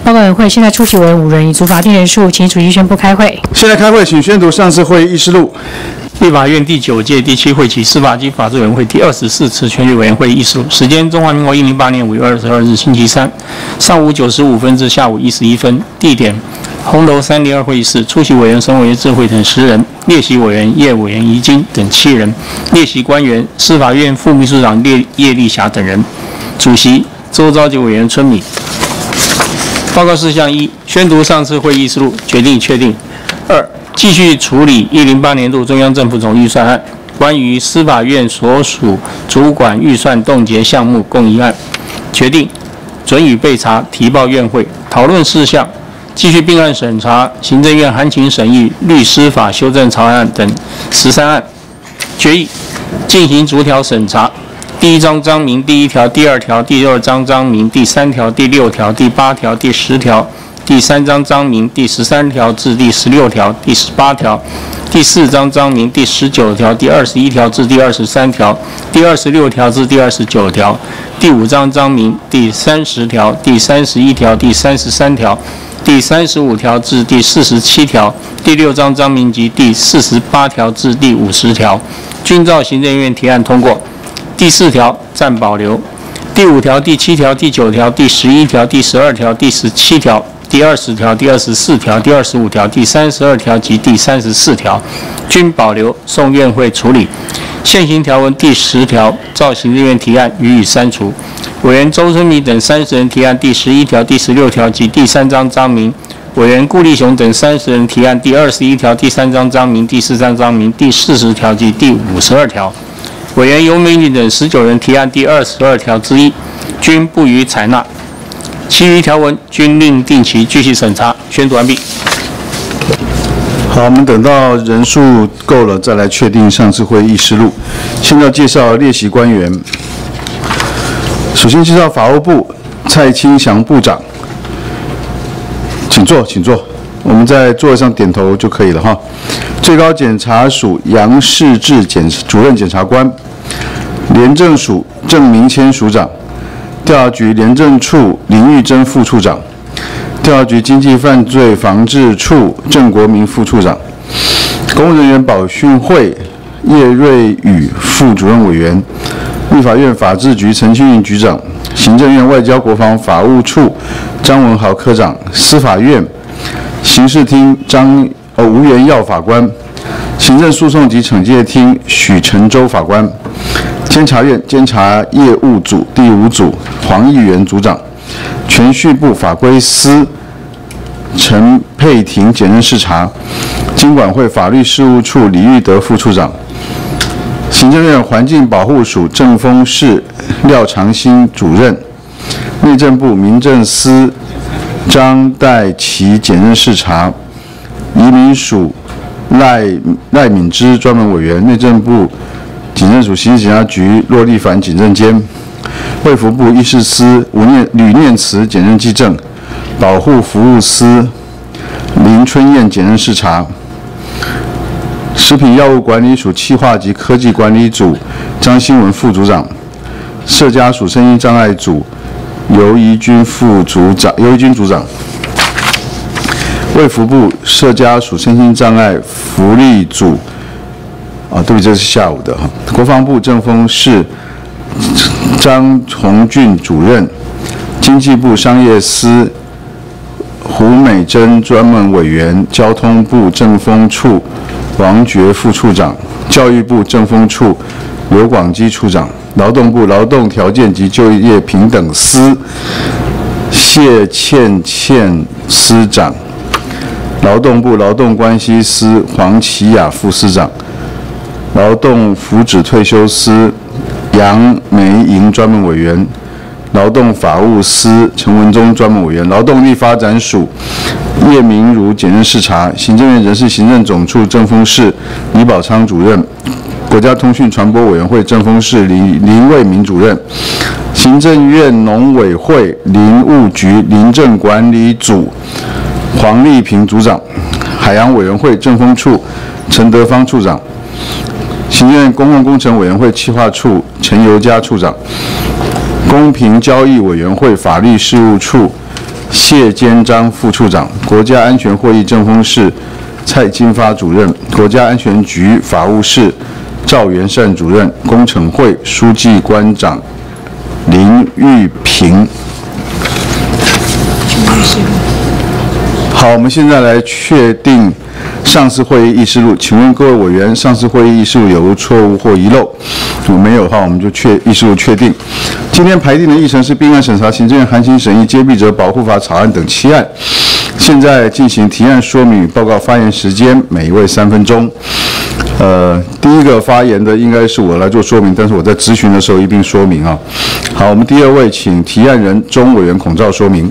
报告委员会现在出席为5人，已足法定人数，请主席宣布开会。 现在开会，请宣读上次会议议事录。 立法院第9届第7会期司法及法制委员会第24次全体委员会议事录，时间：中华民国108年5月22日星期三，上午9时5分至下午1时1分，地点：红楼302会议室，出席委员沈委员智慧等10人，列席委员叶委员怡金等7人，列席官员司法院副秘书长叶丽霞等人，主席周召集委员春敏。报告事项1：宣读上次会议议事录，决定确定。2、继续处理108年度中央政府总预算案，关于司法院所属主管预算冻结项目共议案，决定准予备查提报院会。讨论事项：继续并案审查行政院函请审议律师法修正草案等13案。决议进行逐条审查。第1章章名第1条、第2条、第2章章名第3条、第6条、第8条、第10条。第3章章名第13条至第16条、第18条，第4章章名第19条、第21条至第23条、第26条至第29条，第5章章名第30条、第31条、第33条、第35条至第47条，第6章章名及第48条至第50条，均照行政院提案通过。第4条暂保留。第5条、第7条、第9条、第11条、第12条、第17条。第20条、第24条、第25条、第32条及第34条均保留，送院会处理。现行条文第10条照行政院提案予以删除。委员周春米等30人提案第11条、第16条及第3章章名。委员顾立雄等30人提案第21条、第3章章名、第4章章名、第40条及第52条。委员尤美女等19人提案第22条之一，均不予采纳。其余条文均另定期继续审查。宣读完毕。 好，我们等到人数够了再来确定上次会议议事录。现在介绍列席官员。首先介绍法务部蔡清祥部长，请坐，请坐。我们在座位上点头就可以了哈。最高检察署杨世志主任检察官，廉政署郑明谦署长。调查局廉政处林玉珍副处长，调查局经济犯罪防治处郑国民副处长，公务人员保训会叶瑞宇副主任委员，立法院法制局陈清云局长，行政院外交国防法务处张文豪科长，司法院刑事厅吴元耀法官，行政诉讼及惩戒厅许承洲法官。监察院监察业务组第5组黄义元组长，铨叙部法规司陈佩婷检任视察，经管会法律事务处李玉德副处长，行政院环境保护署正丰市廖长兴主任，内政部民政司张代琪检任视察，移民署赖敏之专门委员，内政部警政署刑事检察局骆立凡警政监，卫福部医事司吕念慈检任技正，保护服务司林春燕检任视察，食品药物管理署企划及科技管理组张新文副组长，社家署身心障碍组尤怡君组长，卫福部社家属身心障碍福利组。对不起，这是下午的哈。国防部政丰市张宏俊主任，经济部商业司胡美珍专门委员，交通部政风处王觉副处长，教育部政风处刘广基处长，劳动部劳动条件及就业平等司谢倩司长，劳动部劳动关系司黄启雅副司长。劳动福祉退休司杨梅莹专门委员，劳动法务司陈文忠专门委员，劳动力发展署叶明如检任视察，行政院人事行政总处正丰市李宝昌主任，国家通讯传播委员会正丰市林卫民主任，行政院农委会林务局林政管理组黄丽萍组长，海洋委员会正丰处陈德芳处长，行政院公共工程委员会企划处陈尤嘉处长，公平交易委员会法律事务处谢坚章副处长，国家安全会议正风室蔡金发主任，国家安全局法务室赵元善主任，工程会书记官长林玉平。好，我们现在来确定上次会议议事录。请问各位委员，上次会议议事录有无错误或遗漏？如果没有的话，我们就议事录确定。今天排定的议程是并案审查、行政院函请审议、揭弊者保护法草案等7案。现在进行提案说明与报告发言时间，每一位3分钟。第一个发言的应该是我来做说明，但是我在质询的时候一并说明啊。好，我们第2位请提案人钟委员孔照说明。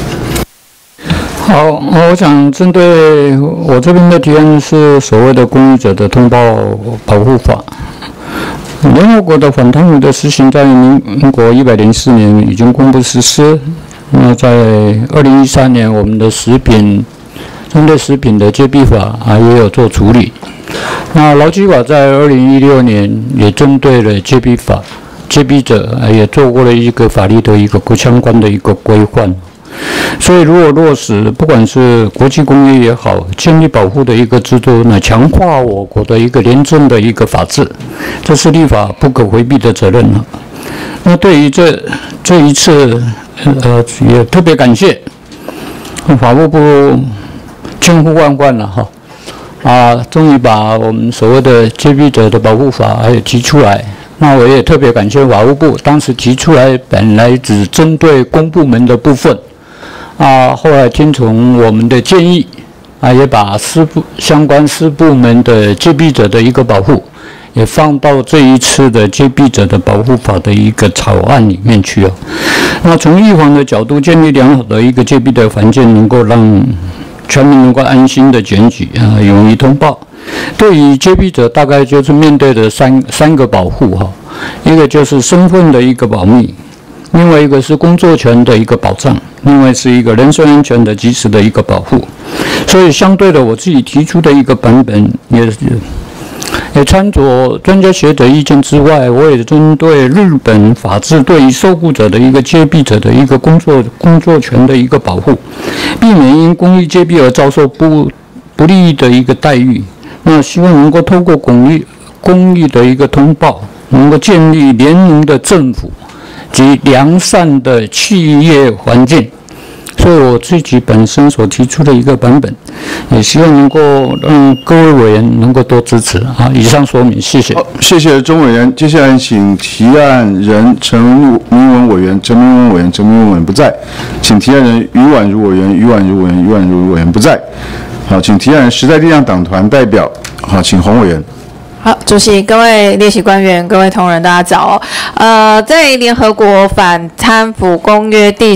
好，我想针对我这边的提案是所谓的公益者的通报保护法。联合国的反贪腐的实行在民国104年已经公布实施。那在2013年，我们的针对食品的揭弊法也有做处理。那劳基法在2016年也针对了揭弊法，揭弊者也做过了一个法律的一个相关的一个规范。所以，如果落实不管是国际公约也好，建立保护的一个制度，那强化我国的一个廉政的一个法治，这是立法不可回避的责任了。那对于这一次，也特别感谢法务部千呼万唤了哈，终于把我们所谓的揭弊者的保护法还有提出来。那我也特别感谢法务部，当时提出来本来只针对公部门的部分。后来听从我们的建议，也把相关4部门的揭弊者的一个保护，也放到这一次的揭弊者的保护法的一个草案里面去哦。那从预防的角度，建立良好的一个揭弊的环境，能够让全民能够安心的检举勇于通报。对于揭弊者，大概就是面对的三个保护哈，一个就是身份的一个保密。另外一个是工作权的一个保障，另外是一个人身安全的及时的一个保护。所以相对的，我自己提出的一个版本也参照专家学者意见之外，我也针对日本法制对于受雇者的一个揭弊者的一个工作权的一个保护，避免因公益揭弊而遭受不利的一个待遇。那希望能够透过公益的一个通报，能够建立廉能的政府及良善的企业环境，所以我自己本身所提出的一个版本，也希望能够让各位委员能够多支持以上说明，谢谢。 好，谢谢钟委员。接下来请提案人陈明文委员，陈明文委员不在，请提案人于婉如委员，于婉如委员不在。好，请提案人时代力量党团代表，好，请洪委员。 好，主席、各位列席官员、各位同仁，大家早在联合国反贪腐公约第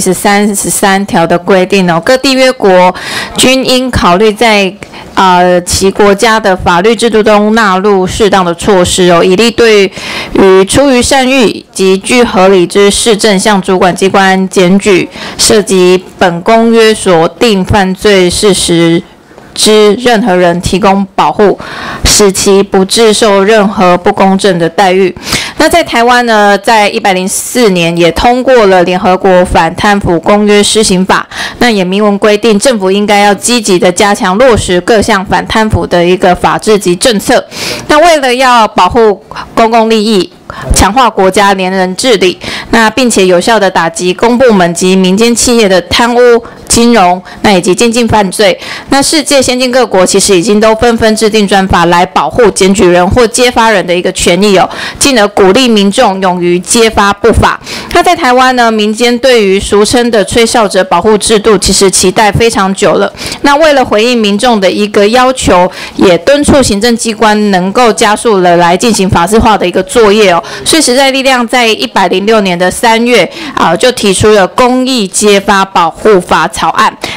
13条的规定各缔约国均应考虑在其国家的法律制度中纳入适当的措施以利对于出于善意及具合理之事政向主管机关检举涉及本公约所定犯罪事实之任何人提供保护，使其不致受任何不公正的待遇。那在台湾呢，在104年也通过了联合国反贪腐公约施行法，那也明文规定政府应该要积极的加强落实各项反贪腐的一个法制及政策。那为了要保护公共利益，强化国家廉政治理，那并且有效的打击公部门及民间企业的贪污、金融，那以及经济犯罪。那世界先进各国其实已经都纷纷制定专法来保护检举人或揭发人的一个权益进而鼓励民众勇于揭发不法。那在台湾呢，民间对于俗称的吹哨者保护制度其实期待非常久了。那为了回应民众的一个要求，也敦促行政机关能够加速了来进行法制化的一个作业所以时代力量在106年的3月就提出了公益揭发保护法草案。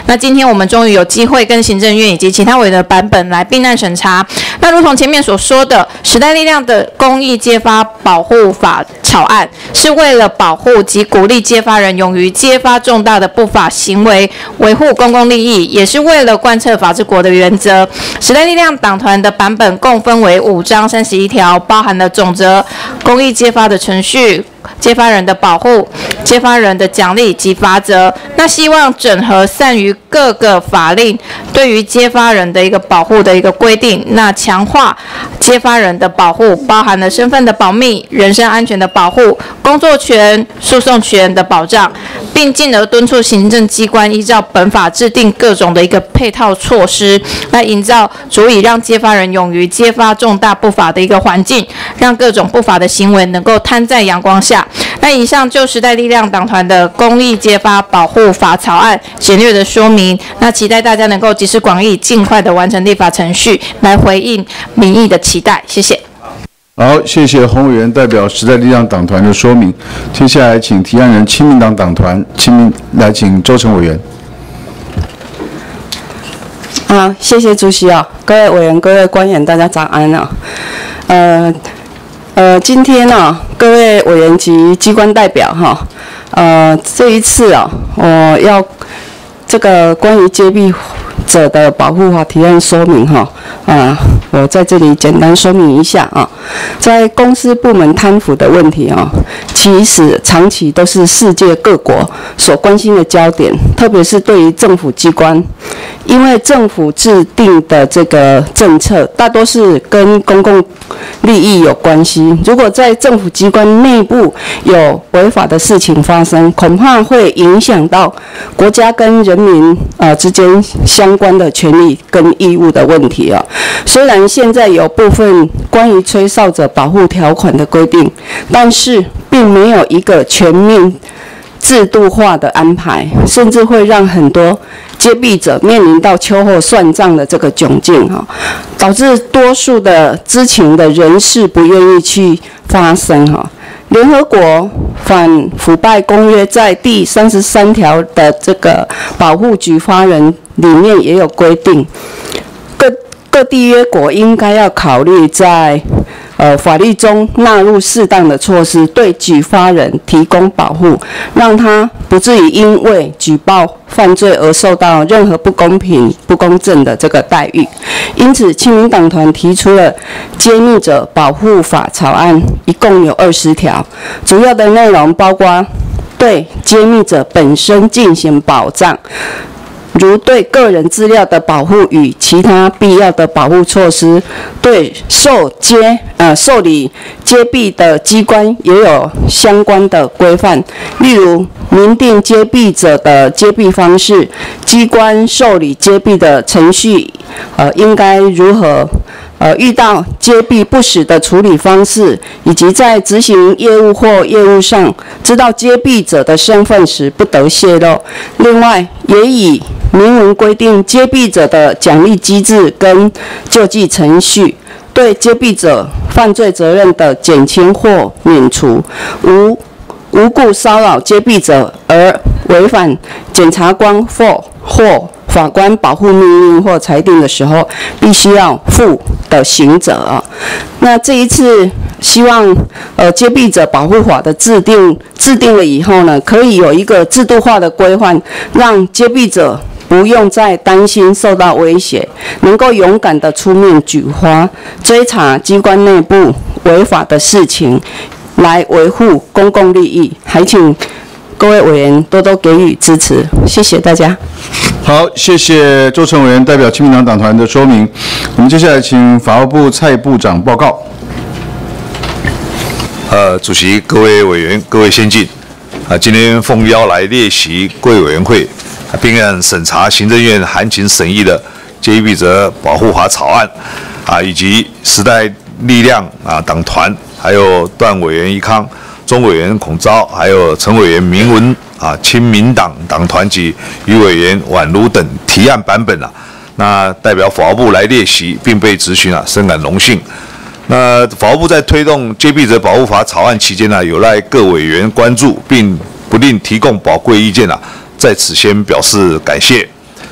那今天我们终于有机会跟行政院以及其他委员的版本来并案审查。那如同前面所说的，时代力量的公益揭发保护法草案是为了保护及鼓励揭发人勇于揭发重大的不法行为，维护公共利益，也是为了贯彻法治国的原则。时代力量党团的版本共分为5章31条，包含了总则、公益揭发的程序、揭发人的保护、揭发人的奖励及罚则。那希望整合善于各个法令对于揭发人的一个保护的一个规定，那强化揭发人的保护，包含了身份的保密、人身安全的保护、工作权、诉讼权的保障，并进而敦促行政机关依照本法制定各种的一个配套措施，来营造足以让揭发人勇于揭发重大不法的一个环境，让各种不法的行为能够摊在阳光下。那以上就时代力量党团的公益揭发保护法草案简略的说明，那期待大家能够集思广益，尽快的完成立法程序，来回应民意的期待。谢谢。 好，谢谢洪委员代表时代力量党团的说明。接下来请提案人亲民党党团来请周成委员。 好，谢谢主席啊，各位委员、各位官员，大家早安啊。今天啊，各位委员及机关代表哈，这一次啊，我要这个关于揭弊者的保护法提案说明哈，我在这里简单说明一下啊。在公司部门贪腐的问题啊，其实长期都是世界各国所关心的焦点，特别是对于政府机关，因为政府制定的这个政策大多是跟公共利益有关系，如果在政府机关内部有违法的事情发生，恐怕会影响到国家跟人民之间相关的权利跟义务的问题啊。虽然现在有部分关于吹哨者保护条款的规定，但是并没有一个全面制度化的安排，甚至会让很多揭弊者面临到秋后算账的这个窘境哈，导致多数的知情的人士不愿意去发声哈。联合国反腐败公约在第33条的这个保护举发人里面也有规定，各缔约国应该要考虑在法律中纳入适当的措施，对举发人提供保护，让他不至于因为举报犯罪而受到任何不公平、不公正的这个待遇。因此，亲民党团提出了揭密者保护法草案，一共有20条，主要的内容包括对揭密者本身进行保障，如对个人资料的保护与其他必要的保护措施，对受理揭弊的机关也有相关的规范，例如明定揭弊者的揭弊方式、机关受理揭弊的程序，应该如何。遇到揭弊不实的处理方式，以及在执行业务或业务上知道揭弊者的身份时不得泄露。另外，也以明文规定揭弊者的奖励机制跟救济程序，对揭弊者犯罪责任的减轻或免除，无故骚扰揭弊者而违反检察官或法官保护命令或裁定的时候，必须要负的刑责啊。那这一次希望揭弊者保护法的制定了以后呢，可以有一个制度化的规范，让揭弊者不用再担心受到威胁，能够勇敢的出面举发，追查机关内部违法的事情，来维护公共利益。还请各位委员多多给予支持，谢谢大家。 好，谢谢周成委员代表亲民党党团的说明。我们接下来请法务部蔡部长报告。 主席、各位委员、各位先进，今天奉邀来列席贵委员会，并案审查行政院函请审议的揭弊者保护法草案，以及时代力量党团，还有段委员宜康、钟委员孔昭，还有陈委员明文亲民党党团及余委员宛如等提案版本那代表法务部来列席，并被质询深感荣幸。那法务部在推动揭弊者保护法草案期间有赖各委员关注，并不吝提供宝贵意见在此先表示感谢。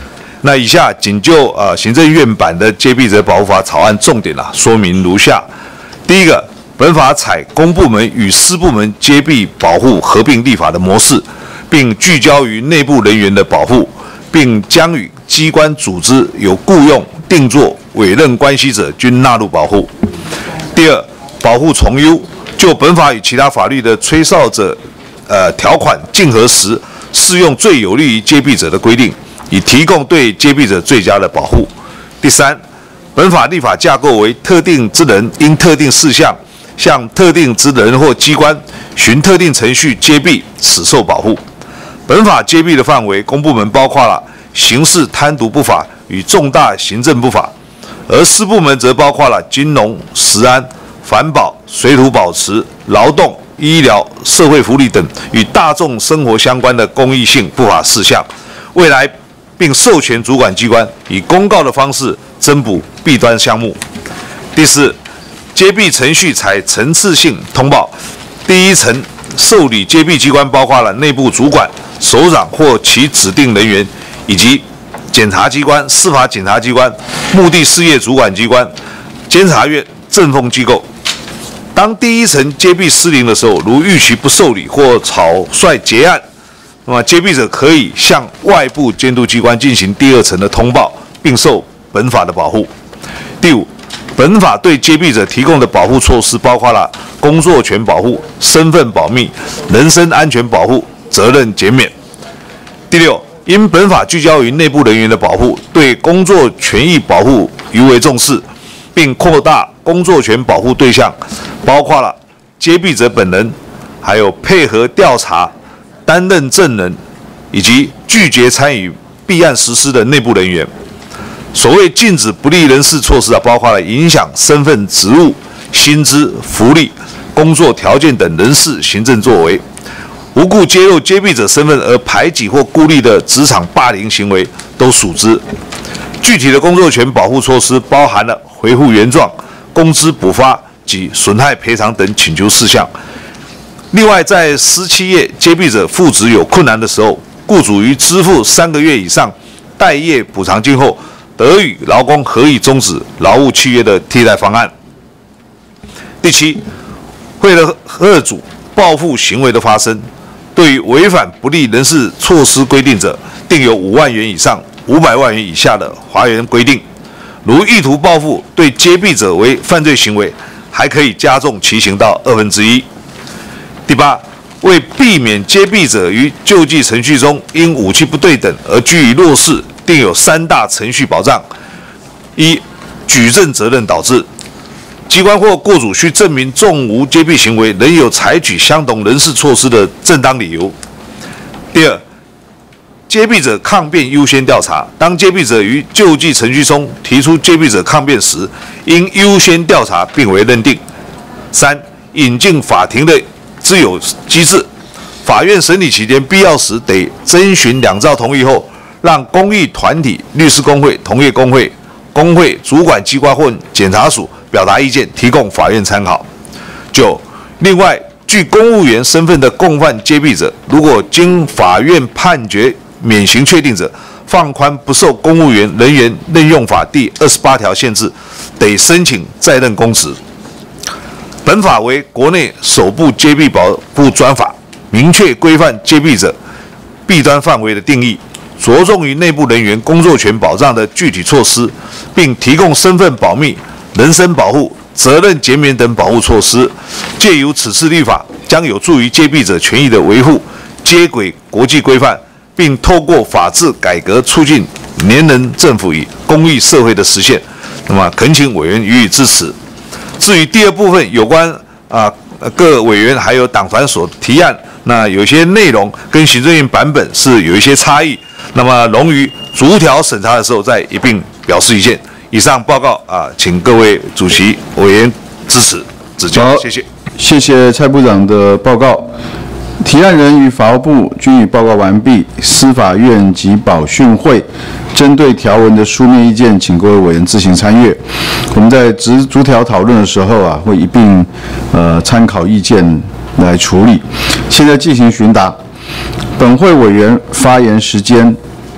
那以下仅就行政院版的接弊者保护法草案重点说明如下：第一个，本法采公部门与私部门接弊保护合并立法的模式，并聚焦于内部人员的保护，并将与机关组织有雇用、定作、委任关系者均纳入保护。第二，保护从优，就本法与其他法律的吹哨者条款竞合时，适用最有利于接弊者的规定，以提供对接弊者最佳的保护。第三，本法立法架构为特定之人因特定事项向特定之人或机关循特定程序接弊，此受保护。本法接弊的范围，公部门包括了刑事贪渎不法与重大行政不法，而私部门则包括了金融、食安、环保、水土保持、劳动、医疗、社会福利等与大众生活相关的公益性不法事项。未来并授权主管机关以公告的方式增补弊端项目。第四，接弊程序采层次性通报，第一层受理接弊机关包括了内部主管、首长或其指定人员，以及检察机关、司法检察机关、目的事业主管机关、监察院、政风机构。当第一层接弊失灵的时候，如逾期不受理或草率结案，那么接弊者可以向外部监督机关进行第二层的通报，并受本法的保护。第五，本法对接弊者提供的保护措施包括了工作权保护、身份保密、人身安全保护、责任减免。第六，因本法聚焦于内部人员的保护，对工作权益保护尤为重视，并扩大工作权保护对象，包括了接弊者本人，还有配合调查、担任证人以及拒绝参与弊案实施的内部人员。所谓禁止不利人事措施包括了影响身份、职务、薪资、福利、工作条件等人事行政作为。无故揭露接弊者身份而排挤或孤立的职场霸凌行为都属之。具体的工作权保护措施包含了回复原状、工资补发及损害赔偿等请求事项。另外，在私企业接弊者复职有困难的时候，雇主于支付3个月以上待业补偿金后，得与劳工合议终止劳务契约的替代方案。第七，为了遏阻报复行为的发生，对于违反不利人事措施规定者，定有5万元以上500万元以下的罚锾规定。如意图报复对接弊者为犯罪行为，还可以加重其刑到1/2。第八，为避免接弊者于救济程序中因武器不对等而居于弱势，定有3大程序保障：一、举证责任导致，机关或雇主需证明纵无接弊行为，仍有采取相同人事措施的正当理由。第二，接弊者抗辩优先调查，当接弊者于救济程序中提出接弊者抗辩时，应优先调查并为认定。三、引进法庭的自有机制，法院审理期间必要时得征询2造同意后，让公益团体、律师公会、同业公会、工会、主管机关或检察署表达意见，提供法院参考。9、另外，具公务员身份的共犯接弊者，如果经法院判决免刑确定者，放宽不受公务员人员任用法第28条限制，得申请再任公职。本法为国内首部接弊保护专法，明确规范接弊者弊端范围的定义，着重于内部人员工作权保障的具体措施，并提供身份保密、人身保护、责任减免等保护措施。借由此次立法，将有助于接弊者权益的维护，接轨国际规范，并透过法治改革促进廉人政府与公益社会的实现。那么，恳请委员予以支持。至于第二部分有关各委员还有党团所提案，那有些内容跟行政院版本是有一些差异，那么容于逐条审查的时候再一并表示意见。以上报告请各位主席委员支持指教，谢谢。 谢谢蔡部长的报告。提案人与法务部均已报告完毕，司法院及保训会针对条文的书面意见，请各位委员自行参阅。我们在逐条讨论的时候会一并参考意见来处理。现在进行询答。本会委员发言时间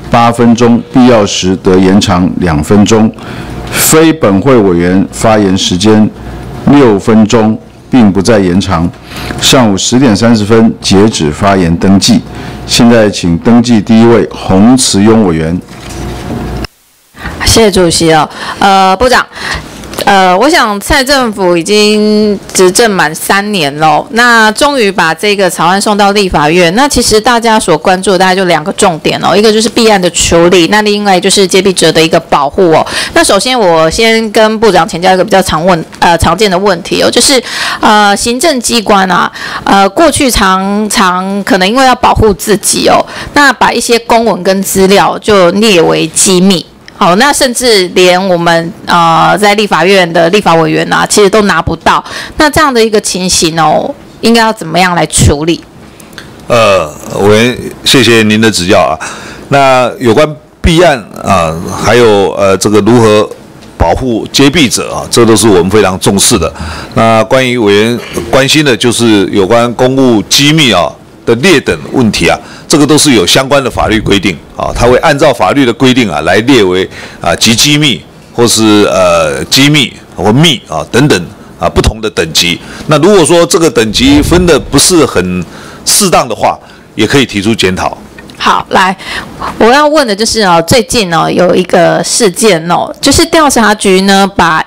8分钟，必要时得延长2分钟。非本会委员发言时间6分钟，并不再延长。上午10点30分截止发言登记。现在请登记第一位洪慈庸委员。 谢谢主席哦。部长。我想蔡政府已经执政满3年了，那终于把这个草案送到立法院。那其实大家所关注的大概就2个重点哦，一个就是弊案的处理，那另外就是揭弊者的一个保护哦。那首先我先跟部长请教一个比较常见的问题哦，就是行政机关啊，过去常可能因为要保护自己哦，那把一些公文跟资料就列为机密。好，那甚至连我们在立法院的立法委员啊，其实都拿不到。那这样的一个情形哦，应该要怎么样来处理？ 委员，谢谢您的指教啊。那有关弊案啊，还有这个如何保护揭弊者啊，这都是我们非常重视的。那关于委员关心的就是有关公务机密啊的劣等问题啊。这个都是有相关的法律规定啊，它会按照法律的规定啊来列为极机密或是机密或密啊等等啊不同的等级。那如果说这个等级分的不是很适当的话，也可以提出检讨。 好，来，我要问的就是哦，最近哦有一个事件哦，就是调查局呢把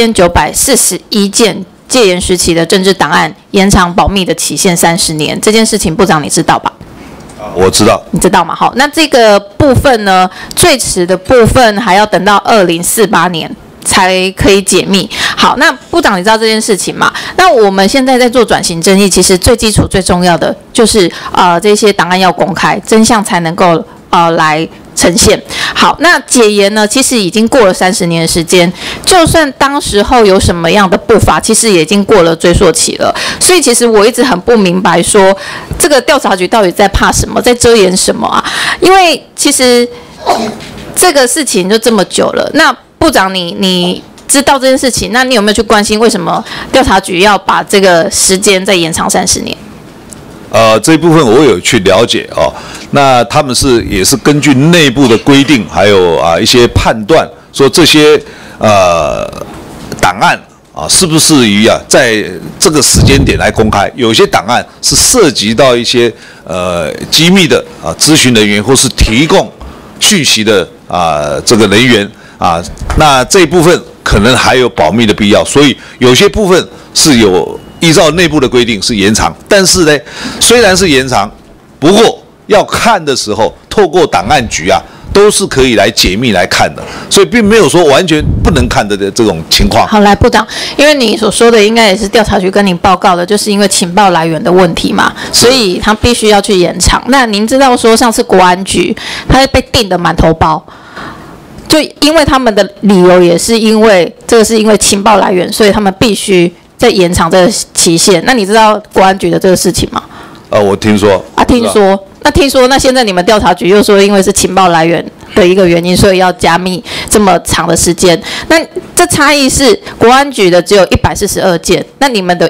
1941件戒严时期的政治档案延长保密的期限30年，这件事情部长你知道吧？ 我知道， 你知道吗？好，那这个部分呢，最迟的部分还要等到2048年才可以解密。好，那部长你知道这件事情吗？那我们现在在做转型正义，其实最基础、最重要的就是这些档案要公开，真相才能够来呈现。好，那解严呢，其实已经过了30年的时间，就算当时候有什么样的不法，其实也已经过了追溯期了。所以其实我一直很不明白说，这个调查局到底在怕什么，在遮掩什么啊？因为其实这个事情就这么久了，那部长你知道这件事情，那你有没有去关心为什么调查局要把这个时间再延长30年？ 这一部分我有去了解哦。那他们也是根据内部的规定，还有一些判断，说这些档案适不适宜在这个时间点来公开。有些档案是涉及到一些机密的咨询人员或是提供讯息的这个人员那这一部分可能还有保密的必要，所以有些部分是有依照内部的规定是延长，但是呢，虽然是延长，不过要看的时候，透过档案局都是可以来解密来看的，所以并没有说完全不能看的这种情况。 好，来部长，因为你所说的应该也是调查局跟您报告的，就是因为情报来源的问题嘛，所以他必须要去延长。那您知道说上次国安局他被定的满头包，就因为他们的理由也是因为这个是因为情报来源，所以他们必须再延长这个期限。那你知道国安局的这个事情吗？ 我听说。 听说，那现在你们调查局又说因为是情报来源的一个原因，所以要加密这么长的时间。那这差异是国安局的只有142件，那你们的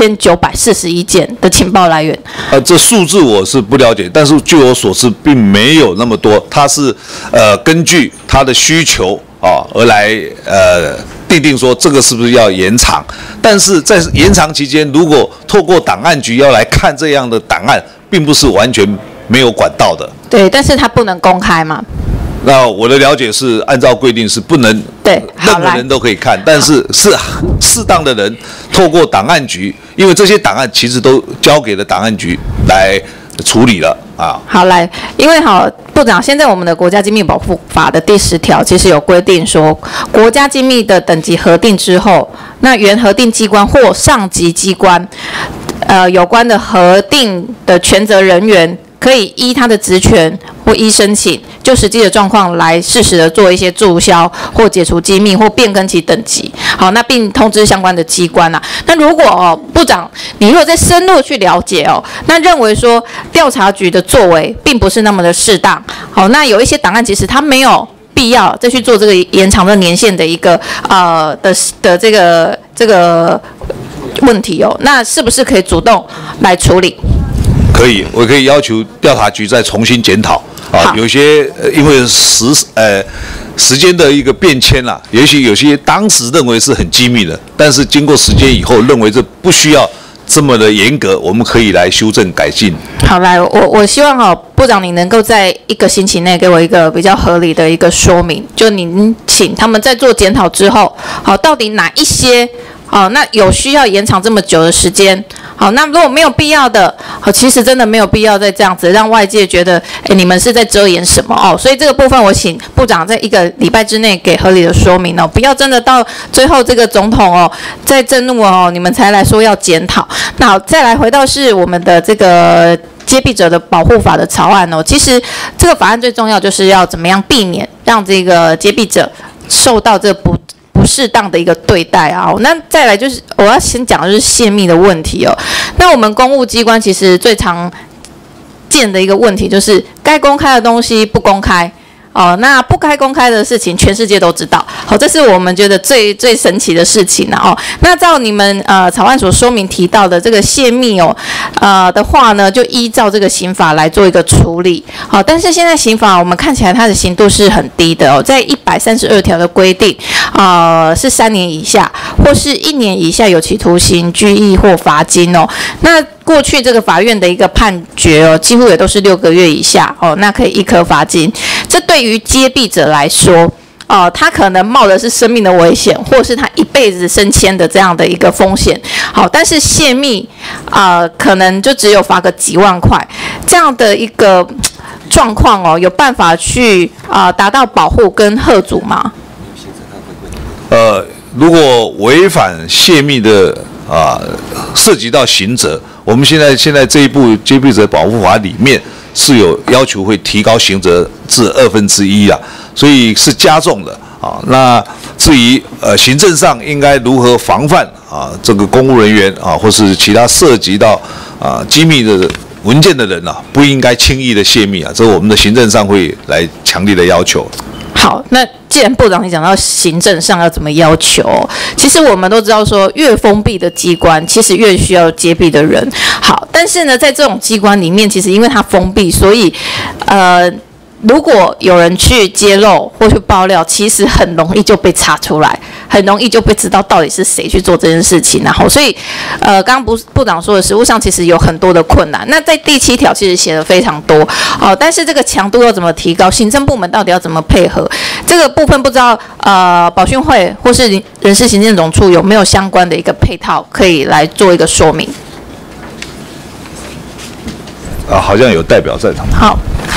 1941件的情报来源。 这数字我是不了解，但是据我所知，并没有那么多。它是根据它的需求而来定定说这个是不是要延长。但是在延长期间，如果透过档案局要来看这样的档案，并不是完全没有管道的。 对，但是它不能公开嘛。 那我的了解是，按照规定是不能对任何人都可以看，但是是适当的人透过档案局，因为这些档案其实都交给了档案局来处理了好，来，因为部长，现在我们的国家机密保护法的第10条其实有规定说，国家机密的等级核定之后，那原核定机关或上级机关，有关的核定的权责人员，可以依他的职权或依申请，就实际的状况来适时的做一些注销或解除机密或变更其等级。好，那并通知相关的机关那如果部长，你如果再深入去了解那认为说调查局的作为并不是那么的适当。好，那有一些档案其实它没有必要再去做这个延长的年限的一个这个问题那是不是可以主动来处理？ 可以，我可以要求调查局再重新检讨啊。有些因为时间的一个变迁啦，也许有些当时认为是很机密的，但是经过时间以后，认为这不需要这么的严格，我们可以来修正改进。 好，来，我希望部长你能够在1个星期内给我一个比较合理的一个说明，就您请他们在做检讨之后，好，到底哪一些那有需要延长这么久的时间？好，那如果没有必要的，其实真的没有必要再这样子让外界觉得，你们是在遮掩什么哦？所以这个部分我请部长在1个礼拜之内给合理的说明哦，不要真的到最后这个总统在震怒你们才来说要检讨。那再来回到是我们的这个揭弊者的保护法的草案其实这个法案最重要就是要怎么样避免让这个揭弊者受到这不适当的一个对待啊。那再来就是我要先讲的就是泄密的问题那我们公务机关其实最常见的一个问题就是该公开的东西不公开那不该公开的事情全世界都知道这是我们觉得最神奇的事情那照你们草案所说明提到的这个泄密的话呢，就依照这个刑法来做一个处理但是现在刑法我们看起来它的刑度是很低的在132条的规定是3年以下或是1年以下有期徒刑、拘役或罚金那过去这个法院的一个判决几乎也都是6个月以下那可以1颗罚金。这对于揭弊者来说他可能冒的是生命的危险，或是他一辈子升迁的这样的一个风险。好，但是泄密可能就只有罚个几万块这样的一个状况有办法去达到保护跟吓阻吗？ 如果违反泄密的涉及到刑责，我们现在这一部揭弊者保护法里面是有要求会提高刑责至1/2所以是加重的那至于行政上应该如何防范这个公务人员或是其他涉及到机密的文件的人不应该轻易的泄密这我们的行政上会来强烈的要求。 好，那既然部长你讲到行政上要怎么要求，其实我们都知道说，越封闭的机关其实越需要揭弊的人。好，但是呢，在这种机关里面，其实因为它封闭，所以如果有人去揭露或去爆料，其实很容易就被查出来，很容易就被知道到底是谁去做这件事情。然后，所以刚刚部长说的，实务上其实有很多的困难。那在第7条其实写的非常多但是这个强度要怎么提高？行政部门到底要怎么配合？这个部分不知道保训会或是人事行政总处有没有相关的一个配套可以来做一个说明？ 好像有代表在场。 好。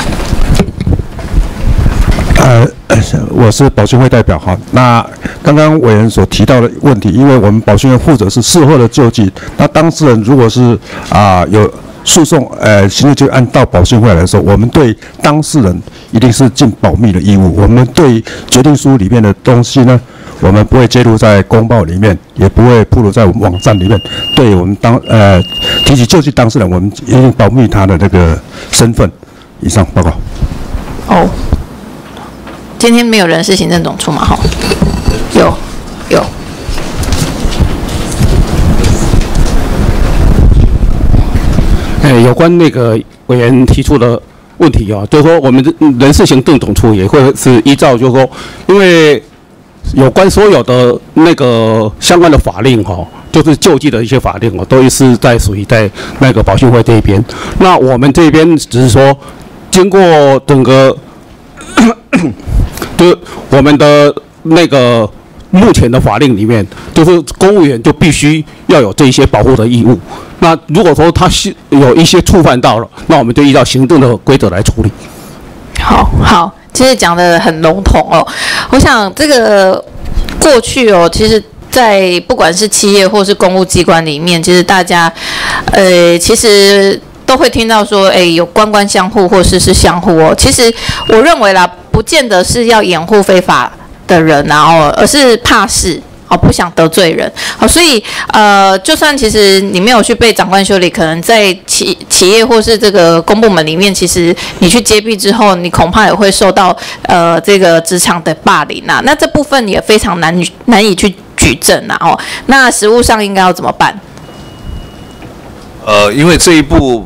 我是保训会代表哈。那刚刚委员所提到的问题，因为我们保训会负责是事后的救济，那当事人如果是有诉讼行政救济案到保训会来说，我们对当事人一定是尽保密的义务。我们对决定书里面的东西呢，我们不会揭露在公报里面，也不会披露在我们网站里面。对我们提起救济当事人，我们一定保密他的这个身份。以上报告。 今天没有人事行政总处嘛？哈，有。 有关那个委员提出的问题就是说我们人事行政总处也会是依照，就是说，因为有关所有的那个相关的法令就是救济的一些法令都是属于在那个保训会这边。那我们这边只是说，经过整个。就是我们的那个目前的法令里面，就是公务员就必须要有这一些保护的义务。那如果说他有一些触犯到了，那我们就依照行政的规则来处理。 好，其实讲得很笼统我想这个过去其实在不管是企业或是公务机关里面，其实大家其实都会听到说，有官官相护或是相护其实我认为啦，不见得是要掩护非法的人而是怕事不想得罪人所以就算其实你没有去被长官修理，可能在企业或是这个公部门里面，其实你去揭弊之后，你恐怕也会受到这个职场的霸凌那这部分也非常难以去举证那实务上应该要怎么办？ 因为这一部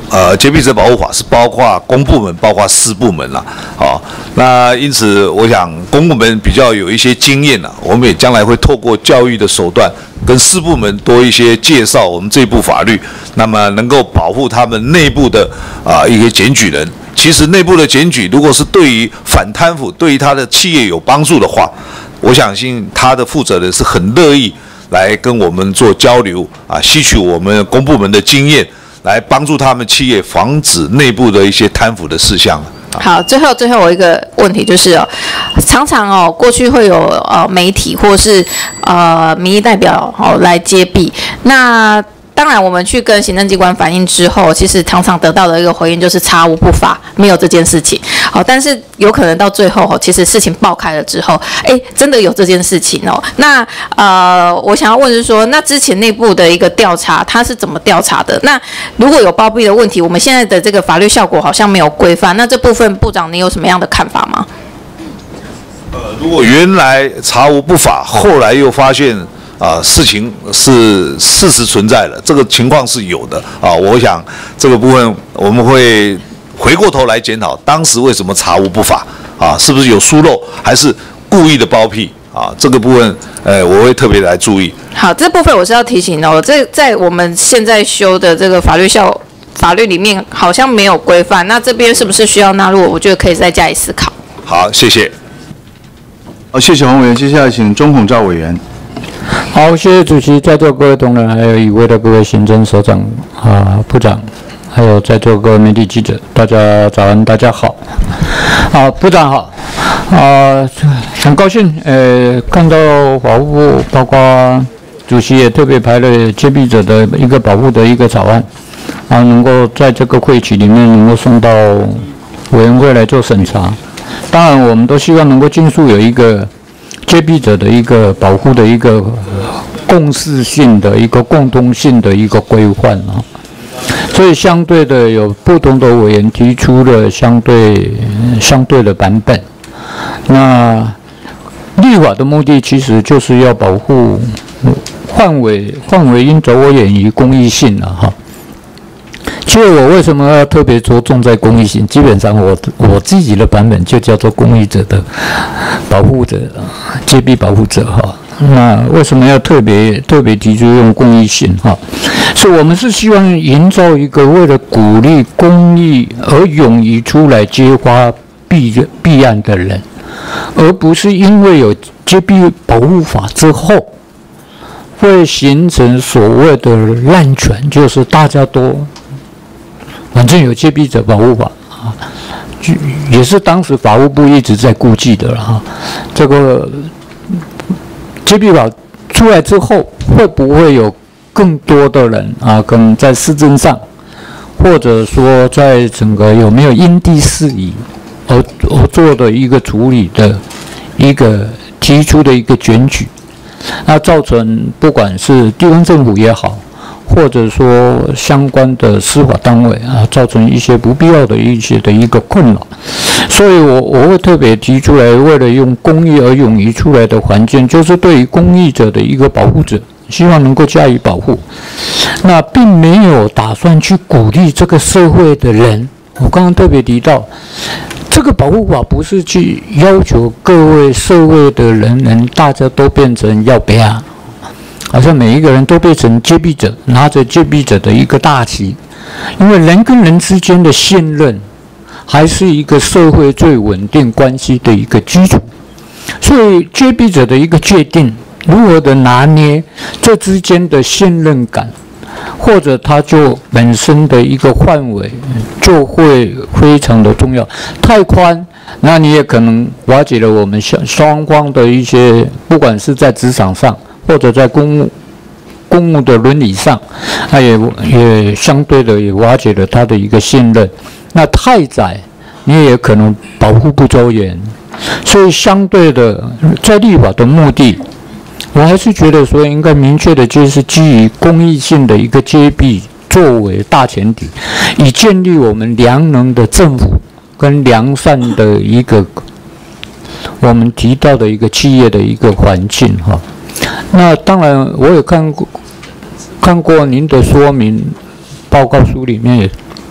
揭弊者保护法是包括公部门、包括私部门啦，好，那因此我想公部门比较有一些经验啦，我们也将来会透过教育的手段，跟私部门多一些介绍我们这部法律，那么能够保护他们内部的一些检举人。其实内部的检举，如果是对于反贪腐、对于他的企业有帮助的话，我相信他的负责人是很乐意来跟我们做交流吸取我们公部门的经验。来帮助他们企业防止内部的一些贪腐的事项。 好，最后我一个问题就是常常过去会有媒体或是民意代表来揭弊，那当然我们去跟行政机关反映之后，其实常常得到的一个回应就是查无不法，没有这件事情。但是有可能到最后其实事情爆开了之后，真的有这件事情那我想要问是说，那之前内部的一个调查，它是怎么调查的？那如果有包庇的问题，我们现在的这个法律效果好像没有规范，那这部分部长你有什么样的看法吗？ 如果原来查无不法，后来又发现事情是事实存在的，这个情况是有的我想这个部分我们会回过头来检讨，当时为什么查无不法是不是有疏漏，还是故意的包庇这个部分我会特别来注意。 好，这部分我是要提醒在我们现在修的这个法律里面好像没有规范，那这边是不是需要纳入？我觉得可以再加以思考。 好，谢谢。 好，谢谢黄委员，接下来请钟孔照委员。 好，谢谢主席，在座各位同仁，还有与会的各位行政首长部长，还有在座各位媒体记者，大家早安，大家好。部长好。很高兴看到法务部包括主席也特别排了揭弊者的一个保护的一个草案能够在这个会期里面能够送到委员会来做审查。当然，我们都希望能够尽速有一个揭弊者的一个保护的一个共识性的一个共通性的一个规范所以相对的有不同的委员提出了相对的版本。那立法的目的其实就是要保护范围应走我远于公益性其实我为什么要特别着重在公益性？基本上我自己的版本就叫做公益者的保护者，揭弊保护者那为什么要特别提出用公益性所以我们是希望营造一个为了鼓励公益而勇于出来揭发弊案的人，而不是因为有揭弊保护法之后会形成所谓的滥权，就是大家都反正有揭弊者保护法也是当时法务部一直在顾忌的这个揭弊法出来之后，会不会有更多的人可能在施政上，或者说在整个有没有因地适宜而做的一个处理的一个提出的一个检举，那造成不管是地方政府也好，或者说相关的司法单位造成一些不必要的一个困扰，所以我会特别提出来，为了用公益而勇于出来的环境，就是对于公益者的一个保护者，希望能够加以保护。那并没有打算去鼓励这个社会的人。我刚刚特别提到，这个保护法不是去要求各位社会的人大家都变成要别好像每一个人都变成揭弊者，拿着揭弊者的一个大旗，因为人跟人之间的信任还是一个社会最稳定关系的一个基础，所以揭弊者的一个界定，如何的拿捏这之间的信任感，或者它就本身的一个范围就会非常的重要。太宽，那你也可能瓦解了我们双方的一些，不管是在职场上，或者在公务的伦理上，它也相对的也瓦解了他的一个信任。那太窄，你也可能保护不周延。所以相对的，在立法的目的，我还是觉得说应该明确的就是基于公益性的一个揭弊作为大前提，以建立我们良能的政府跟良善的一个我们提到的一个企业的一个环境哈。那当然我也看过您的说明报告书里面也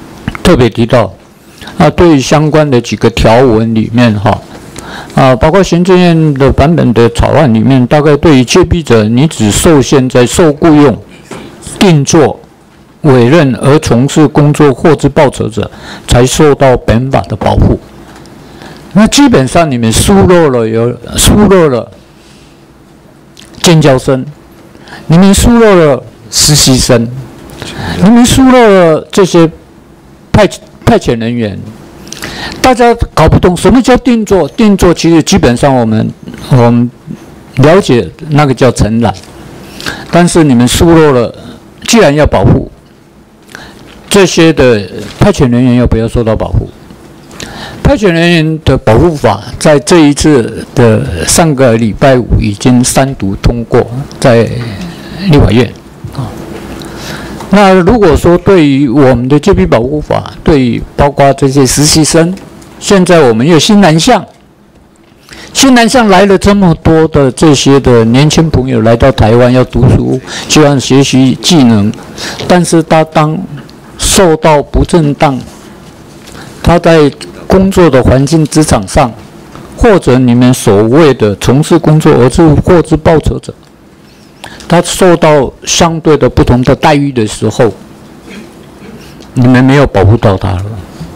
特别提到，对于相关的几个条文里面包括行政院的版本的草案里面，大概对于接弊者，你只受限在受雇用、定做、委任而从事工作或之报酬者，才受到本法的保护。那基本上你们疏漏了建教生，你们疏漏了实习生，你们疏漏了这些派遣人员。大家搞不懂什么叫定做，定做其实基本上我们了解那个叫承揽，但是你们疏漏了，既然要保护这些的派遣人员，要不要受到保护？派遣人员的保护法在这一次的上个礼拜五已经3读通过，在立法院。那如果说对于我们的接弊保护法，对于包括这些实习生，现在我们有新南向来了这么多的这些的年轻朋友来到台湾要读书，希望学习技能，但是他当受到不正当，他在工作的环境职场上，或者你们所谓的从事工作而是获知报酬者，他受到相对的不同的待遇的时候，你们没有保护到他了。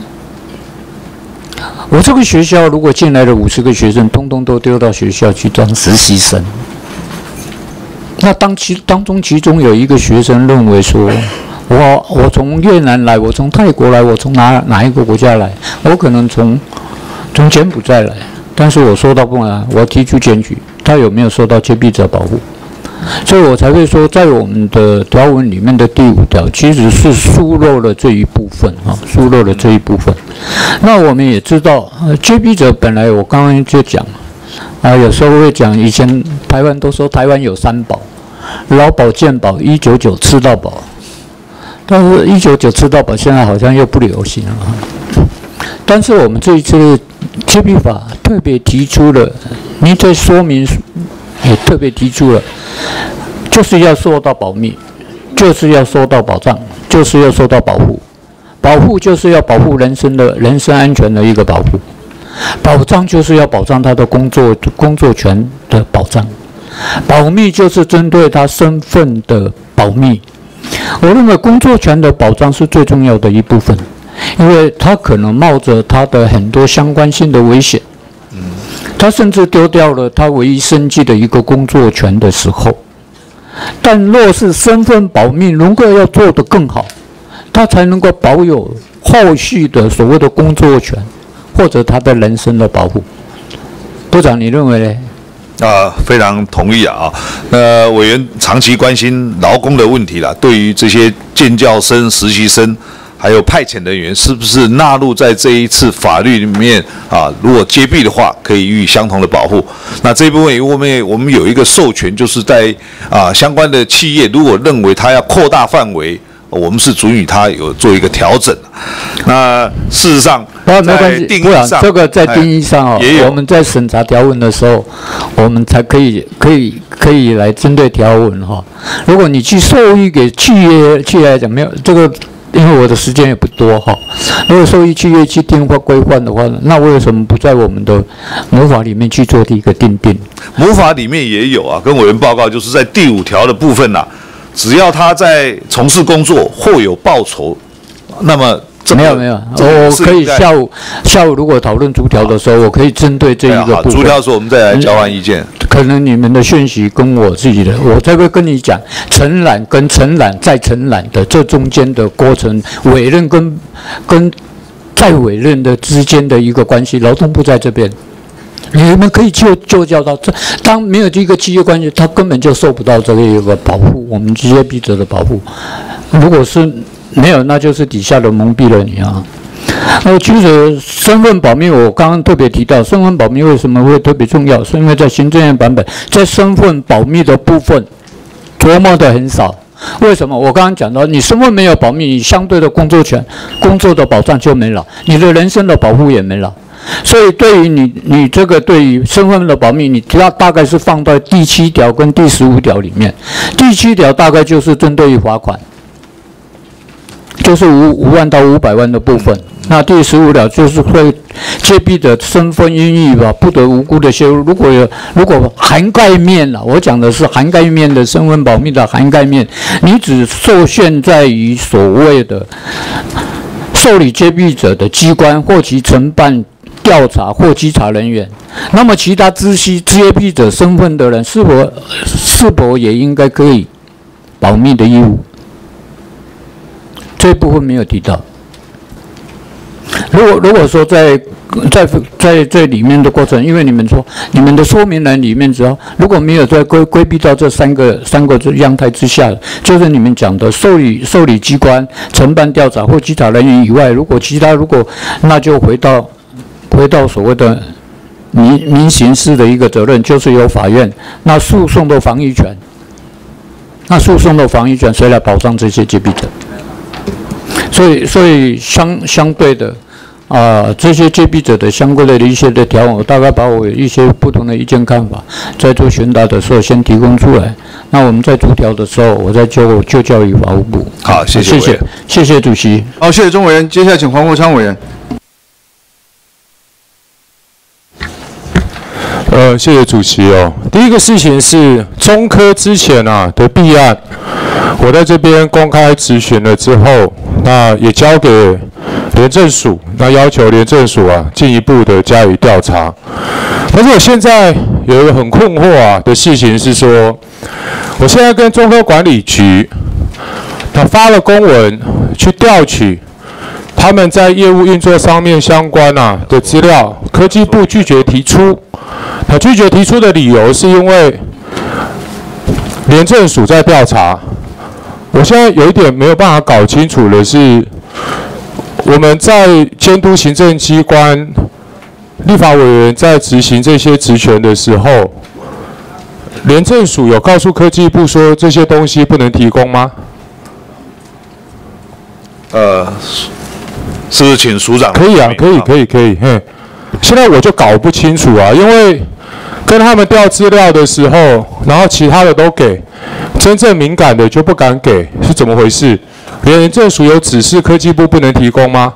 我这个学校如果进来了50个学生，通通都丢到学校去当实习生，那当中其中有一个学生认为说，我从越南来，我从泰国来，我从哪一个国家来，我可能从柬埔寨来，但是我收到不来，我提出检举，他有没有受到接弊者保护？所以我才会说，在我们的条文里面的第5条，其实是疏漏了这一部分疏漏了这一部分。那我们也知道，接弊者本来我刚刚就讲有时候会讲，以前台湾都说台湾有3宝，劳保、健保、199吃到饱。但是199吃到饱现在好像又不流行了。但是我们这一次接弊法特别提出了，您在说明也特别提出了，就是要受到保密，就是要受到保障，就是要受到保护。保护就是要保护人身安全的一个保护，保障就是要保障他的工作权的保障，保密就是针对他身份的保密。我认为工作权的保障是最重要的一部分，因为他可能冒着他的很多相关性的危险，他甚至丢掉了他唯一生计的一个工作权的时候，但若是身份保密如果要做得更好，他才能够保有后续的所谓的工作权或者他的人身的保护。部长，你认为呢？ 非常同意委员长期关心劳工的问题啦，对于这些建教生、实习生，还有派遣人员，是不是纳入在这一次法律里面如果接弊的话，可以予以相同的保护。那这一部分，因为我们有一个授权，就是在相关的企业如果认为他要扩大范围，我们是准予他有做一个调整。那事实上，在定义上， 这个在定义上也有我们在审查条文的时候，我们才可以来针对条文如果你去授予给企业来讲，没有这个，因为我的时间也不多如果授予企业去定法规范的话，那为什么不在我们的母法里面去做一个定？ 母法里面也有跟委员报告，就是在第5条的部分只要他在从事工作或有报酬，那么没有，我可以下午如果讨论逐条的时候，我可以针对这一个部分。 逐条的时候我们再来交换意见。 可能你们的讯息跟我自己的，我才会跟你讲承揽跟承揽再承揽的这中间的过程，委任跟再委任的之间的一个关系，劳动部在这边。你们可以就叫到这，当没有这个契约关系，他根本就受不到这个一个保护，我们接弊者的保护。如果是没有，那就是底下的蒙蔽了你其实身份保密，我刚刚特别提到，身份保密为什么会特别重要？是因为在行政院版本，在身份保密的部分琢磨的很少。为什么？我刚刚讲到，你身份没有保密，你相对的工作权、工作的保障就没了，你的人身的保护也没了。所以对于你这个对于身份的保密，你大概是放在第7条跟第15条里面。第7条大概就是针对于罚款， 就是5万到500万的部分。那第15条就是会揭弊的身份因意吧，不得无辜的泄露。如果涵盖面了，我讲的是涵盖面的身份保密的涵盖面，你只受限在于所谓的受理揭弊者的机关或其承办调查或稽查人员，那么其他知悉揭弊者身份的人是否也应该可以保密的义务？这一部分没有提到。如果说在这里面的过程，因为你们说你们的说明人里面，只要如果没有在规避到这三个样态之下，就是你们讲的受理机关、承办调查或稽查人员以外，如果那就回到所谓的民刑事的一个责任，就是由法院。那诉讼的防御权谁来保障这些揭弊者？所以相对的这些揭弊者的相关的一些的条文，我大概把我一些不同的意见看法，在做询答的时候先提供出来。那我们在逐条的时候，我再就教于法务部。 好，谢谢主席。 好，谢谢钟委员。接下来请黄国昌委员。 谢谢主席哦。第一个事情是中科之前的弊案，我在这边公开质询了之后，那也交给廉政署，那要求廉政署进一步的加以调查。但是我现在有一个很困惑的事情是说，我现在跟中科管理局他发了公文去调取他们在业务运作上面相关的资料，科技部拒绝提出。他拒绝提出的理由是因为廉政署在调查。我现在有一点没有办法搞清楚的是，我们在监督行政机关、立法委员在执行这些职权的时候，廉政署有告诉科技部说这些东西不能提供吗？ 是不是请署长？ 可以啊，可以。现在我就搞不清楚因为跟他们调资料的时候，然后其他的都给，真正敏感的就不敢给，是怎么回事？廉政署有指示科技部不能提供吗？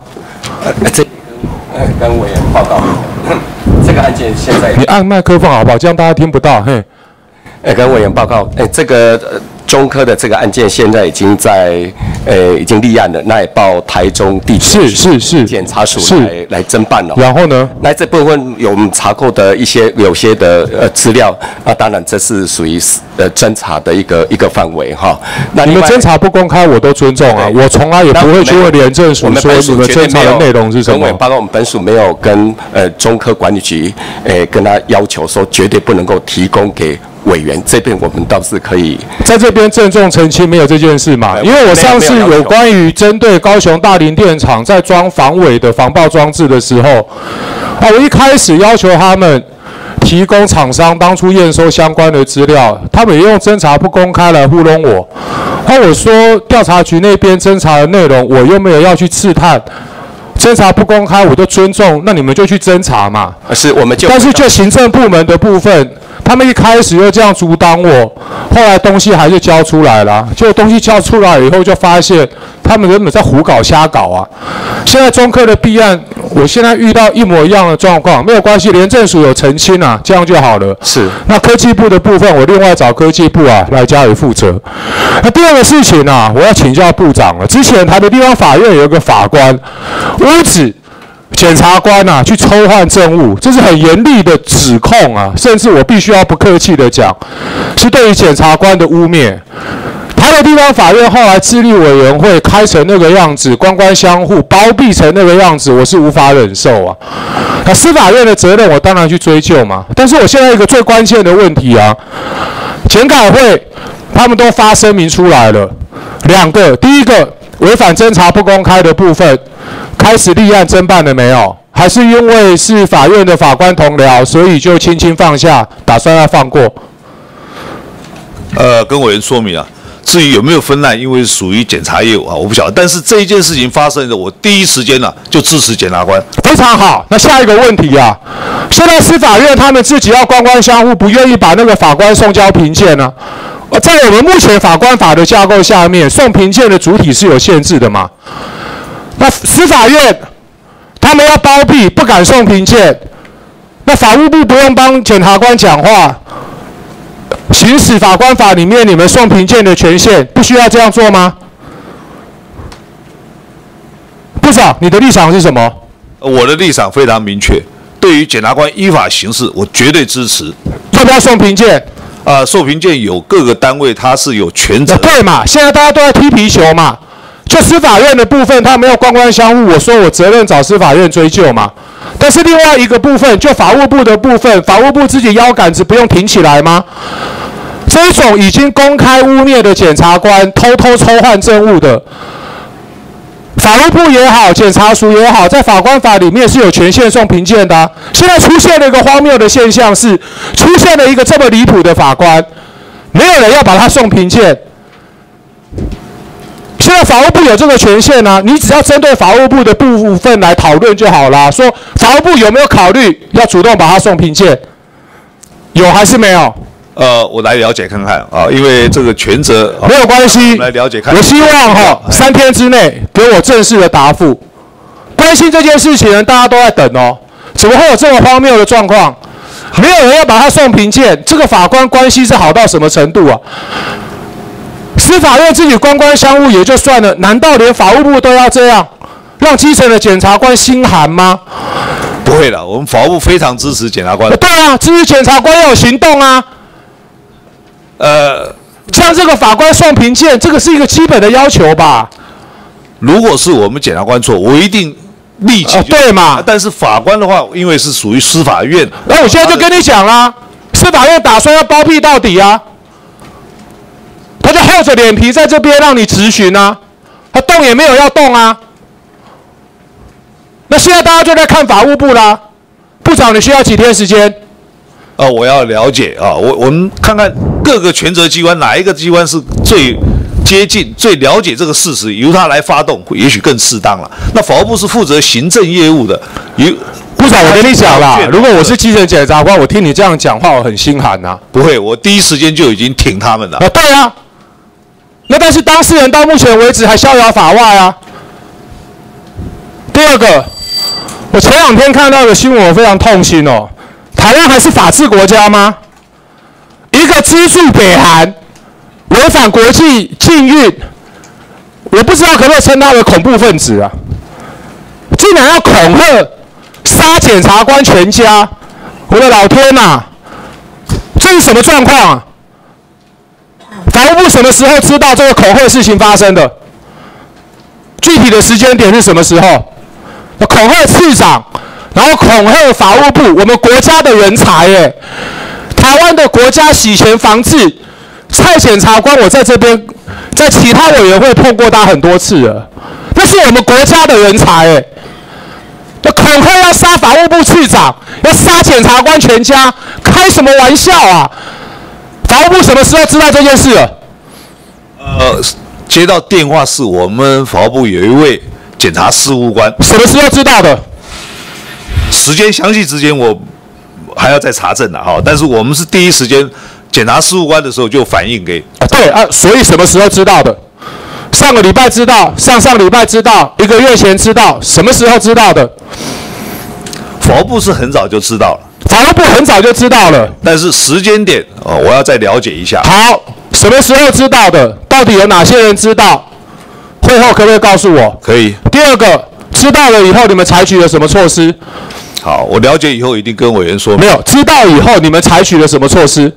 跟委员报告，这个案件现在你按麦克风好不好？这样大家听不到。 跟委员报告，这个中科的这个案件现在已经已经立案了，那也报台中地检是检察署来侦办了。 然后呢？ 那这部分有我们查扣的有些的资料当然这是属于侦查的一个范围哈。那你们侦查不公开，我都尊重我从来也不会去问廉政署说你们侦查的内容是什么。 包括我们本署没有跟中科管理局跟他要求说绝对不能够提供给委员，这边我们倒是可以在这边郑重澄清，没有这件事嘛？因为我上次有关于针对高雄大林电厂在装防伪的防爆装置的时候，我一开始要求他们提供厂商当初验收相关的资料，他们也用侦查不公开来糊弄我。我说调查局那边侦查的内容，我又没有要去刺探。侦查不公开，我就尊重，那你们就去侦查嘛。但是就行政部门的部分，他们一开始又这样阻挡我，后来东西还是交出来了。结果东西交出来以后，就发现他们根本在胡搞瞎搞现在中科的弊案，我现在遇到一模一样的状况，没有关系，廉政署有澄清这样就好了。 是。那科技部的部分，我另外找科技部来加以负责。那第二个事情我要请教部长了。之前台北地方法院有一个法官污指检察官去抽换证物，这是很严厉的指控甚至我必须要不客气的讲，是对于检察官的污蔑。台北地方法院后来智力委员会开成那个样子，官官相护，包庇成那个样子，我是无法忍受那司法院的责任我当然去追究嘛。但是我现在一个最关键的问题检改会他们都发声明出来了，2个，第一个违反侦查不公开的部分，开始立案侦办了没有？还是因为是法院的法官同僚，所以就轻轻放下，打算要放过？ 跟委员说明至于有没有分案，因为属于检察业务我不晓得。但是这一件事情发生的，我第一时间就支持检察官。 非常好。那下一个问题现在司法院他们自己要官官相护，不愿意把那个法官送交评鉴在我们目前法官法的架构下面，送评鉴的主体是有限制的嘛？那司法院他们要包庇，不敢送评鉴，那法务部不用帮检察官讲话，行使法官法里面你们送评鉴的权限，不需要这样做吗？部长，你的立场是什么？ 我的立场非常明确，对于检察官依法行事，我绝对支持。 要不要送评鉴？ 受评鉴有各个单位，它是有权责。 对嘛？现在大家都在踢皮球嘛。就司法院的部分，他们要官官相护，我说我责任找司法院追究嘛。但是另外一个部分，就法务部的部分，法务部自己腰杆子不用挺起来吗？这种已经公开污蔑的检察官，偷偷抽换证物的，法务部也好，检察署也好，在法官法里面是有权限送评鉴的啊。现在出现了一个荒谬的现象是，出现了一个这么离谱的法官，没有人要把他送评鉴。现在法务部有这个权限啊，你只要针对法务部的部分来讨论就好啦。说法务部有没有考虑要主动把他送评鉴？有还是没有？ 我来了解看看啊，因为这个权责没有关系， 来了解看看。 我希望3天之内给我正式的答复。关心这件事情的大家都在等哦，怎么会有这么荒谬的状况？没有人要把他送评鉴，这个法官关系是好到什么程度啊？司法院自己官官相护也就算了，难道连法务部都要这样，让基层的检察官心寒吗？ 不会的，我们法务部非常支持检察官。 对啊，支持检察官要有行动啊。像这个法官送评鉴，这个是一个基本的要求吧？ 如果是我们检察官错，我一定立即对嘛？ 但是法官的话，因为是属于司法院， 那我现在就跟你讲啦，司法院打算要包庇到底啊。他就厚着脸皮在这边让你质询啊，他动也没有要动啊。那现在大家就在看法务部啦，部长你需要几天时间？ 我要了解啊，我们看看各个权责机关哪一个机关是最接近、最了解这个事实，由他来发动，也许更适当了。那法务部是负责行政业务的， 部长，我跟你讲啦，如果我是基层检察官，我听你这样讲话，我很心寒呐。 不会，我第一时间就已经挺他们了。 对啊。那但是当事人到目前为止还逍遥法外啊。第二个，我前2天看到的新闻，我非常痛心哦。台湾还是法治国家吗？一个资助北韩，违反国际禁运，我不知道可不可以称他为恐怖分子啊？竟然要恐吓、杀检察官全家，我的老天哪！这是什么状况啊？法务部什么时候知道这个恐吓事情发生的？具体的时间点是什么时候？恐吓次长，然后恐吓法务部，我们国家的人才耶！台湾的国家洗钱防治蔡检察官，我在这边在其他委员会碰过他很多次了，那是我们国家的人才耶！那恐吓要杀法务部次长，要杀检察官全家，开什么玩笑啊？法务部什么时候知道这件事了？ 接到电话是我们法务部有一位检察事务官。 什么时候知道的？ 详细时间我还要再查证了哈。但是我们是第一时间检察事务官的时候就反映给。 对啊，所以什么时候知道的？上个礼拜知道，上礼拜知道，1个月前知道，什么时候知道的？ 法务部是很早就知道了。 法务部很早就知道了， 但是时间点我要再了解一下。 好，什么时候知道的？到底有哪些人知道？会后可不可以告诉我？ 可以。 第二个，知道了以后你们采取了什么措施？ 好，我了解以后一定跟委员说。 没有，知道以后你们采取了什么措施？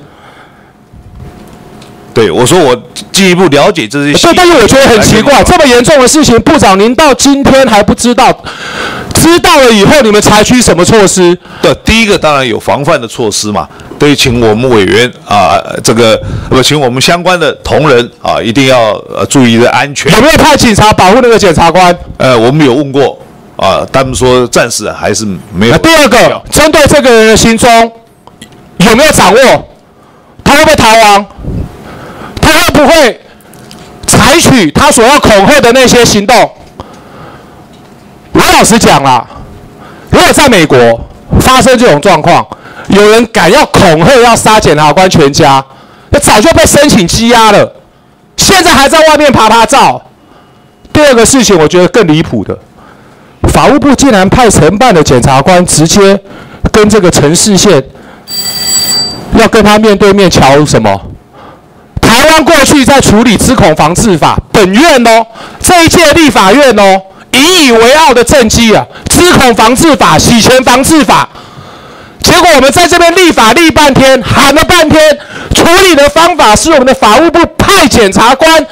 对，我说我进一步了解这些。 对，但是我觉得很奇怪，这么严重的事情，部长您到今天还不知道，知道了以后你们采取什么措施？ 对，第一个当然有防范的措施嘛，对，请我们委员请我们相关的同仁一定要注意的安全。 有没有派警察保护那个检察官？ 我们有问过他们说暂时还是没有。 第二个，针对这个人的行踪，有没有掌握？他会不会逃亡？他会不会采取他所要恐吓的那些行动？我老实讲啦，如果在美国发生这种状况，有人敢要恐吓要杀检察官全家， 早就被申请羁押了，现在还在外面爬爬照。第二个事情，我觉得更离谱的，法务部竟然派承办的检察官直接跟这个陈氏县要跟他面对面瞧什么？台湾过去在处理资恐防治法，本院哦，这一届立法院哦，引以为傲的政绩啊，资恐防治法、洗钱防治法。结果我们在这边立法立半天，喊了半天，处理的方法是我们的法务部派检察官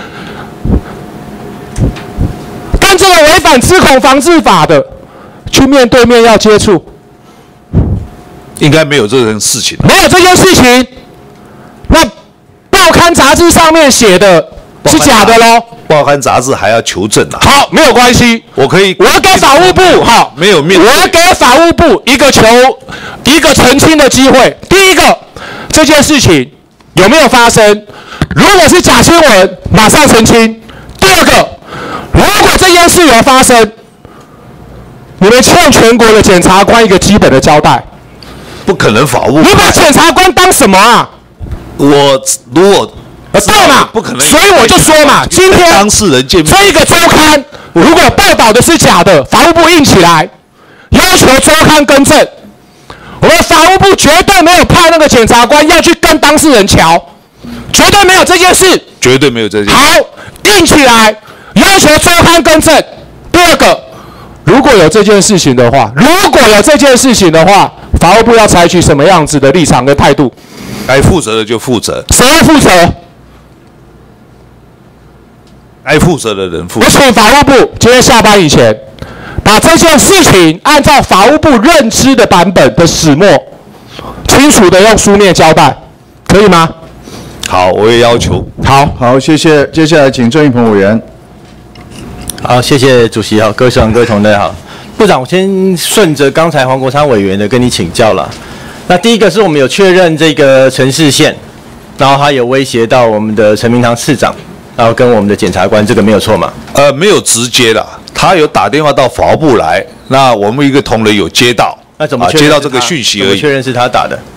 跟这个违反资恐防治法的去面对面要接触， 应该没有这件事情， 没有这件事情。那报刊杂志上面写的是假的喽？ 报刊杂志还要求证啊。 好，没有关系， 我可以， 我给法务部好， 没有面对， 我给法务部一个澄清的机会。第一个，这件事情有没有发生？如果是假新闻，马上澄清。第二个，如果这件事有发生，你们欠全国的检察官一个基本的交代。 不可能法务， 你把检察官当什么啊？ 我如果对嘛， 不可能， 所以我就说嘛，今天当事人见面， 这一个周刊如果报道的是假的，法务部硬起来，要求周刊更正。我们法务部绝对没有派那个检察官要去跟当事人瞧，绝对没有这件事， 绝对没有这件事。 好，硬起来，要求周刊更正。第二个，如果有这件事情的话，法务部要采取什么样子的立场跟态度？ 该负责的就负责， 谁要负责？ 该负责的人负责。 我请法务部今天下班以前，把这件事情按照法务部认知的版本的始末，清楚的用书面交代，可以吗？ 好，我也要求。 好，谢谢。接下来请郑运鹏委员。 好，谢谢主席好，各位市长、各位同仁好。部长，我先顺着刚才黄国昌委员的跟你请教了。那第一个是我们有确认这个陈氏县，然后他有威胁到我们的陈明堂次长，然后跟我们的检察官，这个没有错嘛？ 没有直接啦，他有打电话到法务部来，那我们一个同仁有接到， 那怎么接到这个讯息而已？ 怎么确认是他打的？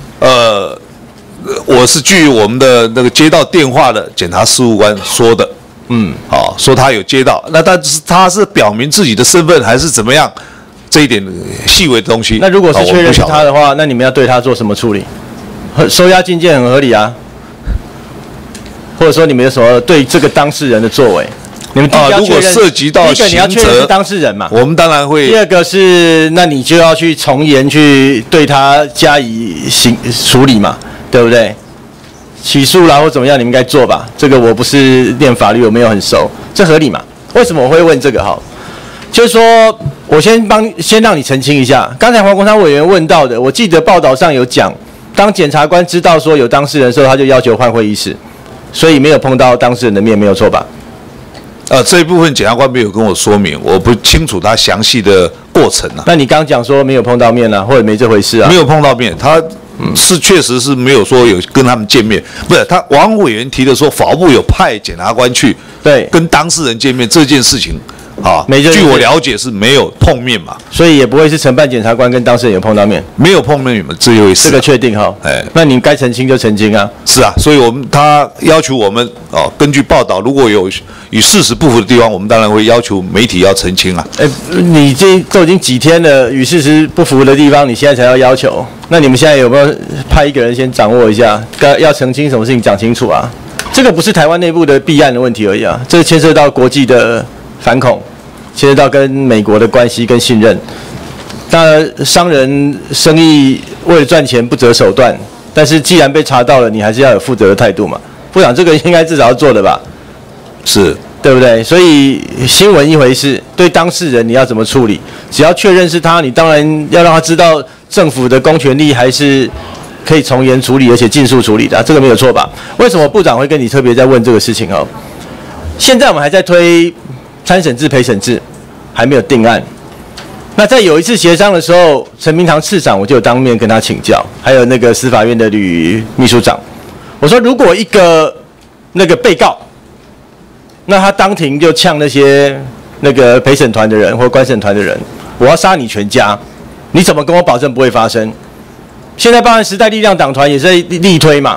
我是据我们的那个接到电话的检察事务官说的。说他有接到，那但是他是表明自己的身份还是怎么样？这一点细微的东西。 那如果是确认是他的话，那你们要对他做什么处理？收押禁见很合理啊，或者说你们有什么对这个当事人的作为？你们如果涉及到第一个你要确认是当事人嘛， 我们当然会。 第二个是，那你就要去从严去对他加以处理嘛，对不对？起诉啦或怎么样，你们应该做吧。这个我不是念法律，我没有很熟，这合理嘛？为什么我会问这个？哈，就是说我先让你澄清一下，刚才黄国昌委员问到的，我记得报道上有讲，当检察官知道说有当事人的时候，他就要求换会议室，所以没有碰到当事人的面，没有错吧？ 这一部分检察官没有跟我说明，我不清楚他详细的过程啊。 那你刚讲说没有碰到面啊，或者没这回事啊？ 没有碰到面，他是确实是没有说有跟他们见面，不是他王委员提的说法务部有派检察官去对跟当事人见面这件事情啊，据我了解是没有碰面嘛， 所以也不会是承办检察官跟当事人有碰到面， 没有碰面，你们这回事， 这个确定哈？那你该澄清就澄清啊。 是啊，所以他要求我们根据报道，如果有与事实不符的地方，我们当然会要求媒体要澄清啊。 你这都已经几天了，与事实不符的地方，你现在才要求，那你们现在有没有派一个人先掌握一下，要澄清什么事情讲清楚啊？这个不是台湾内部的弊案的问题而已啊，这牵涉到国际的反恐，牵涉到跟美国的关系跟信任。当然，商人生意为了赚钱不择手段，但是既然被查到了，你还是要有负责的态度嘛。部长，这个应该至少要做的吧？ 是， 对不对？所以新闻一回事，对当事人你要怎么处理？只要确认是他，你当然要让他知道政府的公权力还是可以从严处理，而且尽速处理的，这个没有错吧？为什么部长会跟你特别在问这个事情哦？现在我们还在推参审制、陪审制，还没有定案。那在有一次协商的时候，陈明堂次长我就有当面跟他请教，还有那个司法院的吕秘书长，我说如果一个那个被告，那他当庭就呛那些那个陪审团的人或观审团的人，我要杀你全家，你怎么跟我保证不会发生？现在包含时代力量党团也是在力推嘛，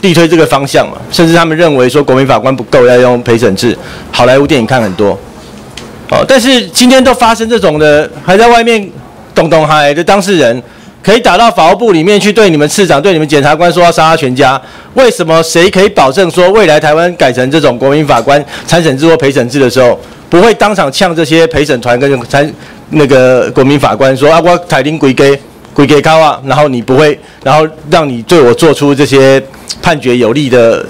力推这个方向嘛，甚至他们认为说国民法官不够，要用陪审制。好莱坞电影看很多，但是今天都发生这种的，还在外面懂嗨的当事人，可以打到法务部里面去，对你们次长、对你们检察官说要杀他全家。为什么谁可以保证说未来台湾改成这种国民法官参审制或陪审制的时候，不会当场呛这些陪审团跟那个国民法官说啊，我台领规给高啊，然后你不会，然后让你对我做出这些判决有利的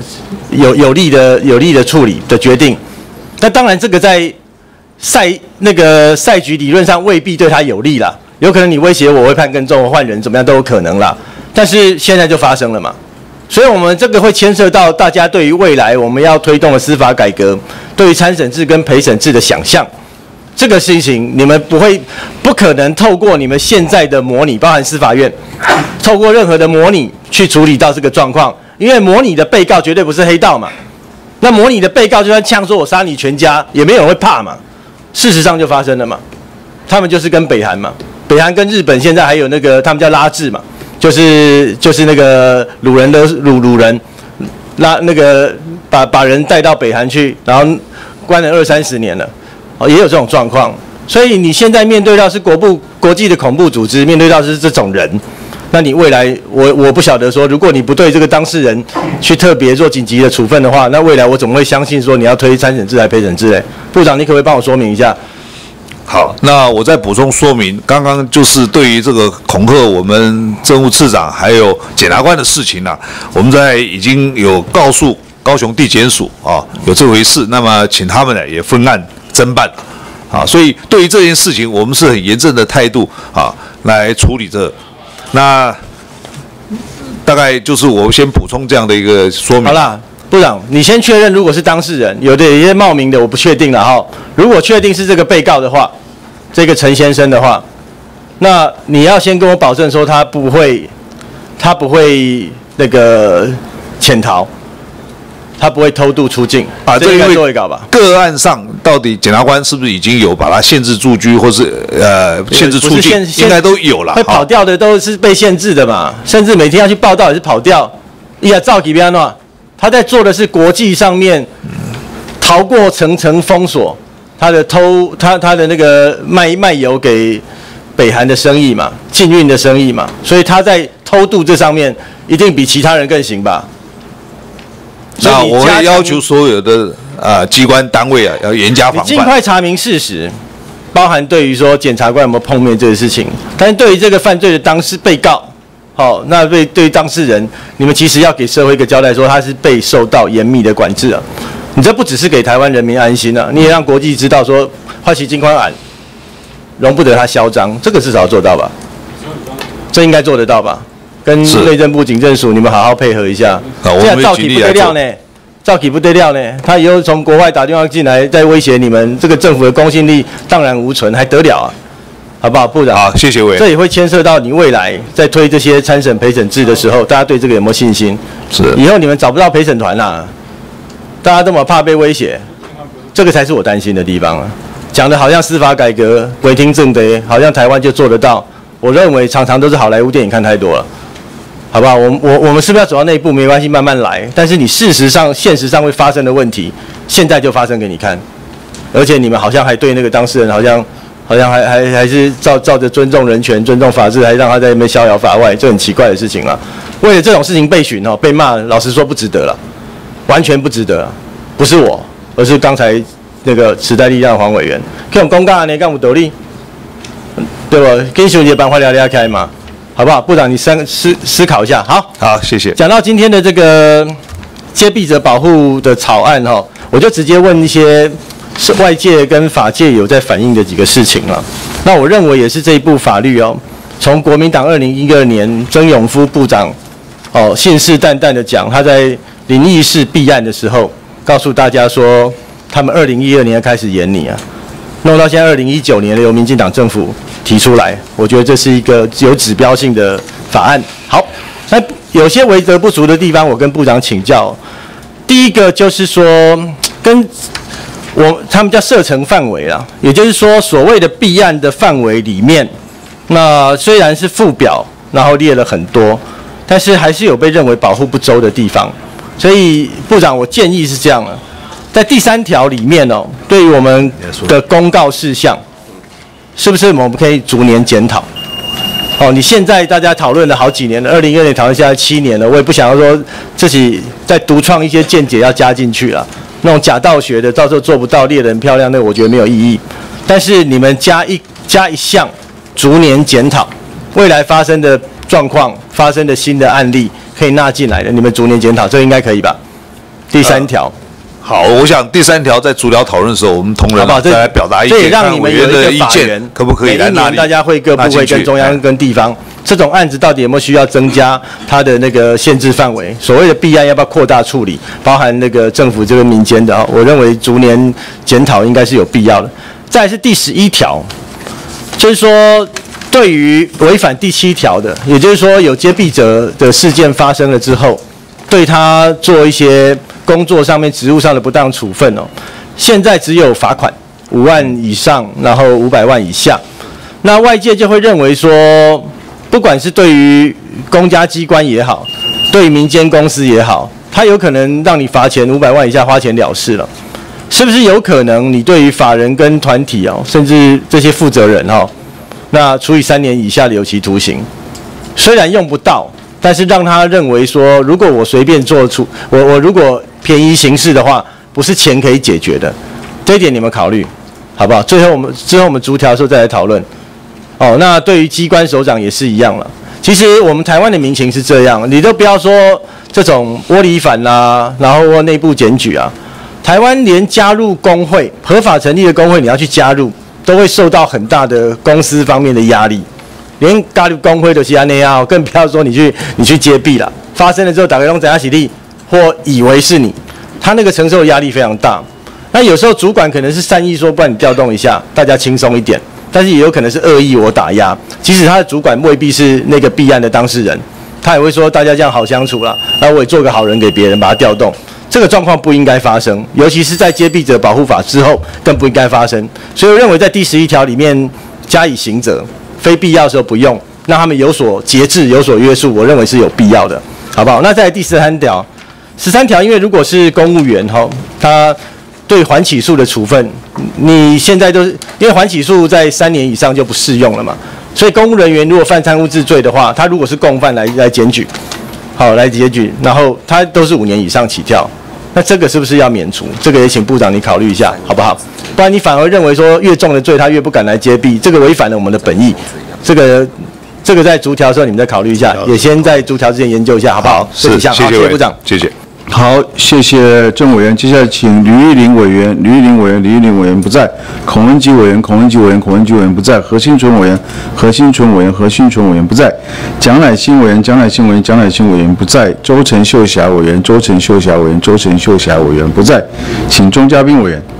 处理的决定。那当然，这个在赛局理论上未必对他有利啦，有可能你威胁我会判更重，换人怎么样都有可能啦。但是现在就发生了嘛，所以我们这个会牵涉到大家对于未来我们要推动的司法改革，对于参审制跟陪审制的想象。这个事情你们不可能透过你们现在的模拟，包含司法院，透过任何的模拟去处理到这个状况，因为模拟的被告绝对不是黑道嘛。那模拟的被告就算呛说我杀你全家，也没有人会怕嘛。事实上就发生了嘛，他们就是跟北韩嘛，北韩跟日本现在还有那个他们叫拉致嘛，就是那个掳人拉那个把人带到北韩去，然后关了20-30年了。也有这种状况，所以你现在面对到是国际的恐怖组织，面对到是这种人，那你未来我不晓得说，如果你不对这个当事人去特别做紧急的处分的话，那未来我怎么会相信说你要推参审制还陪审制嘞？部长，你可不可以帮我说明一下？ 好，那我再补充说明，刚刚就是对于这个恐吓我们政务次长还有检察官的事情呢，我们已经有告诉高雄地检署啊有这回事，那么请他们呢也分案侦办，所以对于这件事情，我们是很严正的态度来处理这。那大概就是我先补充这样的一个说明。 好啦，部长，你先确认，如果是当事人，有一些冒名的，我不确定了哈。如果确定是这个被告的话，这个陈先生的话，那你要先跟我保证说他不会那个潜逃。他不会偷渡出境这应该做一稿吧？ 个案上到底检察官是不是已经有把他限制住居，或是限制出境，应该都有了。 会跑掉的都是被限制的嘛，甚至每天要去报道也是跑掉。照给边诺，他在做的是国际上面逃过层层封锁，他的那个卖油给北韩的生意嘛，禁运的生意嘛，所以他在偷渡这上面一定比其他人更行吧？ 那我会要求所有的机关单位要严加防范。 你尽快查明事实，包含对于说检察官有没有碰面这个事情，但是对于这个犯罪的被告，那对于当事人，你们其实要给社会一个交代，说他是被受到严密的管制啊。你这不只是给台湾人民安心啊，你也让国际知道说花旗金矿案容不得他嚣张，这个至少要做到吧？这应该做得到吧？跟内政部警政署，你们好好配合一下。这样照起不得了呢，照起不得了呢。他以后从国外打电话进来，再威胁你们，这个政府的公信力荡然无存，还得了啊？好不好，部长？ 好，谢谢委员。 这也会牵涉到你未来在推这些参审陪审制的时候，大家对这个有没有信心？ 是。 以后你们找不到陪审团啦，大家这么怕被威胁，这个才是我担心的地方啊。讲的好像司法改革违听正德，好像台湾就做得到。我认为常常都是好莱坞电影看太多了。好不好？我们是不是要走到那一步？没关系，慢慢来。但是你现实上会发生的问题，现在就发生给你看。而且你们好像还对那个当事人好像还是照着尊重人权、尊重法治，还让他在那边逍遥法外，这很奇怪的事情啊。为了这种事情被询被骂，老实说不值得了，完全不值得。不是我，而是刚才那个时代力量黄委员，这种公告呢，干有道理，对吧？跟熊姐办法聊开嘛。好不好，部长，你思考一下。 好，谢谢。 讲到今天的这个揭弊者保护的草案我就直接问一些是外界跟法界有在反映的几个事情了。那我认为也是这一部法律从国民党2012年曾永夫部长信誓旦旦的讲，他在林义士弊案的时候，告诉大家说，他们2012年开始演你啊，弄到现在2019年了，由民进党政府提出来，我觉得这是一个有指标性的法案。好，那有些微德不足的地方，我跟部长请教。第一个就是说，他们叫射程范围啦，也就是说，所谓的弊案的范围里面，那虽然是附表，然后列了很多， 但是还是有被认为保护不周的地方。所以部长，我建议是这样了，在第3条里面哦，对于我们的公告事项，是不是我们可以逐年检讨？哦，你现在大家讨论了好几年了，2012年讨论，现在7年了，我也不想要说自己再独创一些见解要加进去了。那种假道学的，到时候做不到，列得很漂亮，那我觉得没有意义。但是你们加一项，逐年检讨未来发生的状况、发生的新的案例可以纳进来的，你们逐年检讨，这应该可以吧？第3条。 好，我想第3条在逐条讨论的时候，我们同仁再来表达意见， 这也让你们有一个法源， 可不可以来纳进？ 大家会各部会跟中央跟地方，这种案子到底有没有需要增加它的那个限制范围？所谓的弊案要不要扩大处理？包含那个政府这个民间的啊，我认为逐年检讨应该是有必要的。再来是第11条，就是说对于违反第7条的，也就是说有揭弊者的事件发生了之后，对他做一些工作上面、职务上的不当处分哦，现在只有罚款5万以上，然后500万以下。那外界就会认为说，不管是对于公家机关也好，对于民间公司也好，他有可能让你罚钱500万以下，花钱了事了。是不是有可能你对于法人跟团体哦，甚至这些负责人哦，那处以3年以下的有期徒刑？虽然用不到，但是让他认为说，如果我随便做出我如果便宜行事的话，不是钱可以解决的，这一点你们考虑，好不好？之后我们逐条的时候再来讨论。哦，那对于机关首长也是一样了。其实我们台湾的民情是这样，你都不要说这种窝里反啦，然后内部检举啊，台湾连加入工会、合法成立的工会，你要去加入，都会受到很大的公司方面的压力。连加入工会都是那样，更不要说你去揭弊了。发生了之后，打开笼怎样洗地，或以为是你，他那个承受的压力非常大。那有时候主管可能是善意说，不然你调动一下，大家轻松一点。但是也有可能是恶意我打压，即使他的主管未必是那个弊案的当事人，他也会说大家这样好相处啦，然后我也做个好人给别人，把他调动。这个状况不应该发生，尤其是在揭弊者保护法之后更不应该发生。所以我认为在第11条里面加以刑责，非必要的时候不用，让他们有所节制、有所约束，我认为是有必要的，好不好？那在第13条，13条因为如果是公务员他对缓起诉的处分，你现在都是因为缓起诉在3年以上就不适用了嘛，所以公务人员如果犯贪污治罪的话，他如果是共犯来检举，好来检举，然后他都是5年以上起跳，那这个是不是要免除？这个也请部长你考虑一下，好不好？不然你反而认为说越重的罪他越不敢来揭弊，这个违反了我们的本意。这个在逐条的时候你们再考虑一下，也先在逐条之前研究一下，好不好？ 是，谢谢部长，谢谢。 好，谢谢郑委员。接下来请吕玉玲委员不在；孔文吉委员不在；何新存委员不在；蒋乃馨委员不在；周陈秀霞委员不在。请钟嘉宾委员。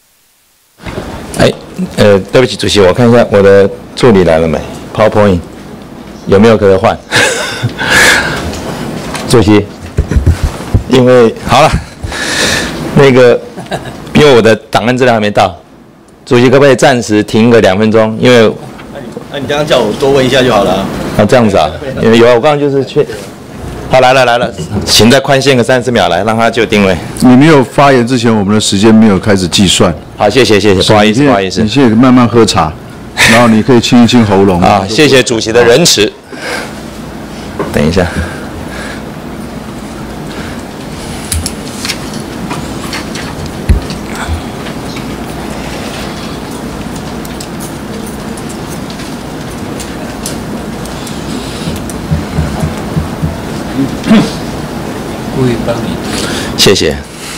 对不起，主席，我看一下我的助理来了没 ？PowerPoint 有没有可以换？主席。因为好了，因为我的档案资料还没到，主席可不可以暂时停个2分钟？因为那你刚刚叫我多问一下就好了。 这样子啊？有啊，我刚刚就是去。好，来了，请再宽限个30秒来，让他就定位。 你没有发言之前，我们的时间没有开始计算。 好，谢谢，不好意思。 你现在慢慢喝茶，然后你可以清一清喉咙。 啊，谢谢主席的仁慈。等一下。谢谢。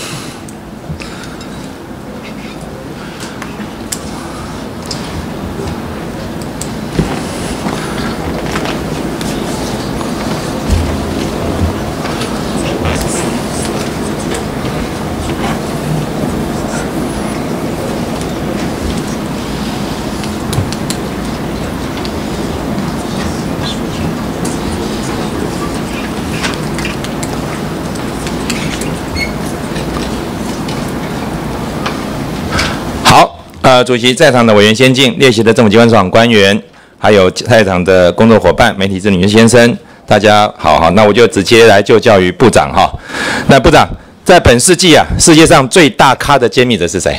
主席，在场的委员先进，列席的政府机关首长官员，还有在场的工作伙伴、媒体之女先生， 大家好，那我就直接来就教于部长哈。那部长，在本世纪啊，世界上最大咖的揭秘者是谁？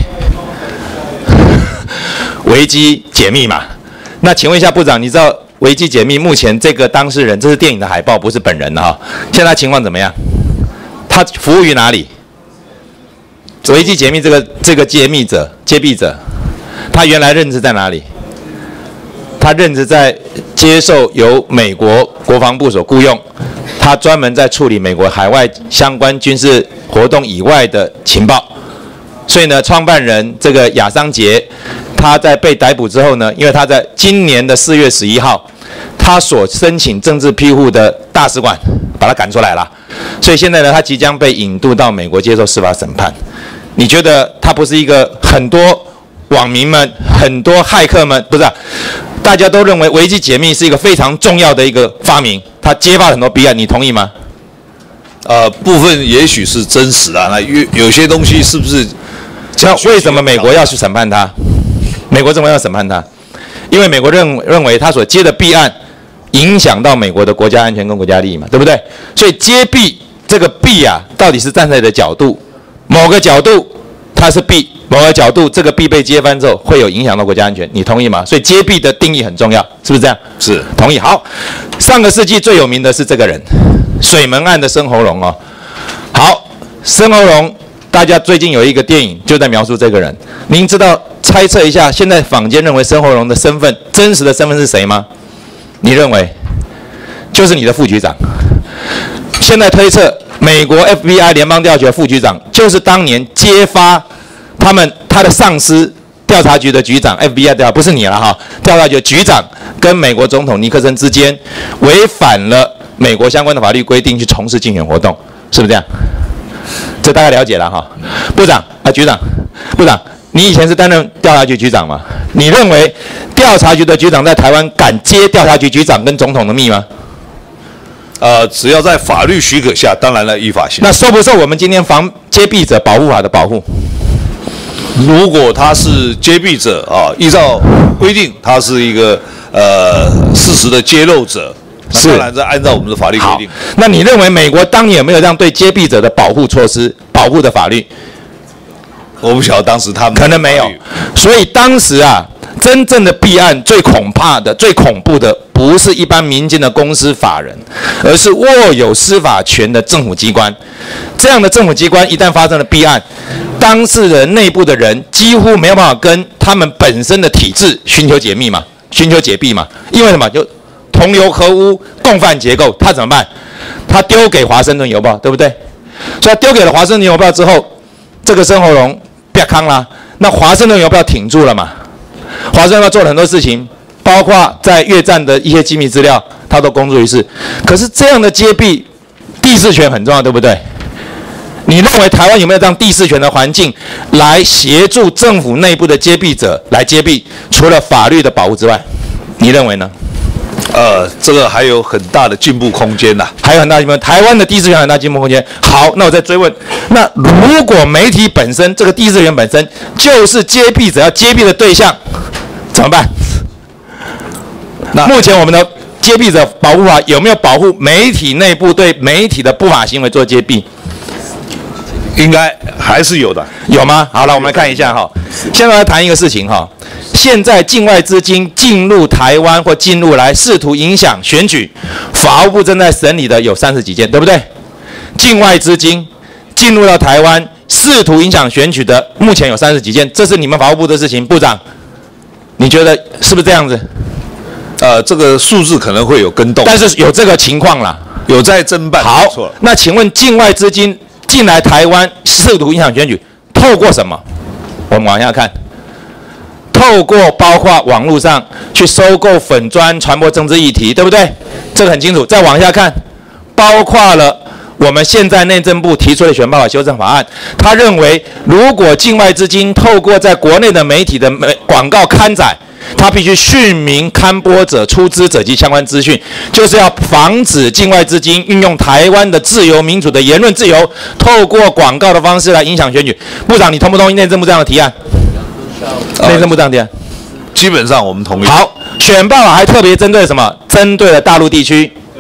维基解密嘛。那请问一下部长，你知道维基解密目前这个当事人，这是电影的海报，不是本人哈。现在情况怎么样？他服务于哪里？维基解密这个揭秘者，他原来任职在哪里？他任职在接受由美国国防部所雇用，他专门在处理美国海外相关军事活动以外的情报。所以呢，创办人这个亚桑杰，他在被逮捕之后呢，因为他在今年的4月11号，他所申请政治庇护的大使馆把他赶出来了，所以现在呢，他即将被引渡到美国接受司法审判。你觉得他不是一个很多网民们、很多骇客们，不是、啊？大家都认为维基解密是一个非常重要的一个发明，它揭发很多弊案，你同意吗？ 部分也许是真实的，那有些东西是不是？ 那为什么美国要去审判他？美国为什么要审判他？因为美国认为他所揭的弊案影响到美国的国家安全跟国家利益嘛，对不对？所以揭弊这个弊啊，到底是站在的角度，某个角度它是弊。某个角度，这个弊被揭翻之后，会有影响到国家安全，你同意吗？所以揭弊的定义很重要，是不是这样？ 是， 同意。好，上个世纪最有名的是这个人，水门案的深喉咙哦。好，深喉咙，大家最近有一个电影就在描述这个人。您知道猜测一下，现在坊间认为深喉咙的身份，真实的身份是谁吗？你认为？就是你的副局长。现在推测，美国 FBI 联邦调查局副局长就是当年揭发。他的上司调查局的局长 FBI 调查不是你了哈，调查局的局长跟美国总统尼克森之间违反了美国相关的法律规定去从事竞选活动，是不是这样？这大概了解了哈。部长啊，局长，部长，你以前是担任调查局局长吗？你认为调查局的局长在台湾敢揭调查局局长跟总统的密吗？ 只要在法律许可下，当然了，依法行。 那受不受我们今天防揭弊者保护法的保护？ 如果他是揭弊者啊，依照规定，他是一个事实的揭露者，当然是按照我们的法律规定。 那你认为美国当年有没有这样对揭弊者的保护措施、保护的法律？ 我不晓得当时他们可能没有。所以当时啊，真正的弊案最恐怕的、最恐怖的，不是一般民间的公司法人，而是握有司法权的政府机关。这样的政府机关一旦发生了弊案，当事人内部的人几乎没有办法跟他们本身的体制寻求解密嘛，寻求解弊嘛。因为什么？就同流合污、共犯结构，他怎么办？他丢给华盛顿邮报，对不对？所以他丢给了华盛顿邮报之后，这个深喉咙被康啦，那华盛顿邮报挺住了嘛？华盛顿邮报做了很多事情，包括在越战的一些机密资料，他都公诸于世。可是这样的揭弊，第四权很重要，对不对？你认为台湾有没有这样第四权的环境来协助政府内部的揭弊者来揭弊？除了法律的保护之外，你认为呢？ 这个还有很大的进步空间呐， 还有很大进步。台湾的第四权很大进步空间。好，那我再追问，那如果媒体本身这个第四权本身就是揭弊者要揭弊的对象，怎么办？那目前我们的揭弊者保护法有没有保护媒体内部对媒体的不法行为做揭弊？ 应该还是有的， 有吗？好了，我们来看一下哈。现在来谈一个事情哈。现在境外资金进入台湾或进入来试图影响选举，法务部正在审理的有30几件，对不对？境外资金进入到台湾试图影响选举的，目前有30几件，这是你们法务部的事情。部长，你觉得是不是这样子？ 这个数字可能会有更动， 但是有这个情况啦， 有在侦办。 好，那请问境外资金进来台湾试图影响选举，透过什么？我们往下看，透过包括网络上去收购粉专，传播政治议题，对不对？这个很清楚。再往下看，包括了我们现在内政部提出的选罢法修正法案，他认为如果境外资金透过在国内的媒体的广告刊载，他必须讯明刊播者、出资者及相关资讯，就是要防止境外资金运用台湾的自由民主的言论自由，透过广告的方式来影响选举。部长，你同不同意内政部这样的提案？内政部这样提案， 基本上我们同意。 好，选罢法还特别针对什么？针对了大陆地区、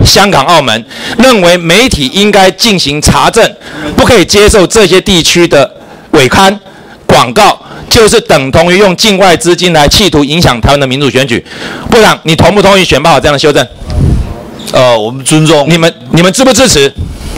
香港、澳门，认为媒体应该进行查证，不可以接受这些地区的伪刊广告，就是等同于用境外资金来企图影响台湾的民主选举。部长，你同不同意选罢法这样的修正？ 我们尊重。 你们支不支持？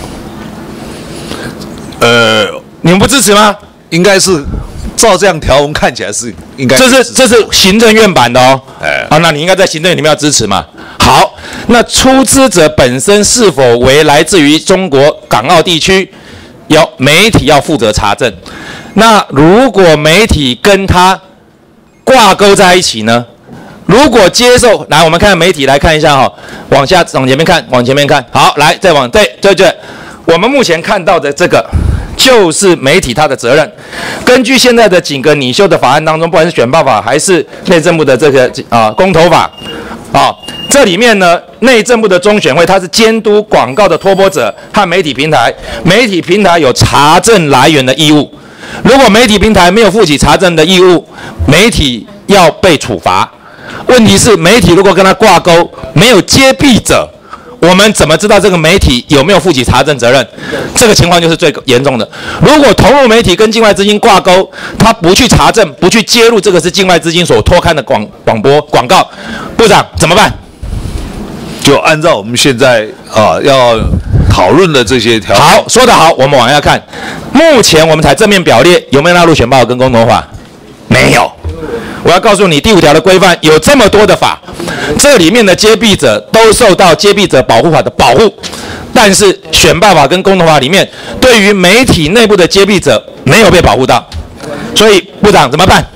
你们不支持吗？ 应该是照这样条文看起来是应该。 这是行政院版的哦。那你应该在行政院里面要支持嘛。好，那出资者本身是否为来自于中国港澳地区，媒体要负责查证。那如果媒体跟他挂钩在一起呢？如果接受，来我们看媒体来看一下哈，往前面看，好，来再往对，我们目前看到的这个就是媒体它的责任。根据现在的几个拟修的法案当中，不管是选罢法还是内政部的这个公投法这里面呢，内政部的中选会它是监督广告的托播者和媒体平台，媒体平台有查证来源的义务。如果媒体平台没有负起查证的义务，媒体要被处罚。问题是，媒体如果跟他挂钩，没有揭弊者，我们怎么知道这个媒体有没有负起查证责任？这个情况就是最严重的。如果投入媒体跟境外资金挂钩，他不去查证，不去揭露这个是境外资金所托刊的广告，部长怎么办？ 就按照我们现在要讨论的这些条件。 好，说得好，我们往下看。目前我们才正面表列，有没有纳入选罢法跟公投法？没有。我要告诉你，第5条的规范有这么多的法，这里面的揭弊者都受到揭弊者保护法的保护，但是选罢法跟公投法里面对于媒体内部的揭弊者没有被保护到，所以部长怎么办？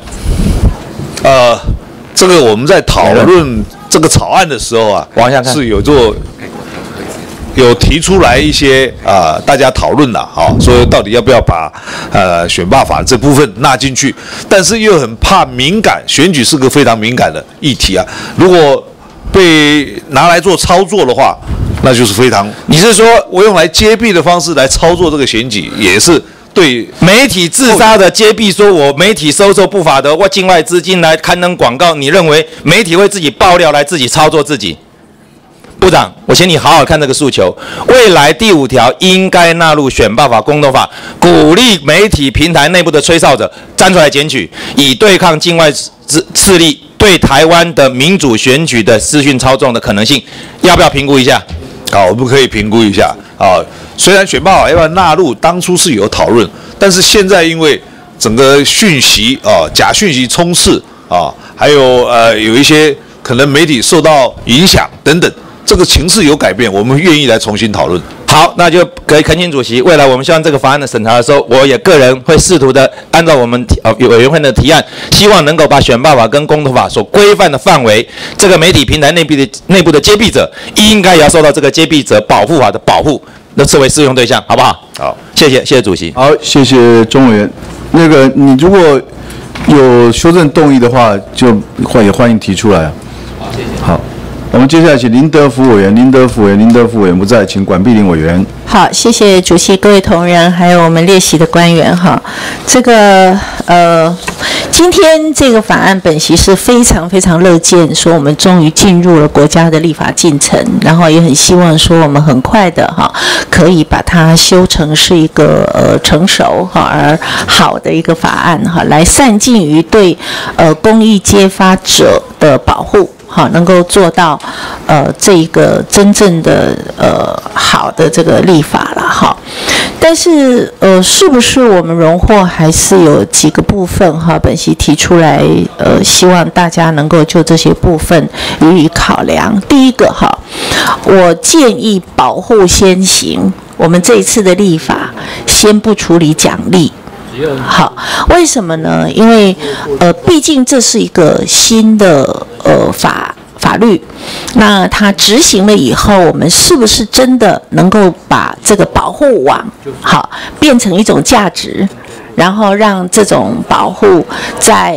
这个我们在讨论这个草案的时候往下看是有提出来一些大家讨论的说到底要不要把选罢法这部分纳进去，但是又很怕敏感，选举是个非常敏感的议题如果被拿来做操作的话，那就是非常。 你是说我用来揭弊的方式来操作这个选举，也是对媒体自杀的揭弊，说我媒体收受不法的或境外资金来刊登广告，你认为媒体会自己爆料来自己操作自己？部长，我请你好好看这个诉求。未来第5条应该纳入选罢法、公投法，鼓励媒体平台内部的吹哨者站出来检举，以对抗境外势力对台湾的民主选举的资讯操纵的可能性，要不要评估一下？ 好，我们可以评估一下虽然选罢法要不要纳入，当初是有讨论，但是现在因为整个讯息假讯息充斥还有有一些可能媒体受到影响等等。这个情势有改变，我们愿意来重新讨论。 好，那就可以恳请主席，未来我们希望这个法案的审查的时候，我也个人会试图的按照我们委员会的提案，希望能够把选罢法跟公投法所规范的范围，这个媒体平台内部的揭弊者，应该也要受到这个揭弊者保护法的保护，那视为适用对象，好不好？ 好， 谢谢主席。 好，谢谢钟委员。那个你如果有修正动议的话，就也欢迎提出来好，谢谢。 好。我们接下来请林德福委员，林德福委员不在，请管碧玲委员。 好，谢谢主席、各位同仁，还有我们列席的官员哈。这个今天这个法案本席是非常非常乐见，说我们终于进入了国家的立法进程，然后也很希望说我们很快的可以把它修成是一个成熟而好的一个法案来善尽于对公益揭发者的保护。能够做到这一个真正的好的这个立法了但是是不是我们荣获还是有几个部分本席提出来希望大家能够就这些部分予以考量。第一个我建议保护先行，我们这一次的立法先不处理奖励。好，为什么呢？因为毕竟这是一个新的法律，那它执行了以后，我们是不是真的能够把这个保护网变成一种价值，然后让这种保护在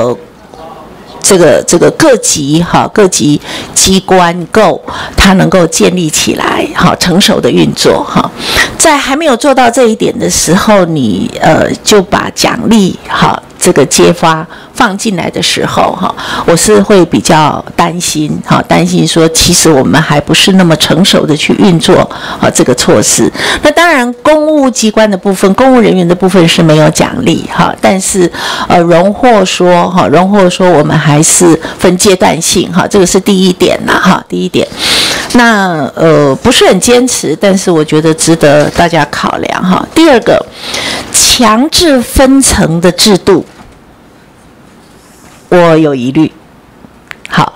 这个各级机关构它能够建立起来成熟的运作在还没有做到这一点的时候，你就把奖励这个揭发放进来的时候，哈，我是会比较担心，哈，担心说其实我们还不是那么成熟的去运作这个措施。那当然，公务机关的部分，公务人员的部分是没有奖励，哈，但是荣获说，我们还是分阶段性，哈，这个是第一点啦，哈，第一点。那不是很坚持，但是我觉得值得大家考量，哈。第二个，强制分层的制度，我有疑虑。好，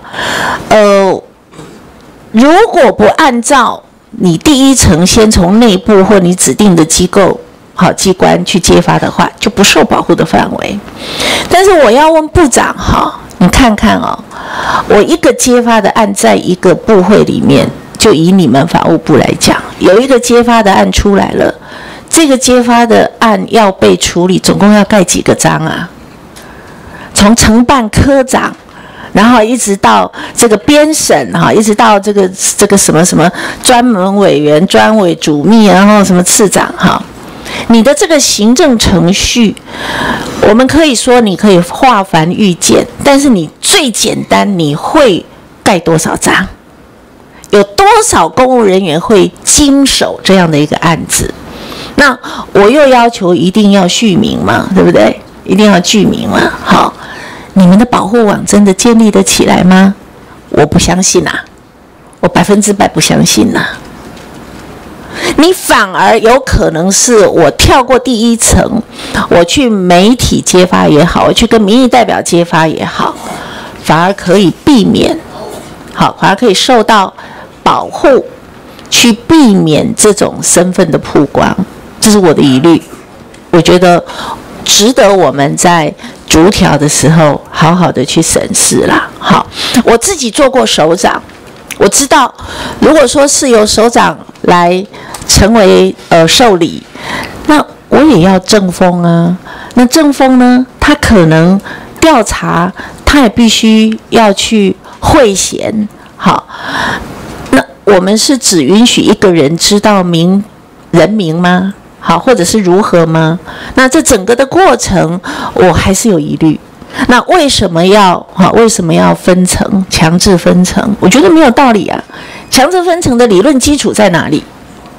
如果不按照你第一层先从内部或你指定的机构、好机关去揭发的话，就不受保护的范围。但是我要问部长，哈，你看看哦，我一个揭发的案在一个部会里面，就以你们法务部来讲，有一个揭发的案出来了，这个揭发的案要被处理，总共要盖几个章啊？从承办科长，然后一直到这个编审哈，一直到这个什么什么专门委员、专委主秘，然后什么次长哈。你的这个行政程序，我们可以说你可以化繁育简，但是你最简单，你会盖多少章？有多少公务人员会经手这样的一个案子？那我又要求一定要续名嘛，对不对？一定要具名嘛。好，你们的保护网真的建立得起来吗？我不相信啊，我100%不相信啊。你反而有可能是我跳过第一层，我去媒体揭发也好，我去跟民意代表揭发也好，反而可以避免，好，反而可以受到保护，去避免这种身份的曝光，这是我的疑虑。我觉得值得我们在逐条的时候好好的去审视啦。好，我自己做过首长，我知道，如果说是由首长来成为受理，那我也要正风啊。那正风呢，他可能调查，他也必须要去会衔。好，那我们是只允许一个人知道人名吗？好，或者是如何吗？那这整个的过程，我还是有疑虑。那为什么要分层，强制分层？我觉得没有道理啊。强制分层的理论基础在哪里？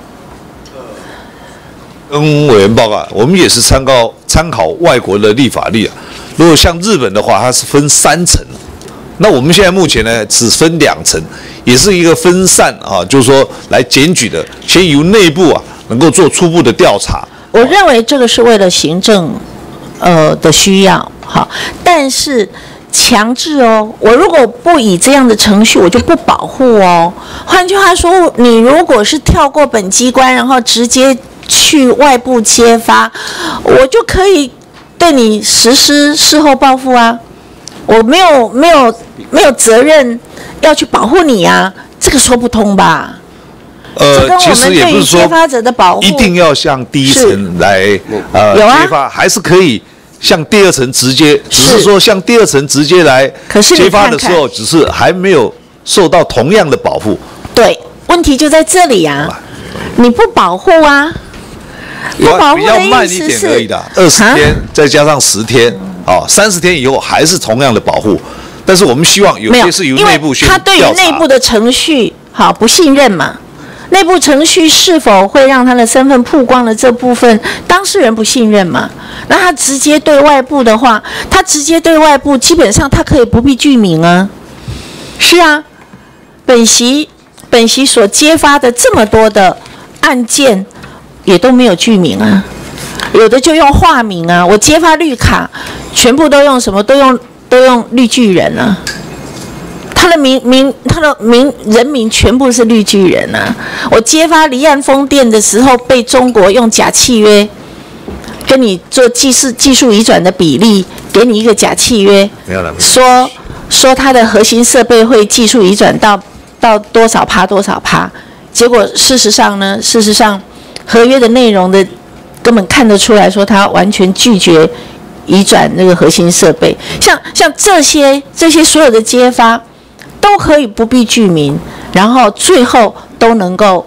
跟委员报告，我们也是参考外国的立法例啊。如果像日本的话，它是分3层，那我们现在目前呢只分2层，也是一个分散啊，就是说来检举的，先由内部啊能够做初步的调查。 我认为这个是为了行政的需要，好，但是强制哦，我如果不以这样的程序，我就不保护哦。换句话说，你如果是跳过本机关，然后直接去外部揭发，我就可以对你实施事后报复啊，我没有责任要去保护你啊，这个说不通吧？ 其实也不是说揭发者的保护一定要向第一层来揭发，还是可以向第2层直接，只是说向第2层直接来揭发的时候，只是还没有受到同样的保护。 对，问题就在这里啊，你不保护啊。不保护的意思是而已的，20天再加上10天，啊，30天以后还是同样的保护。但是我们希望有些是由内部先调查。他对于内部的程序好不信任嘛？内部程序是否会让他的身份曝光的这部分，当事人不信任嘛？那他直接对外部的话，他直接对外部，基本上他可以不必具名啊。是啊，本席所揭发的这么多的案件。也都没有具名啊，有的就用化名啊。我揭发绿卡，全部都用什么？都用绿巨人啊。他的人名全部是绿巨人啊。我揭发离岸风电的时候，被中国用假契约跟你做技术移转的比例，给你一个假契约，说他的核心设备会技术移转到多少趴，结果事实上。合约的内容的根本看得出来说，他完全拒绝移转那个核心设备。像这些所有的揭发，都可以不必具名，然后最后都能够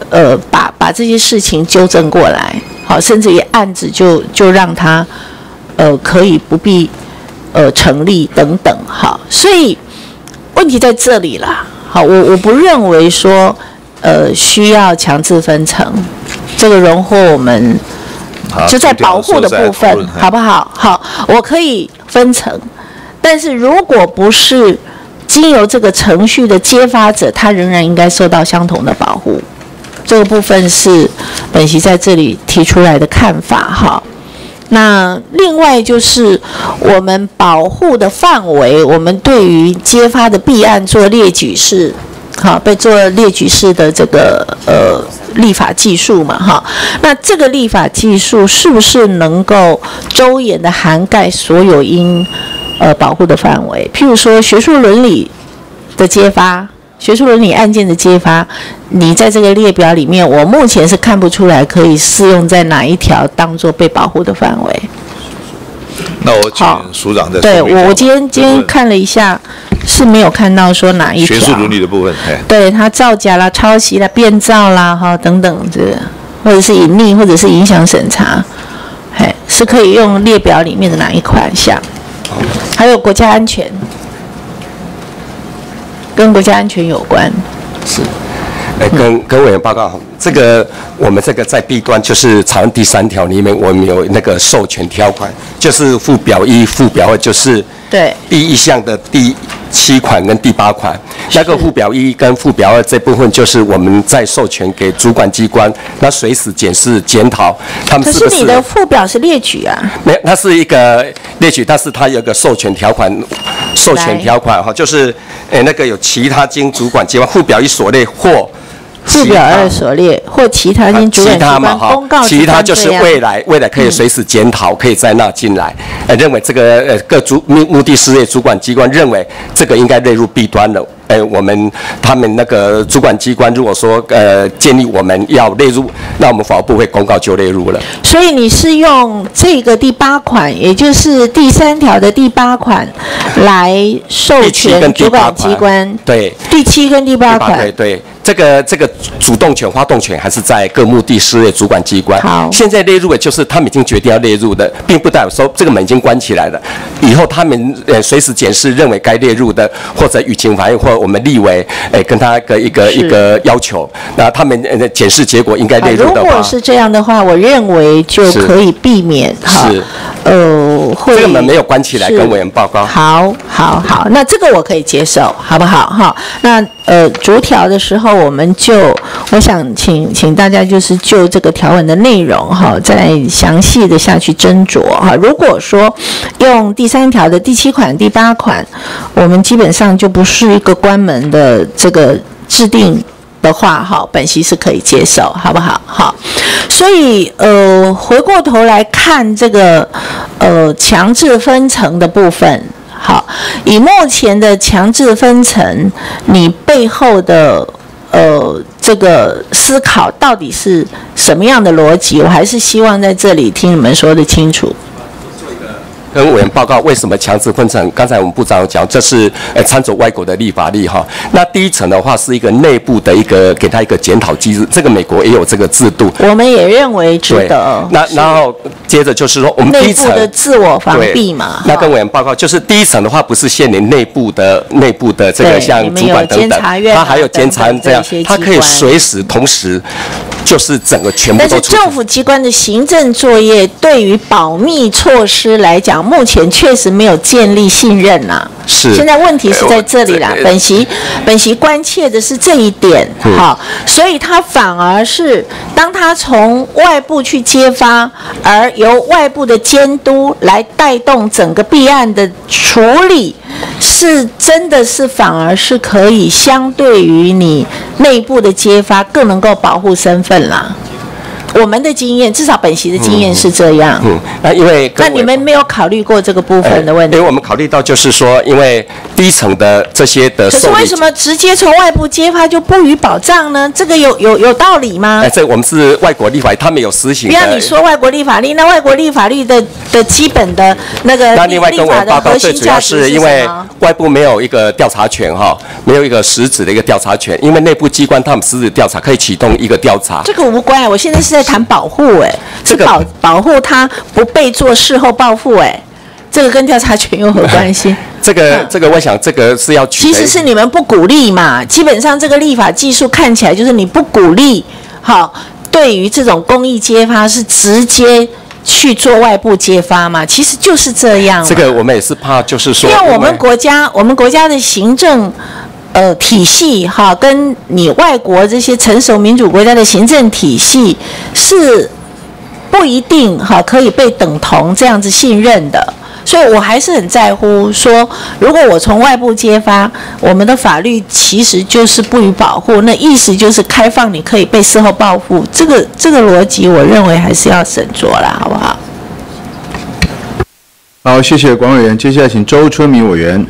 把这些事情纠正过来，好，甚至于案子就让他可以不必成立等等，好，所以问题在这里啦。好，我不认为说需要强制分层，这个荣获我们就在保护的部分，好不好？好，我可以分层，但是如果不是经由这个程序的揭发者，他仍然应该受到相同的保护。这个部分是本席在这里提出来的看法哈。那另外就是我们保护的范围，我们对于揭发的弊案做列举式，好，被做列举式的这个立法技术嘛哈。那这个立法技术是不是能够周延的涵盖所有应保护的范围？譬如说学术伦理的揭发。学术伦理案件的揭发，你在这个列表里面，我目前是看不出来可以适用在哪一条当做被保护的范围。 那我请署长再对我今天看了一下，是没有看到说哪一条学术伦理的部分， 对他造假啦、抄袭啦、变造啦，哈等等这个，或者是隐匿，或者是影响审查，是可以用列表里面的哪一款项？还有国家安全。跟国家安全有关， 是，跟委员报告，这个我们这个在弊端就是草案第3条里面，我们有那个授权条款，就是附表1、附表2，就是对第1项的第7款跟第8款，那个附表1跟附表2这部分就是我们在授权给主管机关，那随时检视检讨他们是不是。 可是你的附表是列举啊？ 没有，它是一个列举，但是它有一个授权条款，授权条款哈，就是那个有其他经主管机关附表1所列或。 附表2所列或其他经主管机关公告其他就是未来可以随时检讨，可以再纳进来。认为这个各目的事业主管机关认为这个应该列入弊端了。他们那个主管机关如果说建议我们要列入，那我们法务部会公告就列入了。 所以你是用这个第8款，也就是第3条的第8款来授权主管机关。 对， 第7跟第8款。 对。这个主动权、发动权还是在各目的事业主管机关。 好， 现在列入的就是他们已经决定要列入的，并不代表说这个门已经关起来了。以后他们随时检视认为该列入的，或者舆情反映，或者我们立委跟他一个要求，那他们检视结果应该列入的话， 如果是这样的话，我认为就可以避免哈。会这个门没有关起来，跟委员报告。 好，那这个我可以接受，好不好？哈，那逐条的时候，我想请大家就是就这个条文的内容哈，再详细的下去斟酌哈。如果说用第3条的第7款、第8款，我们基本上就不是一个关门的这个制定的话，哈，本席是可以接受，好不好？好，所以回过头来看这个强制分层的部分。好，以目前的强制分层，你背后的这个思考到底是什么样的逻辑？我还是希望在这里听你们说得清楚。 跟委员报告为什么强制分层？刚才我们部长有讲，这是参照外国的立法例哈。那第一层的话是一个内部的给他一个检讨机制，这个美国也有这个制度。 我们也认为值得。 那然后接着就是说，我们第一层内部的自我防弊嘛。 那跟委员报告，就是第一层的话不是限你内部的这个像主管等等，他还有监察院这样，他可以随时同时。就是整个全部都出去。 但是政府机关的行政作业对于保密措施来讲，目前确实没有建立信任呐。 是。 现在问题是在这里啦，本席关切的是这一点，好，所以他反而是当他从外部去揭发，而由外部的监督来带动整个弊案的处理，是真的是反而是可以相对于你内部的揭发更能够保护身份啦。我们的经验，至少本席的经验是这样。 那因为那你们没有考虑过这个部分的问题？ 因为我们考虑到就是说，因为第一层的这些的， 可是为什么直接从外部揭发就不予保障呢？这个有道理吗？ 这我们是外国立法，他们有实行。 不要你说外国立法律，那外国立法律的基本的那个那另外跟我们报告，最主要是因为外部没有一个调查权哈，没有一个实质的一个调查权，因为内部机关他们实质调查可以启动一个调查。 这个无关，我现在是在在谈保护是保护他不被做事后报复这个跟调查权有何关系？ 这个，我想这个是要其实是你们不鼓励嘛。基本上这个立法技术看起来就是你不鼓励，对于这种公益揭发是直接去做外部揭发嘛，其实就是这样。 这个我们也是怕，就是说， 因为我们国家的行政体系跟你外国这些成熟民主国家的行政体系是不一定可以被等同这样子信任的。所以我还是很在乎说，如果我从外部揭发，我们的法律其实就是不予保护，那意思就是开放你可以被事后报复，这个逻辑我认为还是要审酌啦，好不好？ 好，谢谢管委员。接下来请周春米委员。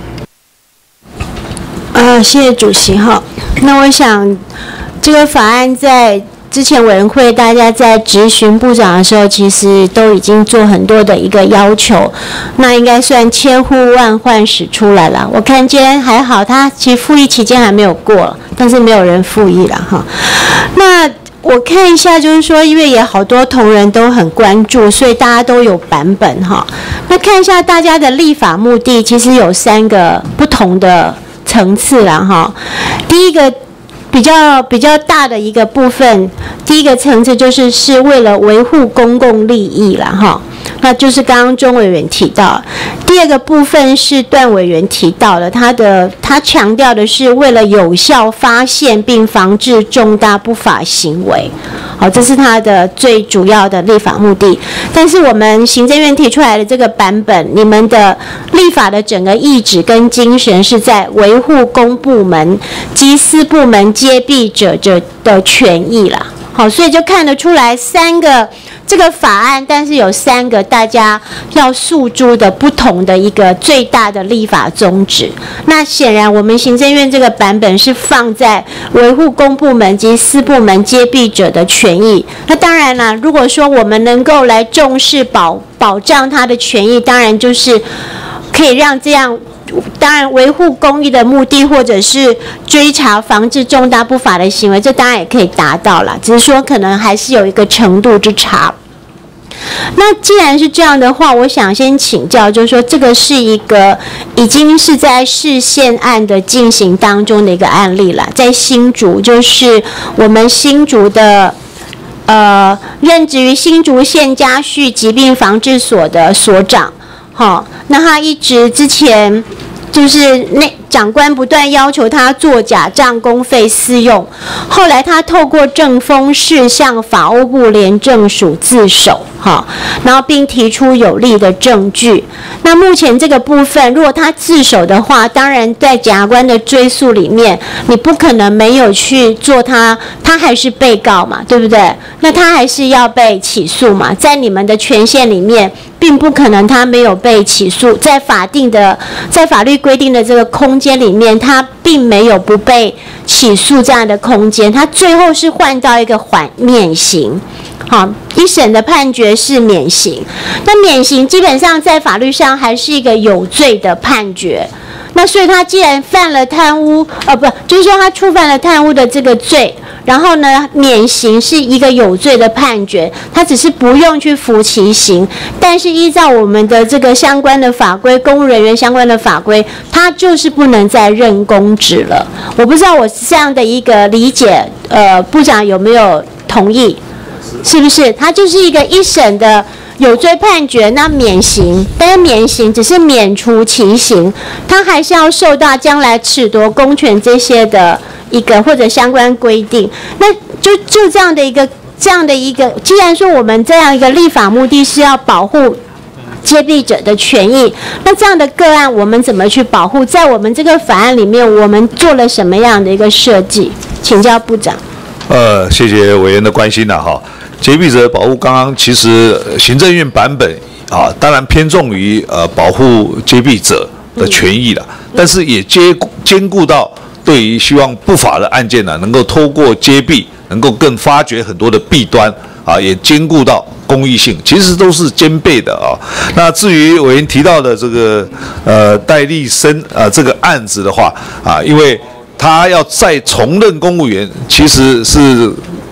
谢谢主席哈。那我想这个法案在之前委员会大家在质询部长的时候，其实都已经做很多的一个要求，那应该算千呼万唤始出来了。我看今天还好，他其实复议期间还没有过，但是没有人复议了哈。那我看一下，就是说，因为也好多同仁都很关注，所以大家都有版本哈。那看一下大家的立法目的，其实有3个不同的层次啦哈。第一个比较大的一个部分，第一个层次是为了维护公共利益啦哈，那就是刚刚钟委员提到。第二个部分是段委员提到的，他强调的是为了有效发现并防治重大不法行为，好，这是他的最主要的立法目的。但是我们行政院提出来的这个版本，你们的立法的整个意旨跟精神是在维护公部门及私部门揭弊者的权益啦。好，所以就看得出来3个这个法案，但是有3个大家要诉诸的不同的一个最大的立法宗旨。那显然我们行政院这个版本是放在维护公部门及私部门揭弊者的权益。那当然啦，如果说我们能够来重视保障他的权益，当然就是可以让这样。当然，维护公益的目的，或者是追查、防治重大不法的行为，这当然也可以达到了，只是说可能还是有一个程度之差。那既然是这样的话，我想先请教，就是说这个是一个已经是在释宪案的进行当中的一个案例了，在新竹，就是我们新竹的任职于新竹县家畜疾病防治所的所长。好，那他一直之前就是长官不断要求他作假账公费私用，后来他透过政风室向法务部廉政署自首，然后并提出有力的证据。那目前这个部分，如果他自首的话，当然在检察官的追诉里面，你不可能没有去做他还是被告嘛，对不对？那他还是要被起诉嘛，在你们的权限里面，并不可能他没有被起诉，在法律规定的这个空间里面，他并没有不被起诉这样的空间，他最后是换到一个免刑。好，一审的判决是免刑，那免刑基本上在法律上还是一个有罪的判决。那所以他既然犯了贪污，就是说他触犯了贪污的这个罪，然后呢，免刑是一个有罪的判决，他只是不用去服其刑，但是依照我们的这个相关的法规，公务人员相关的法规，他就是不能再任公职了。我不知道我这样的一个理解，部长有没有同意？是不是？他就是一个一审的有罪判决，那免刑，但是免刑只是免除其刑，他还是要受到将来褫夺公权这些的一个或者相关规定。那就这样的一个，既然说我们这样一个立法目的是要保护揭弊者的权益，那这样的个案我们怎么去保护？在我们这个法案里面，我们做了什么样的一个设计？请教部长。 谢谢委员的关心了哈。揭弊者保护，刚刚其实行政院版本当然偏重于保护揭弊者的权益了，但是也兼顾到对于希望不法的案件呢，能够透过揭弊，能够更发掘很多的弊端也兼顾到公益性，其实都是兼备的那至于委员提到的这个戴立生这个案子的话因为他要再重任公务员，其实是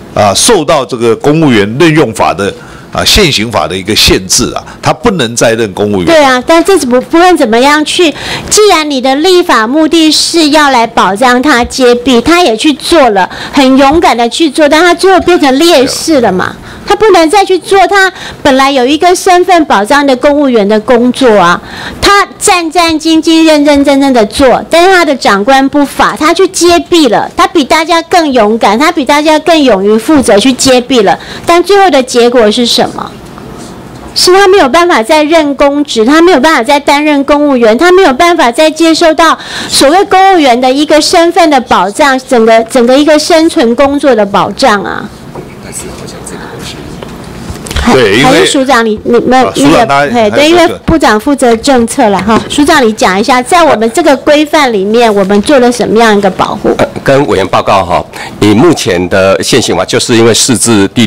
受到这个公务员任用法的现行法的一个限制啊，他不能再任公务员。 对啊，但这不论怎么样去，既然你的立法目的是要来保障他揭弊，他也去做了，很勇敢的去做，但他最后变成烈士了嘛。他不能再去做他本来有一个身份保障的公务员的工作啊，他战战兢兢、认认真真的做，但是他的长官不法，他去揭弊了，他比大家更勇敢，他比大家更勇于负责去揭弊了，但最后的结果是什么？是他没有办法再任公职，他没有办法再担任公务员，他没有办法再接受到所谓公务员的一个身份的保障，整个一个生存工作的保障啊。 对，因为还是署长你们那个对，因为部长负责政策了哈，署长你讲一下，在我们这个规范里面，我们做了什么样一个保护？ 跟委员报告哈，以目前的现行法，就是因为释字第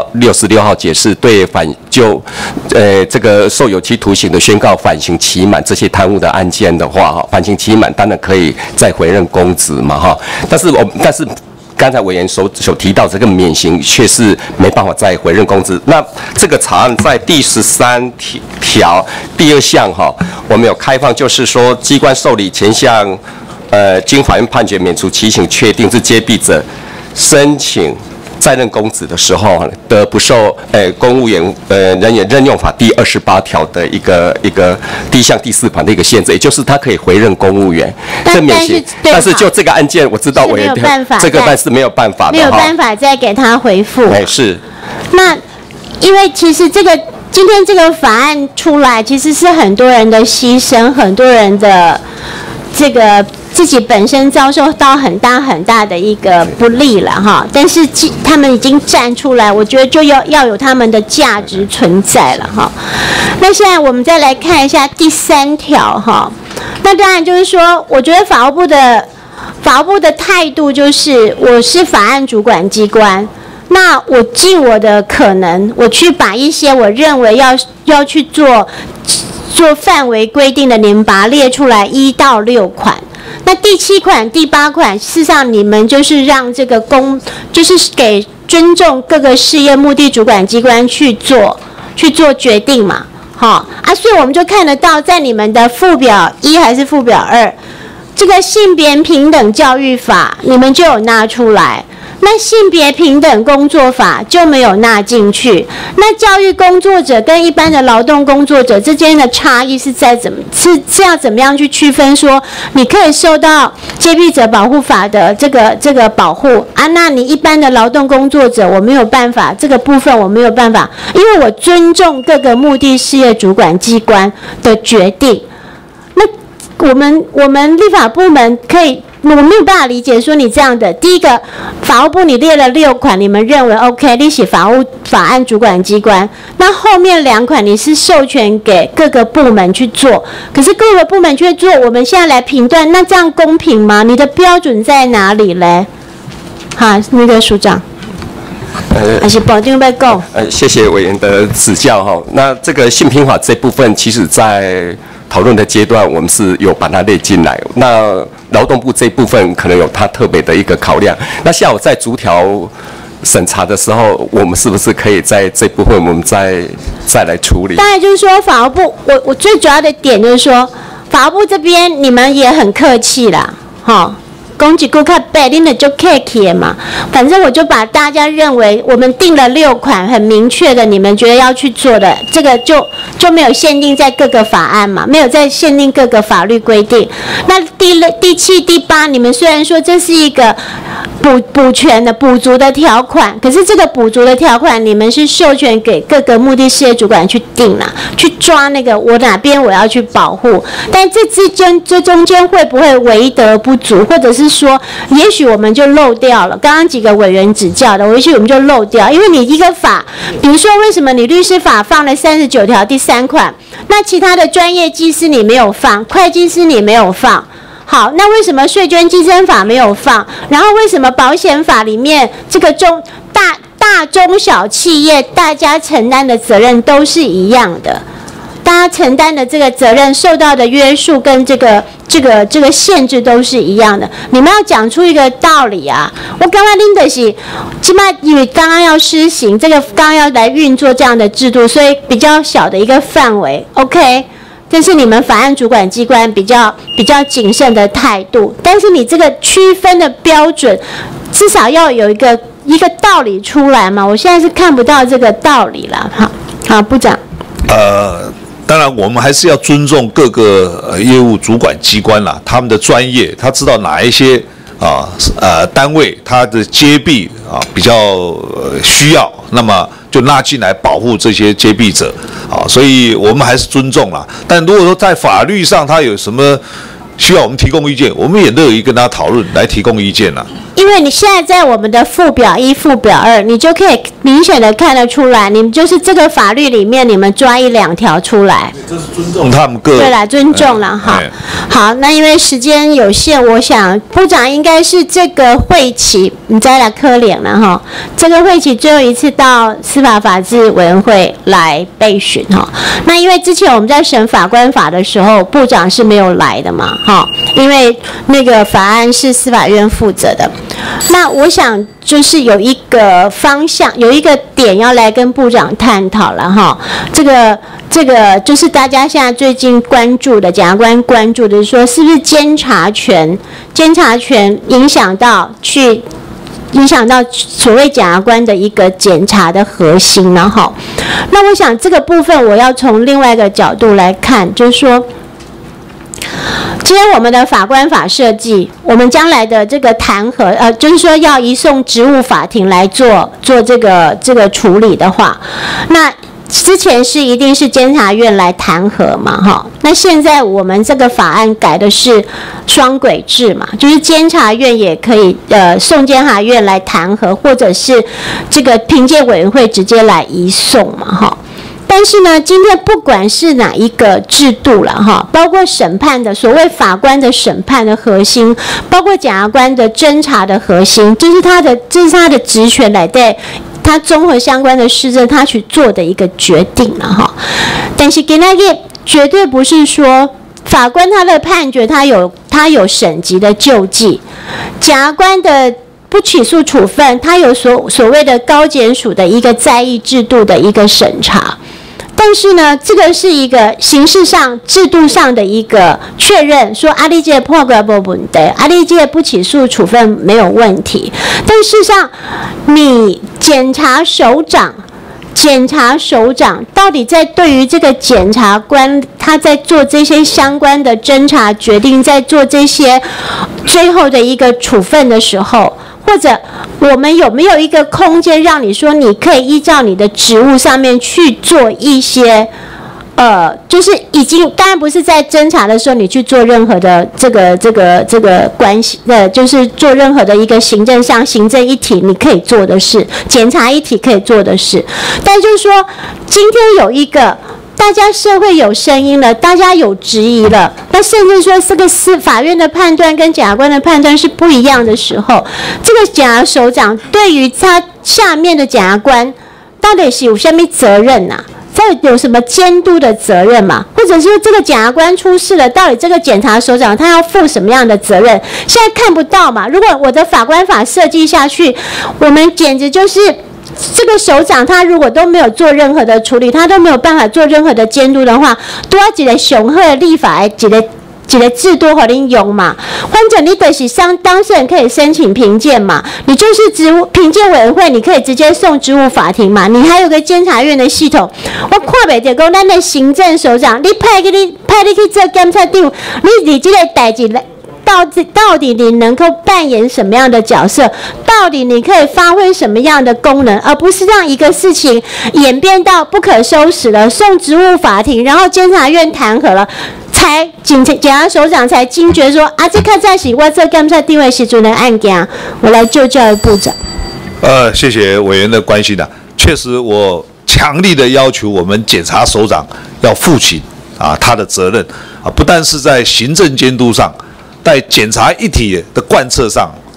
66号解释对这个受有期徒刑的宣告缓刑期满这些贪污的案件的话哈，缓刑期满当然可以再回任公职嘛哈，但是刚才委员所提到这个免刑却是没办法再回任公职。那这个草案在第13条第2项哈，我们有开放，就是说机关受理前项经法院判决免除期刑确定之揭弊者，申请在任公职的时候，得不受公务员人员任用法第28条的一个第1项第4款的一个限制，也就是他可以回任公务员，这免刑。但是就这个案件，我知道委员这个但是没有办法的， 没有办法再给他回复。 是。 那因为其实今天这个法案出来，其实是很多人的牺牲，很多人的这个自己本身遭受到很大的一个不利了哈，但是他们已经站出来，我觉得就要有他们的价值存在了哈。那现在我们再来看一下第3条哈，那当然就是说，我觉得法务部的态度就是，我是法案主管机关，那我尽我的可能，我去把一些我认为要去做范围规定的，你们把它列出来1到6款。那第7款、第8款，事实上你们就是让这个就是给尊重各个事业目的主管机关去做决定嘛，好啊，所以我们就看得到，在你们的附表1还是附表2，这个性别平等教育法你们就有拿出来。那性别平等工作法就没有纳进去。那教育工作者跟一般的劳动工作者之间的差异是要怎么样去区分？说你可以受到揭弊者保护法的这个保护啊，那你一般的劳动工作者我没有办法，这个部分我没有办法，因为我尊重各个目的事业主管机关的决定。那我们立法部门我没有办法理解说你这样的，第一个法务部你列了6款，你们认为 OK， 你写法案主管机关，那后面2款你是授权给各个部门去做，可是各个部门去做，我们现在来评断，那这样公平吗？你的标准在哪里嘞？好，那个署长。还是保定被告。 谢谢委员的指教哈。那这个性平法这部分，其实在讨论的阶段，我们是有把它列进来。那劳动部这部分可能有它特别的一个考量。那下午在逐条审查的时候，我们是不是可以在这部分我们再来处理？ 当然就是说法务部，我最主要的点就是说，法务部这边你们也很客气啦，哈。攻击顾客背，你的就客气嘛。反正我就把大家认为我们定了6款很明确的，你们觉得要去做的，这个就没有限定在各个法案嘛，没有在限定各个法律规定。那第7、第8，你们虽然说这是一个补全的补足的条款，可是这个补足的条款，你们是授权给各个目的事业主管去定啦，去抓那个我哪边我要去保护，但这中间会不会为德不足，或者是说，也许我们就漏掉了。刚刚几个委员指教的，也许我们就漏掉，因为你一个法，比如说为什么你律师法放了39条第3款，那其他的专业技师你没有放，会计师你没有放。好，那为什么税捐稽征法没有放？然后为什么保险法里面这个大中小企业大家承担的责任都是一样的？ 大家承担的这个责任、受到的约束跟这个限制都是一样的。你们要讲出一个道理啊！我刚刚拎的是，起码因为刚刚要施行这个，刚刚要来运作这样的制度，所以比较小的一个范围 ，OK。这是你们法案主管机关比较谨慎的态度，但是你这个区分的标准，至少要有一个道理出来嘛。我现在是看不到这个道理了。好，部长。 当然我们还是要尊重各个业务主管机关啦，他们的专业，他知道哪一些单位他的接弊比较需要，那么就纳进来保护这些接弊者所以我们还是尊重啦。但如果说在法律上他有什么需要我们提供意见，我们也乐意跟他讨论来提供意见啦。 因为你现在在我们的附表1、附表2，你就可以明显的看得出来，你们就是这个法律里面你们抓1、2条出来， 这是尊重他们各对啦，尊重了哈。好，那因为时间有限，我想部长应该是这个会期，你再来可怜了哈。这个会期最后一次到司法法制委员会来备询哈。那因为之前我们在审法官法的时候，部长是没有来的嘛哈，因为那个法案是司法院负责的。那我想就是有一个方向，有一个点要来跟部长探讨了哈。这个就是大家现在最近关注的，检察官关注的是说，是不是监察权影响到所谓检察官的一个检察的核心呢？哈，那我想这个部分我要从另外一个角度来看，就是说，今天我们的法官法设计，我们将来的这个弹劾，就是说要移送职务法庭来做这个处理的话，那之前是一定是监察院来弹劾嘛，哈。那现在我们这个法案改的是双轨制嘛，就是监察院也可以送监察院来弹劾，或者是这个评鉴委员会直接来移送嘛，哈。但是呢，今天不管是哪一个制度了哈，包括审判的所谓法官的审判的核心，包括检察官的侦查的核心，这是他的职权来对他综合相关的事证，他去做的一个决定了哈。但是给那个绝对不是说法官他的判决他有审级的救济，检察官的不起诉处分，他有所谓的高检署的一个在议制度的一个审查。但是呢，这个是一个形式上、制度上的一个确认，说阿里界破格不问题，阿里界不起诉处分没有问题。但事实上，你检察首长到底在对于这个检察官他在做这些相关的侦查决定，在做这些最后的一个处分的时候，或者我们有没有一个空间让你说你可以依照你的职务上面去做一些就是已经当然不是在侦查的时候你去做任何的这个关系就是做任何的一个行政一体你可以做的事，检察一体可以做的事。但就是说今天有一个大家社会有声音了，大家有质疑了，那甚至说这个法院的判断跟检察官的判断是不一样的时候，这个检察首长对于他下面的检察官到底是有什么责任啊？他有什么监督的责任嘛？或者说这个检察官出事了，到底这个检察首长他要负什么样的责任？现在看不到嘛。如果我的法官法设计下去，我们简直就是这个首长他如果都没有做任何的处理，他都没有办法做任何的监督的话，多一个雄厚的立法一个制度给你用嘛，反正你就是当事人可以申请评鉴嘛，你就是评鉴委员会，你可以直接送职务法庭嘛，你还有个监察院的系统。我看不到说咱的行政首长，你派你去做检察长，你这个代志到底你能够扮演什么样的角色？到底你可以发挥什么样的功能？而不是让一个事情演变到不可收拾了，送职务法庭，然后监察院弹劾了。检察首长才惊觉说啊，这看在是我这检察定位时阵的案件，我来就教育部长。 谢谢委员的关心的，确实我强力的要求我们检察首长要负起他的责任不但是在行政监督上，在检察一体的贯彻上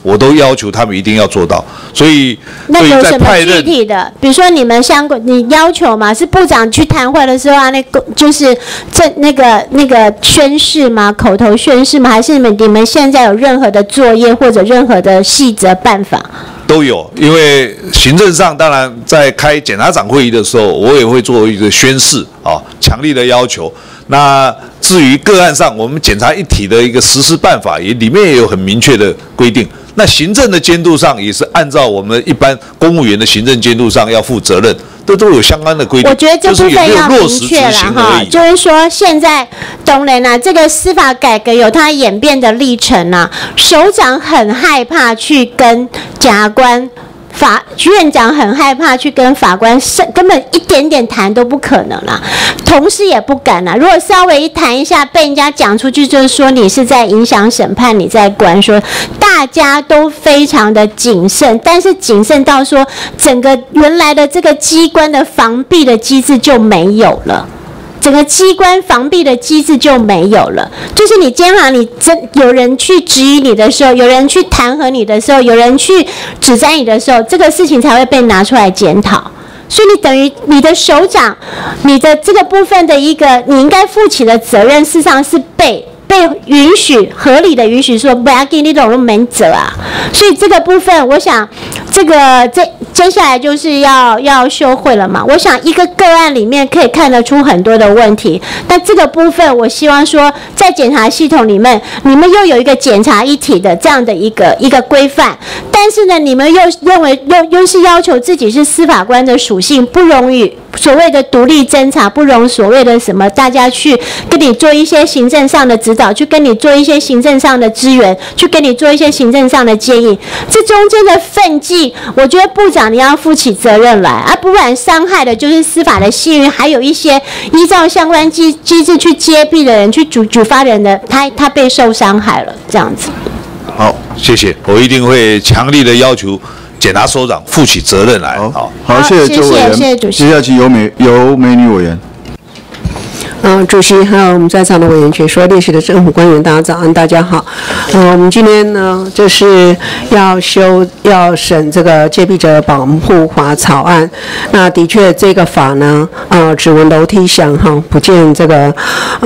我都要求他们一定要做到。所以， 那有什么具任体的？比如说你们你要求嘛，是部长去谈会的时候啊，就是那个宣誓吗？口头宣誓吗？还是你们现在有任何的作业或者任何的细则办法？ 都有，因为行政上当然在开检察长会议的时候，我也会做一个宣誓啊，强力的要求。那至于个案上，我们检察一体的一个实施办法里面也有很明确的规定。那行政的监督上也是按照我们一般公务员的行政监督上要负责任，都有相关的规定。 我觉得这部分要明确了哈，就是说现在当然啦，这个司法改革有它演变的历程啊，首长很害怕去跟检察官。院长很害怕去跟法官根本一点点谈都不可能啦，同事也不敢啦。如果稍微一谈一下，被人家讲出去，就是说你是在影响审判，你在关说，大家都非常的谨慎，但是谨慎到说整个原来的这个机关的防弊的机制就没有了。整个机关防弊的机制就没有了，就是你今天你有人去质疑你的时候，有人去弹劾你的时候，有人去指摘你的时候，这个事情才会被拿出来检讨。所以你等于你的首长，你的这个部分的一个你应该负起的责任，事实上是被允许合理的允许说不要给你这种没辙啊。所以这个部分，我想接下来就是要休会了嘛。我想一个个案里面可以看得出很多的问题，但这个部分我希望说，在检察系统里面，你们又有一个检察一体的这样的一个规范，但是呢，你们又认为又是要求自己是司法官的属性，不容易所谓的独立侦查，不容所谓的什么大家去跟你做一些行政上的指导，去跟你做一些行政上的支援，去跟你做一些行政上的建议，这中间的分际，我觉得部长你要负起责任来，而不然伤害的就是司法的信誉，还有一些依照相关机制去揭弊的人，去举发人的，他被受伤害了，这样子。 好，谢谢，我一定会强力的要求检察首长负起责任来。 好，谢谢周委员。 谢谢主席。 接下去由美女委员。 主席还有我们在场的委员群，所有列席的政府官员，大家早安，大家好。我们今天呢，就是要审这个戒弊者保护法草案。那的确，这个法呢，只闻楼梯响哈，不见这个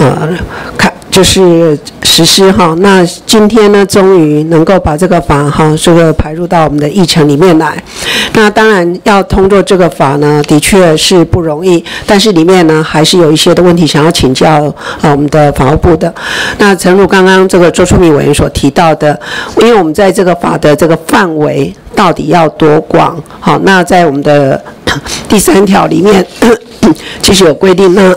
就是实施哈。那今天呢，终于能够把这个法哈，这个排入到我们的议程里面来。那当然要通过这个法呢，的确是不容易，但是里面呢还是有一些的问题想要请教我们的法务部的。那诚如刚刚这个周春米委员所提到的，因为我们在这个法的这个范围到底要多广？好，那在我们的第3条里面，其实有规定呢。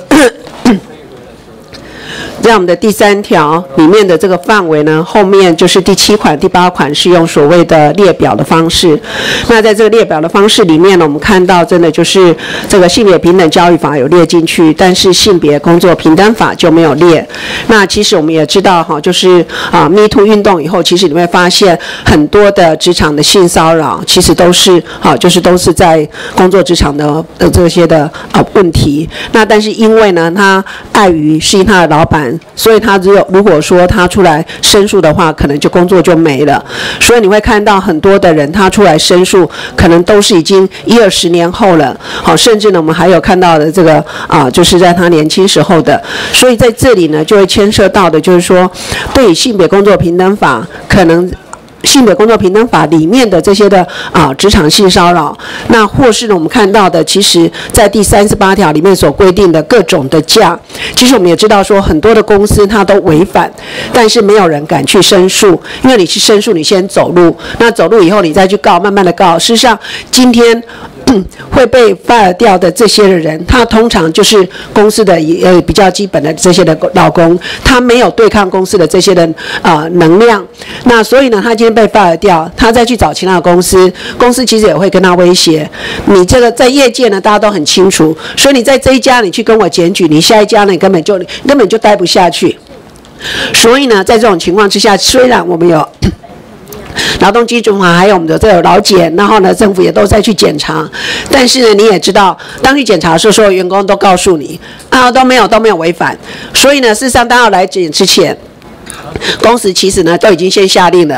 在我们的第3条里面的这个范围呢，后面就是第7款、第8款是用所谓的列表的方式。那在这个列表的方式里面呢，我们看到真的就是这个性别平等教育法有列进去，但是性别工作平等法就没有列。那其实我们也知道哈，就是Me Too 运动以后，其实你会发现很多的职场的性骚扰，其实都是就是都是在工作职场的这些的问题。那但是因为呢，他碍于是他的老板。所以他如果说他出来申诉的话，可能就工作就没了。所以你会看到很多的人他出来申诉，可能都是已经10-20年后了。好，甚至呢我们还有看到的这个就是在他年轻时候的。所以在这里呢，就会牵涉到的就是说，对于性别工作平等法可能。性别工作平等法里面的这些的职场性骚扰，那或是呢我们看到的，其实在第38条里面所规定的各种的假，其实我们也知道说很多的公司它都违反，但是没有人敢去申诉，因为你去申诉，你先走路，那走路以后你再去告，慢慢的告。事实上，今天会被 fire 掉的这些的人，他通常就是公司的比较基本的这些的劳工，他没有对抗公司的这些的能量，那所以呢，他今天被 fire 掉，他再去找其他的公司，公司其实也会跟他威胁，你这个在业界呢，大家都很清楚，所以你在这一家你去跟我检举，你下一家呢，你根本就待不下去。所以呢，在这种情况之下，虽然我们有劳动基准法，还有我们的这个劳检，然后呢，政府也都在去检查，但是呢，你也知道，当去检查的时候，所有员工都告诉你都没有违反，所以呢，事实上当要来检之前，公司其实呢都已经先下令了，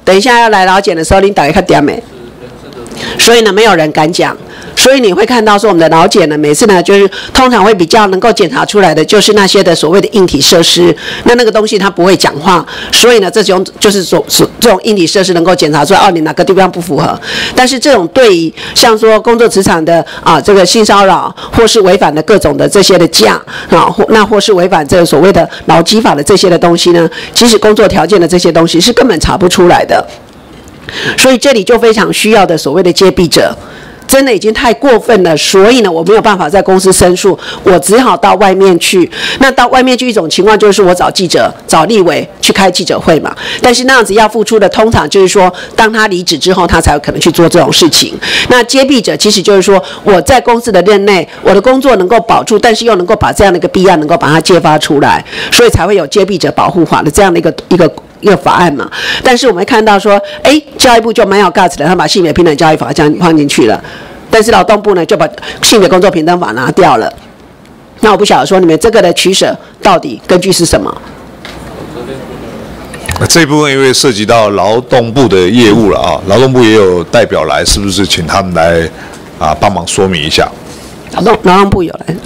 等一下要来劳检的时候，你打开看点没？所以呢，没有人敢讲。所以你会看到说，我们的劳检呢，每次呢，就是通常会比较能够检查出来的，就是那些的所谓的硬体设施。那个东西它不会讲话，所以呢，这种就是这种硬体设施能够检查出来，哦，你哪个地方不符合。但是这种对于像说工作职场的这个性骚扰，或是违反的各种的这些的假或是违反这个所谓的劳基法的这些的东西呢，其实工作条件的这些东西是根本查不出来的。所以这里就非常需要的所谓的揭弊者。真的已经太过分了，所以呢，我没有办法在公司申诉，我只好到外面去。那到外面去一种情况就是我找记者、找立委去开记者会嘛。但是那样子要付出的，通常就是说，当他离职之后，他才有可能去做这种事情。那揭弊者其实就是说，我在公司的任内，我的工作能够保住，但是又能够把这样的一个弊案能够把它揭发出来，所以才会有揭弊者保护法的这样的一个法案嘛。但是我们看到说，教育部就蛮有 guts 的，他把性别平等教育法这样放进去了。但是劳动部呢就把性别工作平等法拿掉了。那我不晓得说你们这个的取舍到底根据是什么？ 这一部分因为涉及到劳动部的业务了啊，劳动部也有代表来，是不是请他们来帮忙说明一下？ 劳动部有来。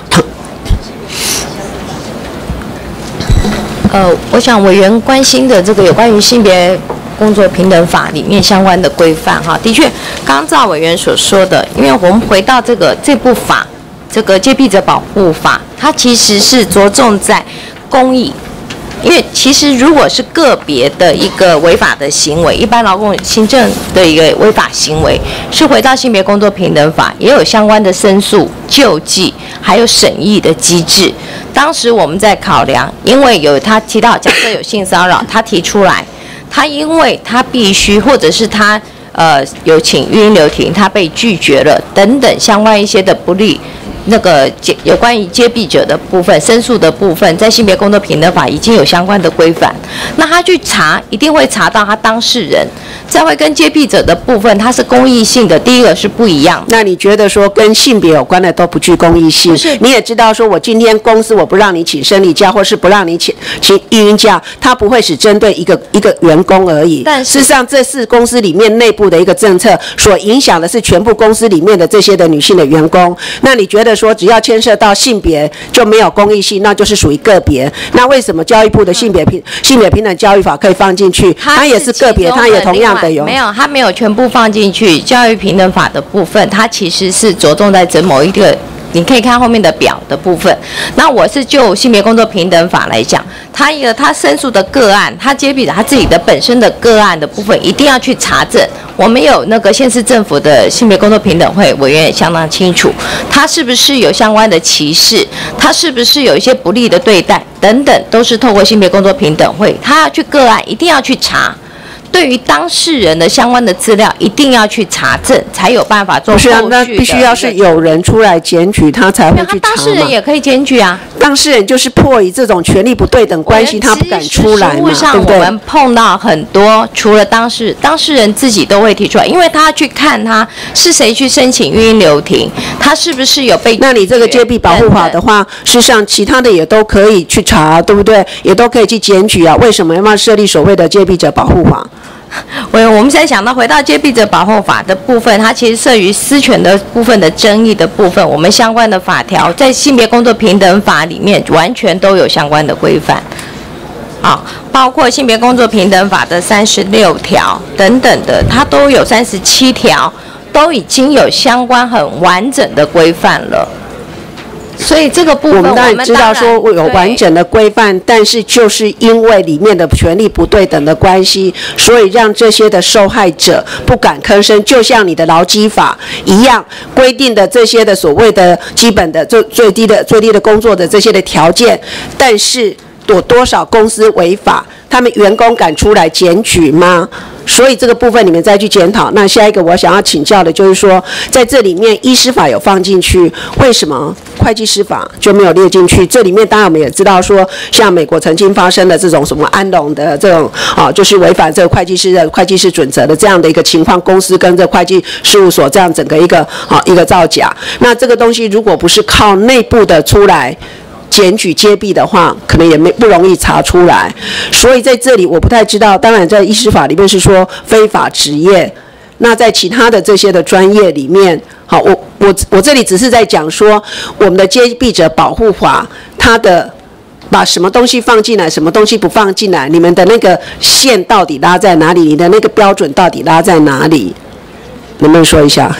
我想委员关心的这个有关于性别工作平等法里面相关的规范哈，的确，刚刚赵委员所说的，因为我们回到这部法，这个揭弊者保护法，它其实是着重在公益。因为其实如果是个别的一个违法的行为，一般劳工行政的一个违法行为，是回到性别工作平等法，也有相关的申诉、救济，还有审议的机制。当时我们在考量，因为有他提到，假设有性骚扰，他提出来，他因为他必须，或者是他有请育婴留停，他被拒绝了，等等相关一些的不利。那个有关于揭弊者的部分、申诉的部分，在性别工作平等法已经有相关的规范。那他去查，一定会查到他当事人，再会跟揭弊者的部分，它是公益性的。第一个是不一样。 那你觉得说跟性别有关的都不具公益性？是。你也知道说，我今天公司我不让你请生理假，或是不让你请育婴假，它不会只针对一个员工而已。但事实上，这是公司里面内部的一个政策，所影响的是全部公司里面的这些的女性的员工。那你觉得说只要牵涉到性别就没有公益性，那就是属于个别。那为什么教育部的性别平等教育法可以放进去？它也是个别，它也同样的有。 没有，它没有全部放进去。教育平等法的部分，它其实是着重在某一个。你可以看后面的表的部分。那我是就性别工作平等法来讲，他申诉的个案，他揭弊者他自己的本身的个案的部分，一定要去查证。我们有那个县市政府的性别工作平等会委员也相当清楚，他是不是有相关的歧视，他是不是有一些不利的对待等等，都是透过性别工作平等会，他要去个案一定要去查。对于当事人的相关的资料，一定要去查证，才有办法做后续的。不是啊，那必须要是有人出来检举，他才会去查嘛。 当事人也可以检举啊。 当事人就是迫于这种权力不对等关系，他不敢出来嘛，对不对？ 我们碰到很多，除了当事人自己都会提出来，因为他去看他是谁去申请育婴留停，他是不是有被。 那你这个揭弊保护法的话，事实上其他的也都可以去查，对不对？也都可以去检举啊。为什么要设立所谓的揭弊者保护法？ 我们现在想到回到揭弊者保护法的部分，它其实涉于私权的部分的争议的部分，我们相关的法条在性别工作平等法里面完全都有相关的规范，包括性别工作平等法的36条等等的，它都有37条，都已经有相关很完整的规范了。所以这个部分我们当然知道说有完整的规范，但是就是因为里面的权力不对等的关系，所以让这些的受害者不敢吭声。就像你的劳基法一样规定的这些的所谓的基本的最低的工作的这些的条件，但是有多少公司违法，他们员工敢出来检举吗？所以这个部分你们再去检讨。那下一个我想要请教的就是说，在这里面医师法有放进去，为什么会计师法就没有列进去？这里面当然我们也知道说，像美国曾经发生的这种什么安龙的这种就是违反这个会计师准则的这样的一个情况，公司跟这会计事务所这样整个一个造假。那这个东西如果不是靠内部的出来检举揭弊的话，可能也不容易查出来。所以在这里我不太知道，当然在医师法里面是说非法职业，那在其他的这些的专业里面，好，我这里只是在讲说我们的揭弊者保护法，它的把什么东西放进来，什么东西不放进来，你们的那个线到底拉在哪里？你的那个标准到底拉在哪里？能不能说一下？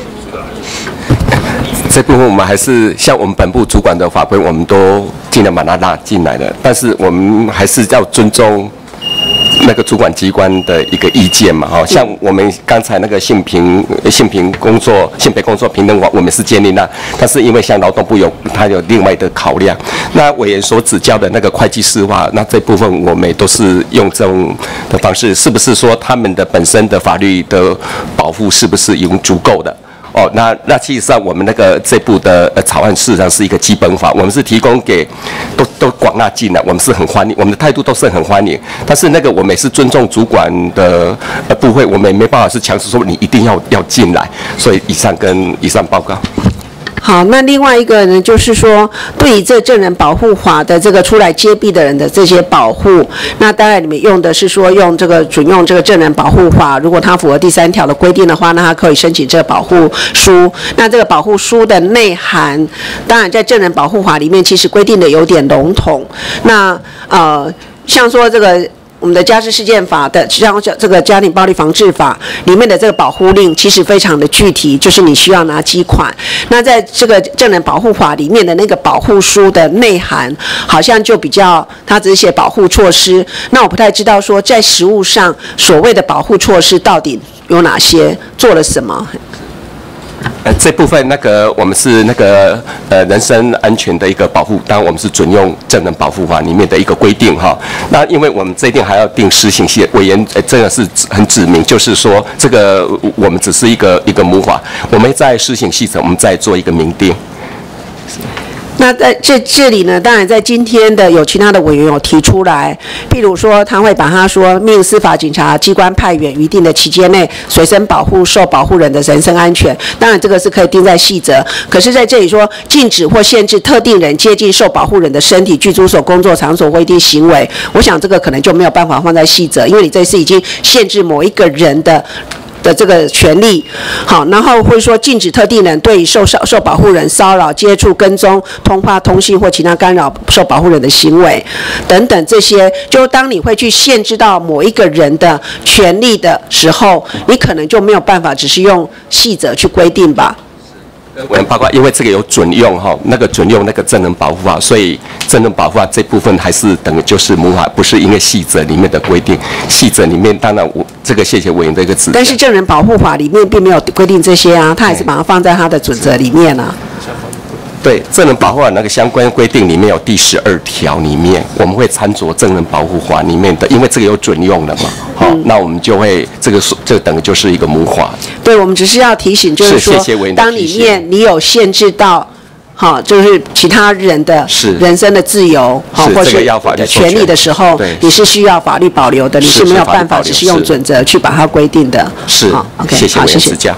这部分我们还是像我们本部主管的法规，我们都尽量把它拉进来了，但是我们还是要尊重那个主管机关的一个意见嘛，哈，像我们刚才那个性别工作平等法，我们是建立那，但是因为像劳动部它有另外的考量，那委员所指教的那个会计师法，那这部分我们都是用这种的方式，是不是说他们的本身的法律的保护是不是已经足够的？哦，那其实上我们那个这部的草案事实上是一个基本法，我们是提供给都广纳进来，我们是很欢迎，我们的态度都是很欢迎。但是那个我们也是尊重主管的部会，我们也没办法是强制说你一定要进来。所以以上报告。 好，那另外一个呢，就是说，对于这证人保护法的这个出来揭弊的人的这些保护，那当然你们用的是说准用这个证人保护法，如果他符合第3条的规定的话，那他可以申请这个保护书。那这个保护书的内涵，当然在证人保护法里面其实规定的有点笼统。那像说这个。我们的家事事件法的，像这个家庭暴力防治法里面的这个保护令，其实非常的具体，就是你需要拿几款。那在这个证人保护法里面的那个保护书的内涵，好像就比较，它只是写保护措施。那我不太知道说，在实务上所谓的保护措施到底有哪些，做了什么？ 这部分那个我们是那个人身安全的一个保护，当然我们是准用证人保护法里面的一个规定哈。那因为我们这一定还要定施行细则，委员这个是很指明，就是说这个我们只是一个母法，我们在施行细则我们再做一个明定。 那在这里呢，当然在今天的有其他的委员有提出来，譬如说他会把他说命司法警察机关派员一定的期间内随身保护受保护人的人身安全，当然这个是可以定在细则。可是在这里说禁止或限制特定人接近受保护人的身体、居住所、工作场所或一定行为，我想这个可能就没有办法放在细则，因为你这次已经限制某一个人的这个权利，好，然后会说禁止特定人对受保护人骚扰、接触、跟踪、通话、通信或其他干扰受保护人的行为等等，这些就当你会去限制到某一个人的权利的时候，你可能就没有办法只是用细则去规定吧。 我们包括因为这个有准用哈，那个准用那个证人保护法，所以证人保护法这部分还是等于就是母法，不是因为细则里面的规定。细则里面当然我这个谢谢委员的一个指教。 但是证人保护法里面并没有规定这些啊，他还是把它放在他的准则里面啊。 对，证人保护法那个相关规定里面有第12条里面，我们会参照证人保护法里面的，因为这个有准用的嘛，好，那我们就会这个等于就是一个母法。 对，我们只是要提醒，就是说，当里面你有限制到，好，就是其他人的人身的自由，好，或是权利的时候，你是需要法律保留的，你是没有办法只是用准则去把它规定的。 是，好 ，OK， 谢谢委员指教。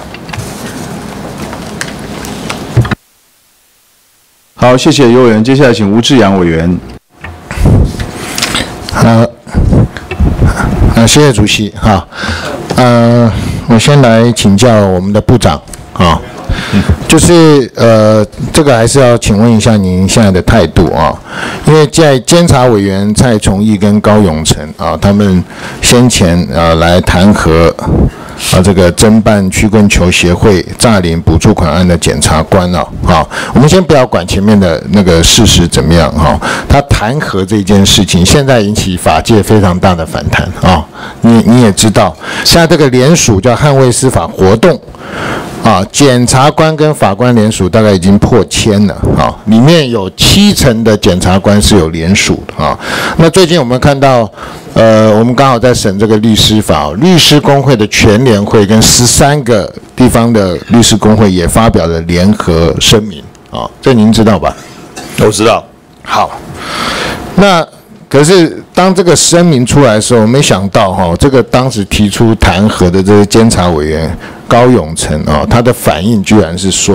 好，谢谢尤委员。接下来请吴志阳委员。 谢谢主席哈。我先来请教我们的部长啊，就是这个还是要请问一下您现在的态度啊，因为在监察委员蔡崇义跟高永成啊，他们先前来弹劾这个侦办曲棍球协会诈领补助款案的检察官我们先不要管前面的那个事实怎么样他弹劾这件事情现在引起法界非常大的反弹你也知道，现在这个联署叫捍卫司法活动检察官跟法官联署大概已经破1000了里面有70%的检察官是有联署的那最近我们看到我们刚好在审这个律师法，律师公会的全联会跟13个地方的律师公会也发表了联合声明这您知道吧？ 我知道。 好，那可是当这个声明出来的时候，没想到这个当时提出弹劾的这个监察委员高永成他的反应居然是说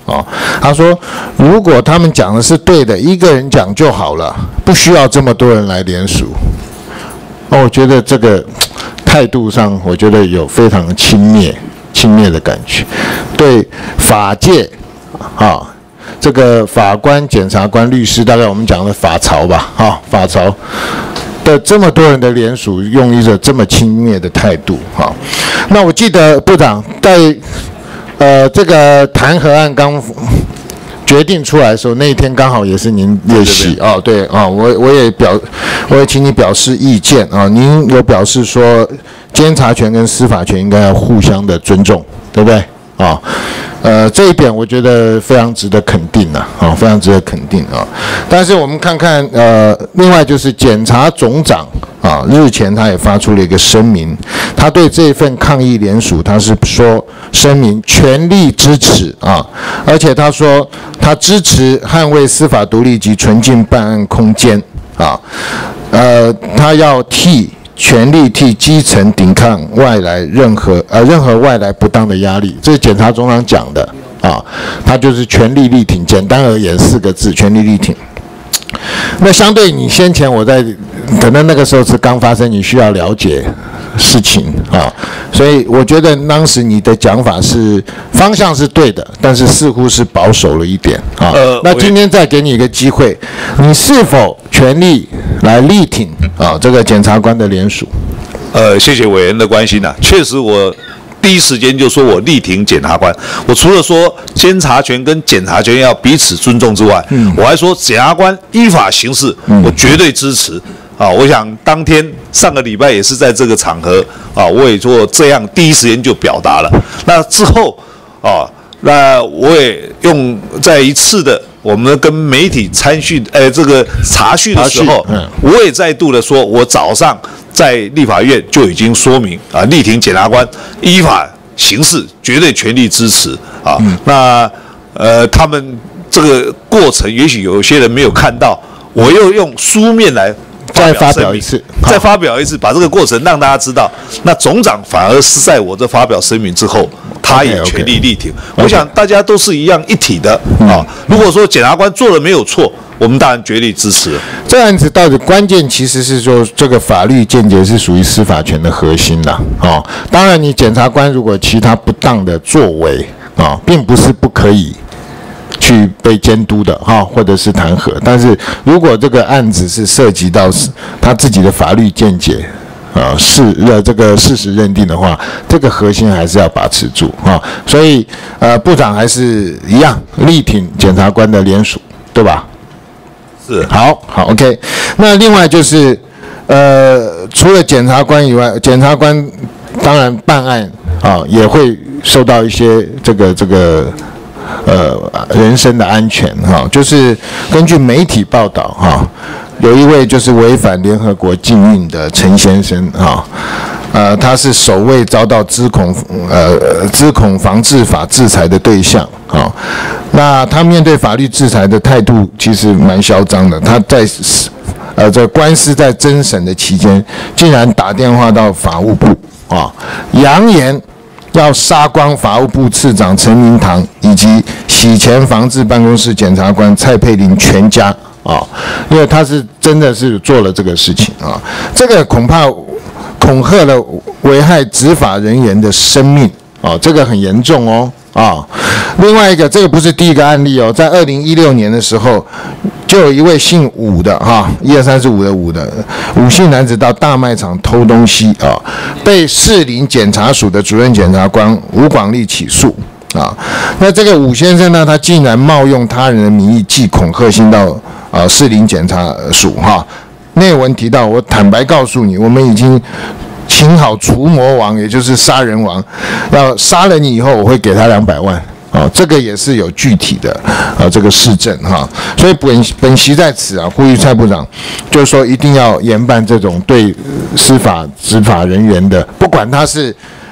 哦，他说，如果他们讲的是对的，一个人讲就好了，不需要这么多人来联署。哦，我觉得这个态度上，我觉得有非常轻蔑的感觉，对法界啊，这个法官、检察官、律师，大概我们讲的法曹吧，啊，法曹的这么多人的联署，用一个这么轻蔑的态度，啊，那我记得部长在。这个弹劾案刚决定出来的时候，那一天刚好也是您列席哦，对哦，我也请你表示意见啊，您有表示说监察权跟司法权应该要互相的尊重，对不对啊？这一点我觉得非常值得肯定呐，啊，非常值得肯定啊。但是我们看看另外就是检察总长啊，日前他也发出了一个声明，他对这份抗议联署，他是说声明全力支持啊，而且他说他支持捍卫司法独立及纯净办案空间啊，他要全力替基层抵抗外来任何外来不当的压力，这是检察总长讲的啊，他就是全力力挺，简单而言4个字，全力力挺。那相对你先前可能那个时候是刚发生，你需要了解事情啊，所以我觉得当时你的讲法是方向是对的，但是似乎是保守了一点啊。那今天再给你一个机会，你是否全力来力挺啊这个检察官的联署？ 谢谢委员的关心呐，确实我第一时间就说我力挺检察官。我除了说监察权跟检察权要彼此尊重之外，我还说检察官依法行事，我绝对支持。啊，我想当天上个礼拜也是在这个场合啊，我也做这样第一时间就表达了。那之后啊，那我也用在一次的我们跟媒体参叙这个查叙的时候，我也再度的说，我早上在立法院就已经说明啊，力挺检察官依法行事，绝对全力支持啊。那他们这个过程，也许有些人没有看到，我又用书面来。 再发表一次， 把这个过程让大家知道。那总长反而是在我这发表声明之后，他也全力力挺。我想大家都是一样一体的啊。如果说检察官做的没有错，我们当然绝力支持。 这案子到底关键其实是说，这个法律见解是属于司法权的核心啦。哦，当然你检察官如果其他不当的作为啊，并不是不可以去被监督的哈，或者是弹劾，但是如果这个案子是涉及到他自己的法律见解这个事实认定的话，这个核心还是要把持住啊。所以部长还是一样力挺检察官的联署，对吧？ 是， 好 ，OK。那另外就是除了检察官以外，检察官当然办案啊也会受到一些这个。人身的安全哈，就是根据媒体报道哈，有一位就是违反联合国禁运的陈先生哈，他是首位遭到资恐防治法制裁的对象啊。那他面对法律制裁的态度其实蛮嚣张的，他在这官司在侦审的期间，竟然打电话到法务部啊，扬言要杀光法务部次长陈明堂以及洗钱防治办公室检察官蔡佩玲全家啊，因为他是真的是做了这个事情啊，这个恐怕恐吓了危害执法人员的生命啊，这个很严重哦啊。另外一个，这个不是第一个案例哦，在2016年的时候，就有一位姓武的哈，1、2、3是5的武的武姓男子到大卖场偷东西啊，被士林检察署的主任检察官吴广利起诉啊。那这个武先生呢，他竟然冒用他人的名义寄恐吓信到士林检察署哈。内文提到，我坦白告诉你，我们已经请好除魔王，也就是杀人王，要杀了你以后，我会给他200万。这个也是有具体的这个事证哈，所以本席在此呼吁蔡部长，就是说一定要严办这种对司法执法人员的，不管他是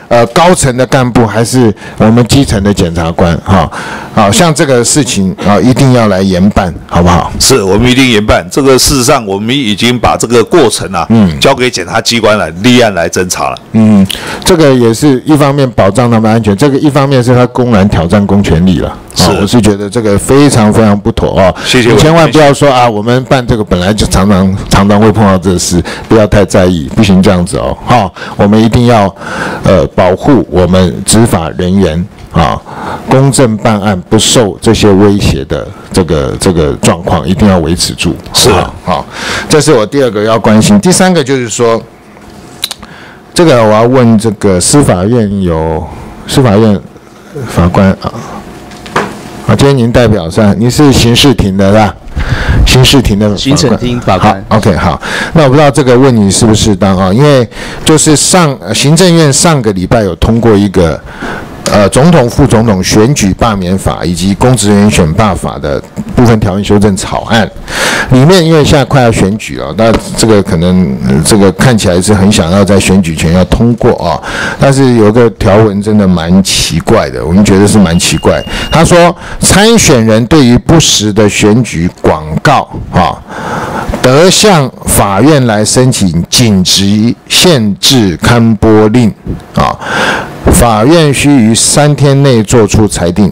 高层的干部，还是我们基层的检察官？好，像这个事情一定要来严办，好不好？ 是我们一定严办。这个事实上，我们已经把这个过程交给检察机关来立案来侦查了。 这个也是一方面保障他们安全，这个一方面是他公然挑战公权力了。我是觉得这个非常非常不妥哦。 谢谢。 你千万不要说我们办这个本来就常常会碰到这事，不要太在意，不行这样子哦。我们一定要保护我们执法人员公正办案，不受这些威胁的这个状况，一定要维持住。 是好，这是我第二个要关心。第三个就是说，这个我要问这个司法院法官今天您代表您是刑事庭的是吧？刑事庭的行政厅法官。 好 ，OK， 好。那我不知道这个问你适不适当因为就是行政院上个礼拜有通过一个总统、副总统选举罢免法以及公职人员选罢法的部分条文修正草案，里面因为现在快要选举了，那这个可能这个看起来是很想要在选举前要通过但是有个条文真的蛮奇怪的，我们觉得是蛮奇怪。他说，参选人对于不实的选举广告得向法院来申请紧急限制刊播令法院须于3天内作出裁定。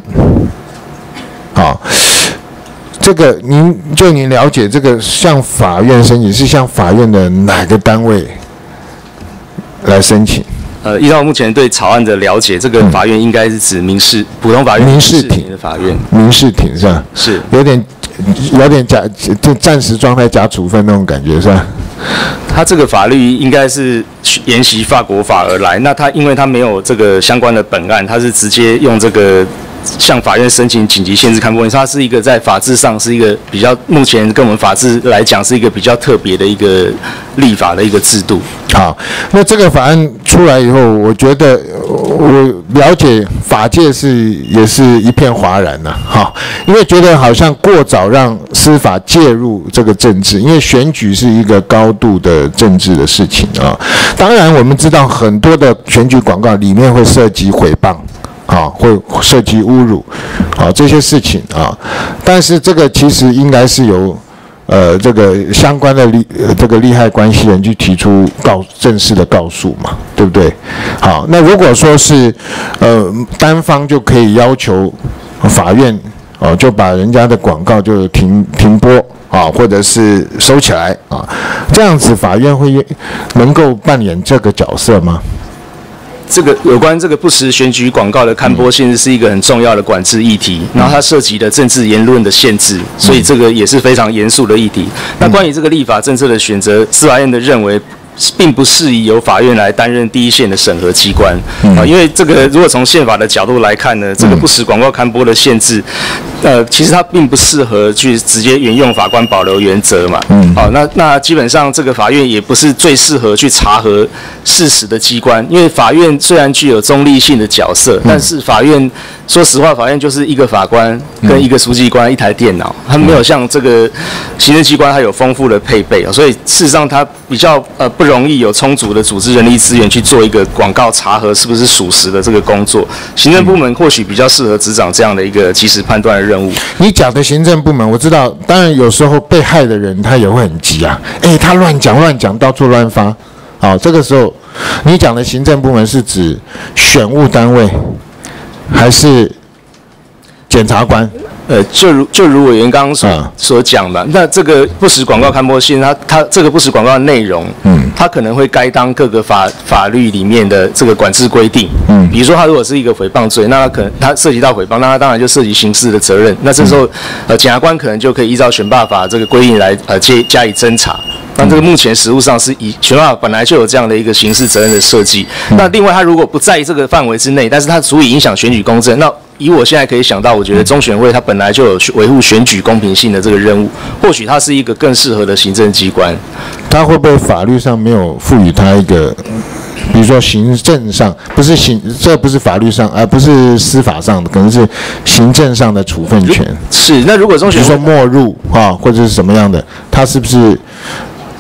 这个您了解这个向法院申请是向法院的哪个单位来申请？ 依照目前对草案的了解，这个法院应该是指普通法院民事庭的法院。 民事庭是吧？ 是有点就暂时状态假处分那种感觉是吧？ 他这个法律应该是沿袭法国法而来，那因为他没有这个相关的本案，他是直接用这个向法院申请紧急限制刊播令，它是一个在法制上是一个比较，目前跟我们法制来讲是一个比较特别的一个立法的一个制度。 好，那这个法案出来以后，我觉得我了解法界也是一片哗然呐，因为觉得好像过早让司法介入这个政治，因为选举是一个高度的政治的事情当然，我们知道很多的选举广告里面会涉及诽谤。会涉及侮辱，这些事情但是这个其实应该是由这个相关的这个利害关系人去提出正式的告诉嘛，对不对？好，那如果说是单方就可以要求法院就把人家的广告就停播或者是收起来这样子法院会能够扮演这个角色吗？ 这个有关这个不实选举广告的刊播限制是一个很重要的管制议题，然后它涉及的政治言论的限制，所以这个也是非常严肃的议题。那关于这个立法政策的选择，司法院的认为并不适宜由法院来担任第一线的审核机关因为这个如果从宪法的角度来看呢，这个不实广告刊播的限制，其实它并不适合去直接沿用法官保留原则嘛。那基本上这个法院也不是最适合去查核事实的机关，因为法院虽然具有中立性的角色，但是法院说实话，法院就是一个法官跟一个书记官一台电脑，它没有像这个行政机关它有丰富的配备所以事实上它比较不容易有充足的组织人力资源去做一个广告查核是不是属实的这个工作。行政部门或许比较适合执掌这样的一个及时判断的任务。 你讲的行政部门我知道，当然有时候被害的人他也会很急他乱讲到处乱发这个时候你讲的行政部门是指选务单位还是检察官？ 就如委员刚刚所讲的，那这个不实广告刊播信，它这个不实广告的内容，它可能会该当各个法律里面的这个管制规定，比如说它如果是一个诽谤罪，那它涉及到诽谤，那它当然就涉及刑事的责任，那这时候检察官可能就可以依照选罢法这个规定来加以侦查。那这个目前实务上是以选罢法本来就有这样的一个刑事责任的设计。那另外，他如果不在这个范围之内，但是他足以影响选举公正，那以我现在可以想到，我觉得中选会它本来就有维护选举公平性的这个任务，或许它是一个更适合的行政机关。 它会不会法律上没有赋予它一个，比如说行政上这不是法律上，而不是司法上的，可能是行政上的处分权。 是，那如果中选会比如说没入或者是什么样的，它是不是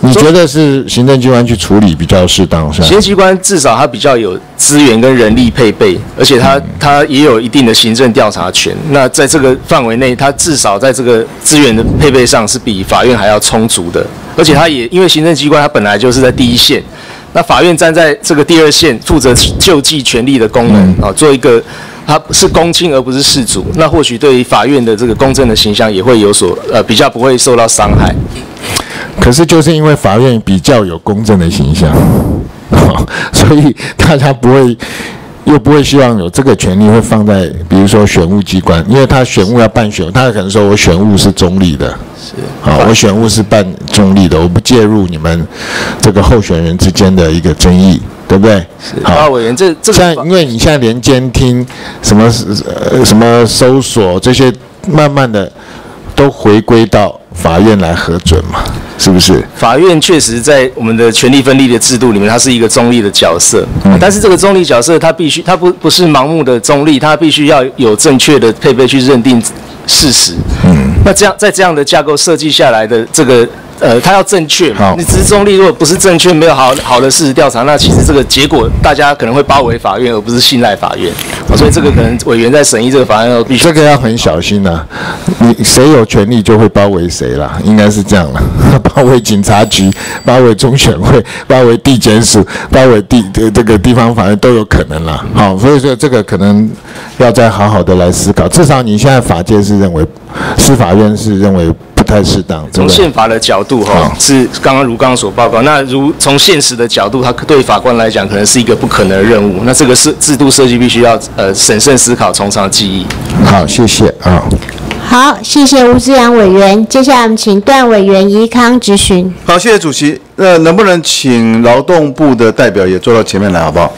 你觉得是行政机关去处理比较适当，是吧？ 行政机关至少它比较有资源跟人力配备，而且它也有一定的行政调查权。那在这个范围内，它至少在这个资源的配备上是比法院还要充足的。而且它也因为行政机关它本来就是在第一线，那法院站在这个第二线，负责救济权利的功能啊，做一个它是公亲而不是事主，那或许对于法院的这个公正的形象也会有所比较不会受到伤害。 可是就是因为法院比较有公正的形象，所以大家不会希望有这个权利会放在比如说选务机关，因为他选务要办选务，他可能说我选务是中立的，我选务是办中立的，我不介入你们这个候选人之间的一个争议，对不对？ 好，委员，这像因为你现在连监听什么搜索这些，慢慢的都回归到法院来核准嘛，是不是？ 法院确实在我们的权力分立的制度里面，它是一个中立的角色，但是这个中立角色它不是盲目的中立，它必须要有正确的配备去认定事实。那在这样的架构设计下来的这个它要正确嘛？你只是中立，如果不是正确，没有好的事实调查，那其实这个结果大家可能会包围法院，而不是信赖法院。所以这个可能委员在审议这个法案的时候必须这个要很小心啊！你谁有权利就会包围谁啦，应该是这样啦。包围警察局、包围中选会、包围地检署、包围这个地方法院都有可能啦。好，所以说这个可能要再好好的来思考。至少你现在法界是认为，司法院是认为不太适当。 从宪法的角度是刚刚所报告，那如从现实的角度，它对法官来讲可能是一个不可能的任务。那这个制度设计必须要审慎思考，从长计议。 好，谢谢啊。 好，谢谢吴志阳委员。接下来我们请段委员宜康质询。 好，谢谢主席。能不能请劳动部的代表也坐到前面来，好不好？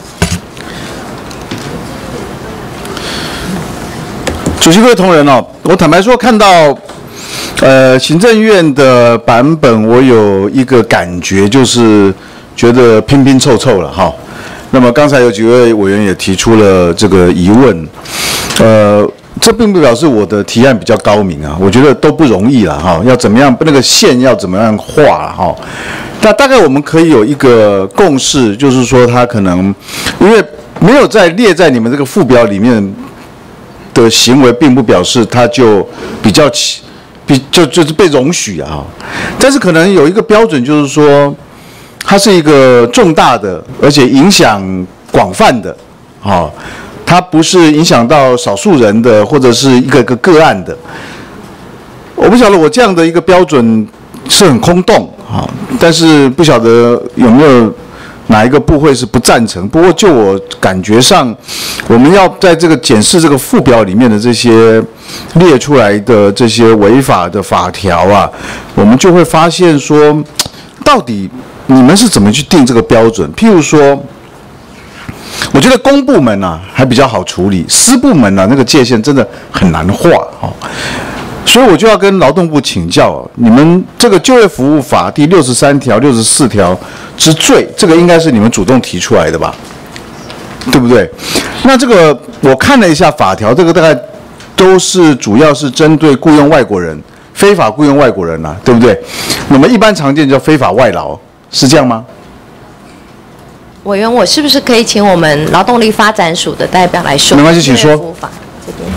主席，各位同仁哦，我坦白说，看到行政院的版本，我有一个感觉，就是觉得拼拼凑凑了哈。那么刚才有几位委员也提出了这个疑问，这并不表示我的提案比较高明啊，我觉得都不容易了哈。要怎么样那个线要怎么样画哈？那大概我们可以有一个共识，就是说它可能因为没有列在你们这个附表里面的行为，并不表示它就就是被容许啊。但是可能有一个标准，就是说它是一个重大的，而且影响广泛的，它不是影响到少数人的，或者是一个个案的。我不晓得我这样的一个标准是很空洞啊，但是不晓得有没有哪一个部会是不赞成。不过就我感觉上，我们要在这个检视这个附表里面的这些列出来的这些违法的法条啊，我们就会发现说，到底你们是怎么去定这个标准？譬如说，我觉得公部门啊还比较好处理，私部门啊那个界限真的很难画啊。所以我就要跟劳动部请教，你们这个就业服务法第63条、64条之罪，这个应该是你们主动提出来的吧？对不对？那这个我看了一下法条，这个大概都是主要是针对雇用外国人、非法雇用外国人啊，对不对？我们一般常见叫非法外劳，是这样吗？ 委员，我是不是可以请我们劳动力发展署的代表来说？ 没关系，请说。 这边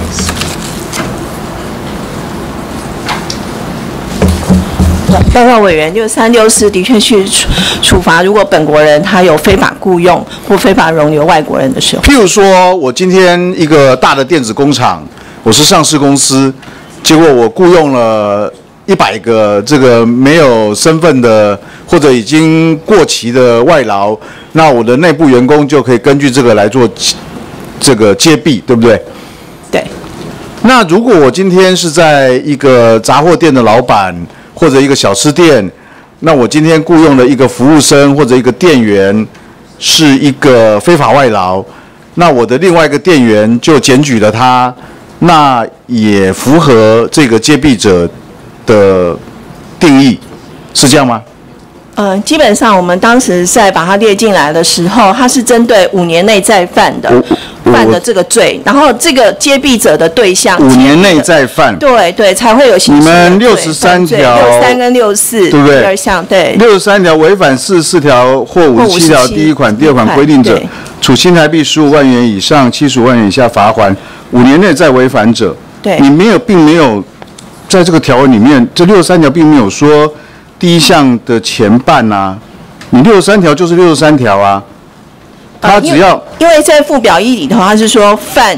报告委员，就364的确去处罚，如果本国人他有非法雇用或非法容留外国人的时候， 譬如说我今天一个大的电子工厂，我是上市公司，结果我雇用了100个这个没有身份的或者已经过期的外劳，那我的内部员工就可以根据这个来做这个揭弊，对不对？ 对。 那如果我今天是在一个杂货店的老板，或者一个小吃店，那我今天雇佣了一个服务生或者一个店员，是一个非法外劳，那我的另外一个店员就检举了他，那也符合这个揭弊者的定义，是这样吗？ 基本上我们当时在把它列进来的时候，它是针对5年内再犯的。 犯了这个罪，然后这个揭弊者的对象 5年内再犯， 对对，才会有刑事。 你们63条 63跟64， 对不对？ 第二项对。 63条违反44条或57条第1款、第2款规定者，处新台币15万元以上75万元以下罚锾，5年内再违反者。 对， 你并没有在这个条文里面，这63条并没有说第1项的前半啊，你63条就是63条啊。他只要因为在附表1里头，他是说犯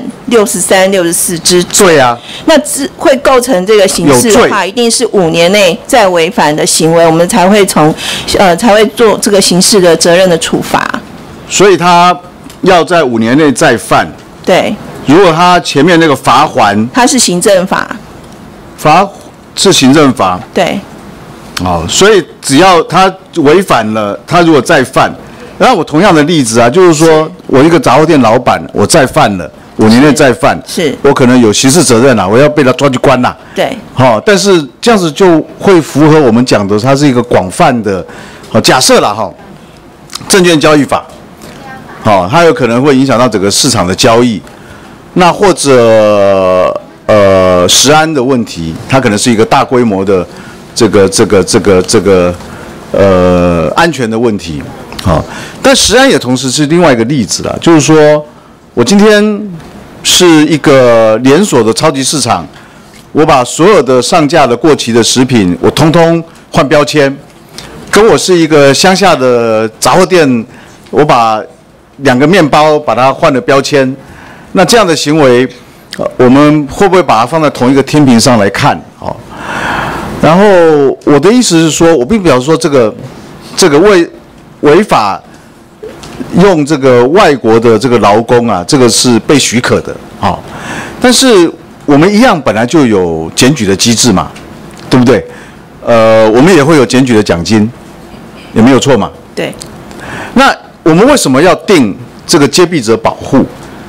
63、64之罪。 对啊， 那会构成这个刑事的话，一定是5年内再违反的行为，我们才会才会做这个刑事的责任的处罚。 所以他要在5年内再犯。 对。 如果他前面那个罚锾， 他是行政法。 罚是行政法。 对。 哦，所以只要他违反了，他如果再犯。然后我同样的例子啊，就是说我一个杂货店老板，我再犯了，5年内再犯， 是我可能有刑事责任啦，我要被他抓去关啦。 对， 好，但是这样子就会符合我们讲的，它是一个广泛的，假设啦哈，证券交易法，好，它有可能会影响到整个市场的交易，那或者食安的问题，它可能是一个大规模的这个安全的问题。好，但食安也同时是另外一个例子啦，就是说，我今天是一个连锁的超级市场，我把所有的上架的过期的食品，我通通换标签，跟我是一个乡下的杂货店，我把2个面包把它换了标签，那这样的行为，我们会不会把它放在同一个天平上来看？好，然后我的意思是说，我并不表示说这个违法用这个外国的这个劳工啊，这个是被许可的啊。但是我们一样本来就有检举的机制嘛，对不对？我们也会有检举的奖金，也没有错嘛。 对。 那我们为什么要定这个揭弊者保护？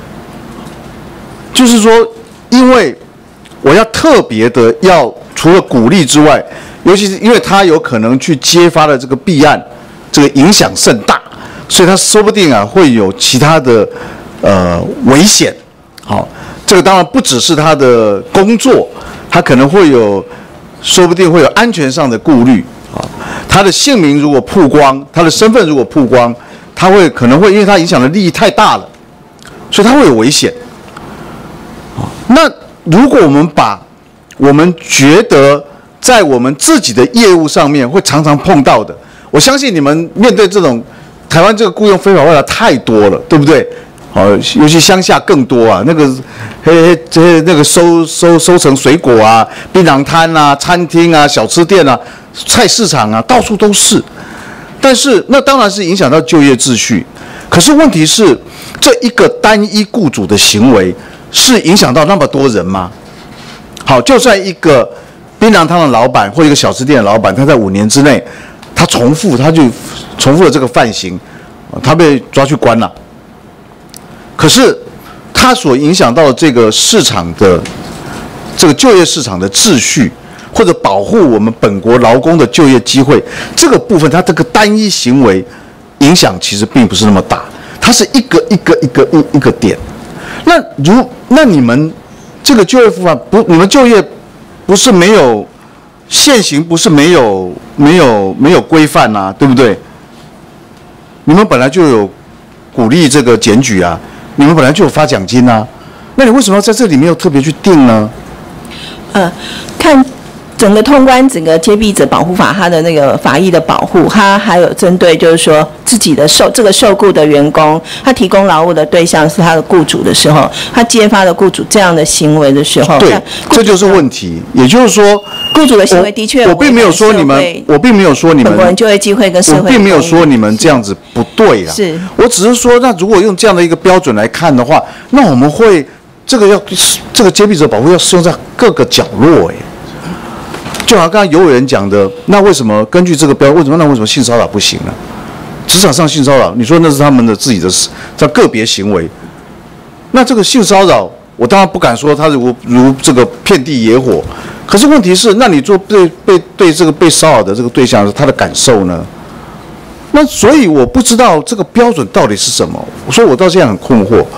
就是说，因为我要特别的要除了鼓励之外，尤其是因为他有可能去揭发的这个弊案。这个影响甚大，所以他说不定啊会有其他的危险。好，这个当然不只是他的工作，他可能会有，说不定会有安全上的顾虑啊。他的姓名如果曝光，他的身份如果曝光，他可能会因为他影响的利益太大了，所以他会有危险。那如果我们把我们觉得在我们自己的业务上面会常常碰到的。我相信你们面对这种台湾这个雇佣非法外劳太多了，对不对？尤其乡下更多啊，那个那个收成水果啊、槟榔摊啊、餐厅啊、小吃店啊、菜市场啊，到处都是。但是那当然是影响到就业秩序。可是问题是，这一个单一雇主的行为是影响到那么多人吗？好，就算一个槟榔摊的老板或一个小吃店的老板，他在5年之内。他就重复了这个犯行，他被抓去关了。可是他所影响到的这个市场的这个就业市场的秩序，或者保护我们本国劳工的就业机会，这个部分，他这个单一行为影响其实并不是那么大，它是一个点。那你们这个就业法你们就业不是没有？现行不是没有规范啊，对不对？你们本来就有鼓励这个检举啊，你们本来就有发奖金啊，那你为什么要在这里面又特别去定呢？ 看整个通关整个揭弊者保护法，它的那个法益的保护，它还有针对就是说自己的这个受雇的员工，他提供劳务的对象是他的雇主的时候，他揭发了雇主这样的行为的时候， 对，这就是问题。也就是说， 雇主的行为的确我并没有说你们本国人就业机会跟社会， 我并没有说你们这样子不对啦。 是， 我只是说，那如果用这样的一个标准来看的话，那我们会这个揭弊者保护要适用在各个角落就好像刚刚有委员讲的，那为什么根据这个标，为什么性骚扰不行呢？职场上性骚扰，你说那是他们的自己的在个别行为，那这个性骚扰，我当然不敢说他如这个遍地野火，可是问题是，那你做对这个被骚扰的这个对象他的感受呢？那所以我不知道这个标准到底是什么，所以我到现在很困惑。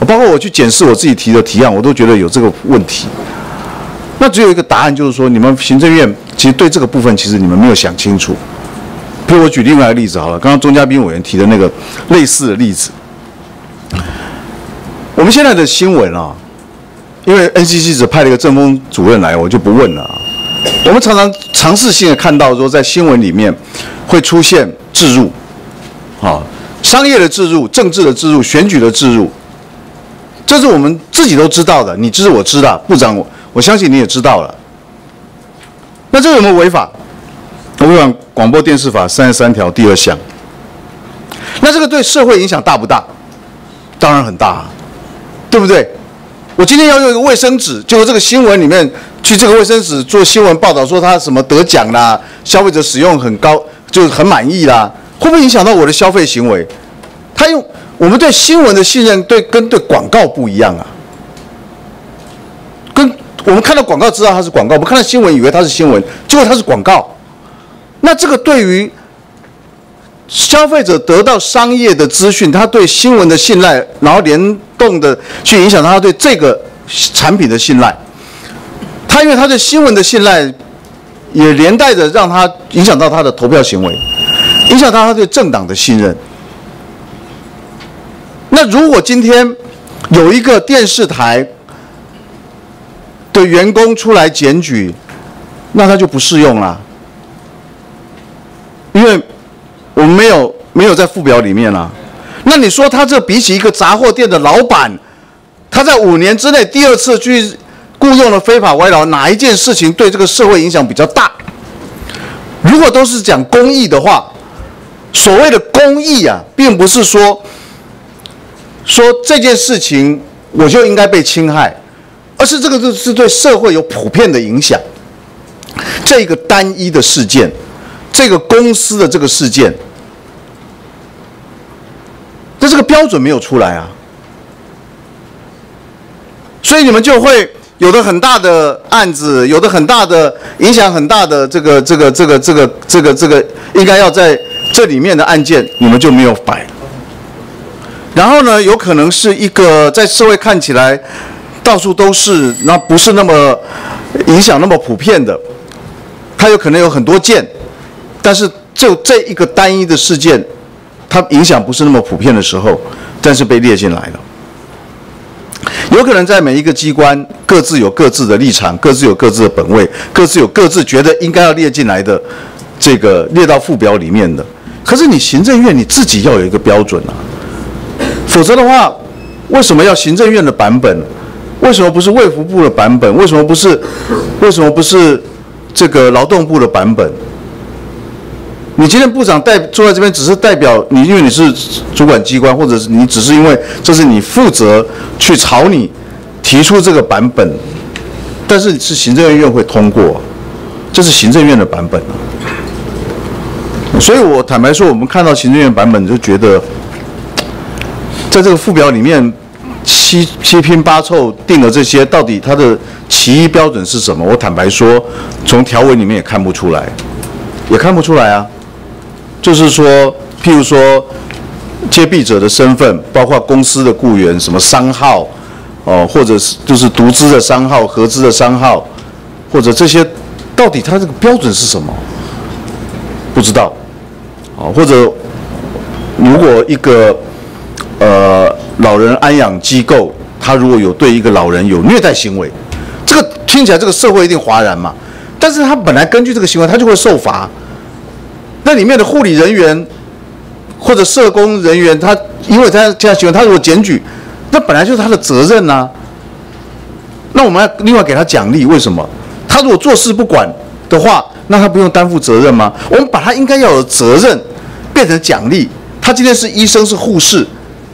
包括我去检视我自己提的提案，我都觉得有这个问题。那只有一个答案，就是说你们行政院其实对这个部分，其实你们没有想清楚。比如我举另外一个例子好了，刚刚钟嘉宾委员提的那个类似的例子，我们现在的新闻啊，因为 NCC 只派了一个政风主任来，我就不问了啊。我们常常尝试性的看到说，在新闻里面会出现置入，啊，商业的置入、政治的置入、选举的置入，这是我们自己都知道的，你知我知道，部长我相信你也知道了。那这个有没有违法？违反广播电视法33条第2项。那这个对社会影响大不大？当然很大，对不对？我今天要用一个卫生纸，结果这个新闻里面去这个卫生纸做新闻报道，说它什么得奖啦，消费者使用很高，就是很满意啦，会不会影响到我的消费行为？他用我们对新闻的信任，跟对广告不一样啊。跟我们看到广告知道它是广告，我们看到新闻以为它是新闻，结果它是广告。那这个对于消费者得到商业的资讯，他对新闻的信赖，然后联动的去影响他对这个产品的信赖。他因为他对新闻的信赖，也连带着让他影响到他的投票行为，影响到他对政党的信任。那如果今天有一个电视台的员工出来检举，那他就不适用了，因为我们没有在附表里面啊。那你说他这比起一个杂货店的老板，他在5年之内第2次去雇佣了非法外劳，哪一件事情对这个社会影响比较大？如果都是讲公益的话，所谓的公益啊，并不是说这件事情我就应该被侵害，而是这个是对社会有普遍的影响。这个单一的事件，这个公司的这个事件，那这个标准没有出来啊，所以你们就会有的很大的案子，有的很大的影响很大的这个应该要在这里面的案件，你们就没有摆。然后呢，有可能是一个在社会看起来到处都是，那不是那么影响那么普遍的，它有可能有很多件，但是就这一个单一的事件，它影响不是那么普遍的时候，但是被列进来了。有可能在每一个机关各自有各自的立场，各自有各自的本位，各自有各自觉得应该要列进来的这个列到附表里面的。可是你行政院你自己要有一个标准啊，否则的话，为什么要行政院的版本？为什么不是卫福部的版本？为什么不是这个劳动部的版本？你今天部长坐在这边，只是代表你，因为你是主管机关，或者是你只是因为这是你负责去朝你提出这个版本，但是是行政院会通过，这是行政院的版本啊。所以我坦白说，我们看到行政院版本就觉得，在这个附表里面七拼八凑定了这些，到底它的其一标准是什么？我坦白说，从条文里面也看不出来，啊。就是说，譬如说，接弊者的身份，包括公司的雇员，什么商号，或者是就是独资的商号、合资的商号，或者这些，到底它这个标准是什么？不知道，或者如果一个老人安养机构，他如果有对一个老人有虐待行为，这个听起来这个社会一定哗然嘛，但是他本来根据这个行为，他就会受罚。那里面的护理人员或者社工人员，他因为他这样行为，他如果检举，那本来就是他的责任啊。那我们要另外给他奖励，为什么？他如果做事不管的话，那他不用担负责任吗？我们把他应该要有责任变成奖励。他今天是医生是护士，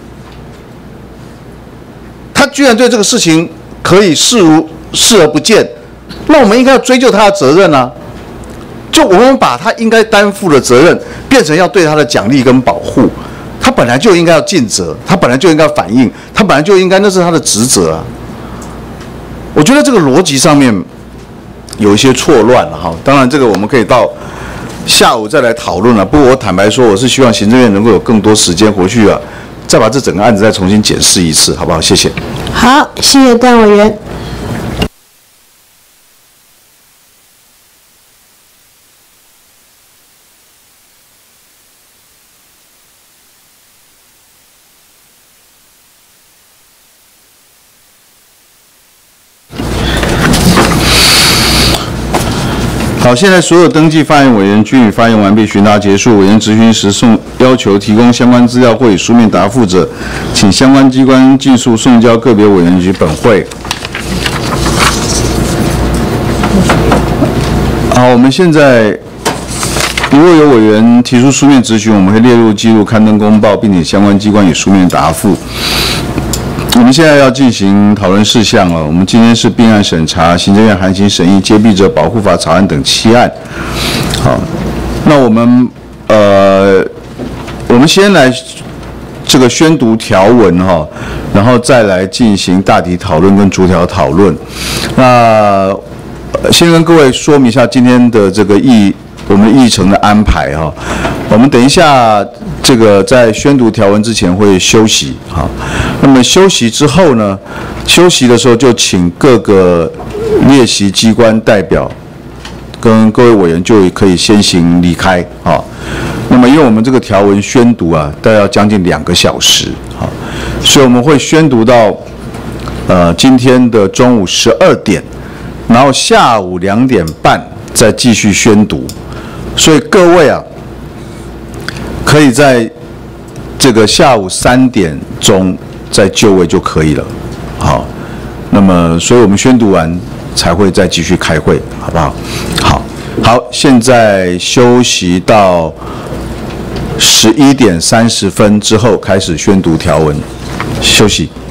他居然对这个事情可以视而不见，那我们应该要追究他的责任啊。就我们把他应该担负的责任变成要对他的奖励跟保护，他本来就应该要尽责，他本来就应该反映，他本来就应该那是他的职责啊。我觉得这个逻辑上面有一些错乱了哈。当然这个我们可以到下午再来讨论了。不过我坦白说，我是希望行政院能够有更多时间回去啊， 再把这整个案子再重新检视一次，好不好？谢谢。 好，谢谢段委员。 好，现在所有登记发言委员均已发言完毕，询答结束。委员质询时要求提供相关资料或以书面答复者，请相关机关尽速送交个别委员及本会。好，我们现在如果有委员提出书面质询，我们会列入记录、刊登公报，并且相关机关以书面答复。我们现在要进行讨论事项了。我们今天是并案审查、行政院函情审议、揭弊者保护法草案等7案。好，那我们先来这个宣读条文哈，然后再来进行大体讨论跟逐条讨论。那先跟各位说明一下今天的这个我们议程的安排哈。我们等一下这个在宣读条文之前会休息哈。那么休息之后呢，休息的时候就请各个列席机关代表跟各位委员就可以先行离开啊。那么因为我们这个条文宣读啊，大概要将近2个小时啊，所以我们会宣读到今天的中午12点，然后下午2点半再继续宣读。所以各位啊，可以在这个下午3点钟再就位就可以了。好，那么所以我们宣读完才会再继续开会，好不好？好，现在休息到11点30分之后开始宣读条文，休息。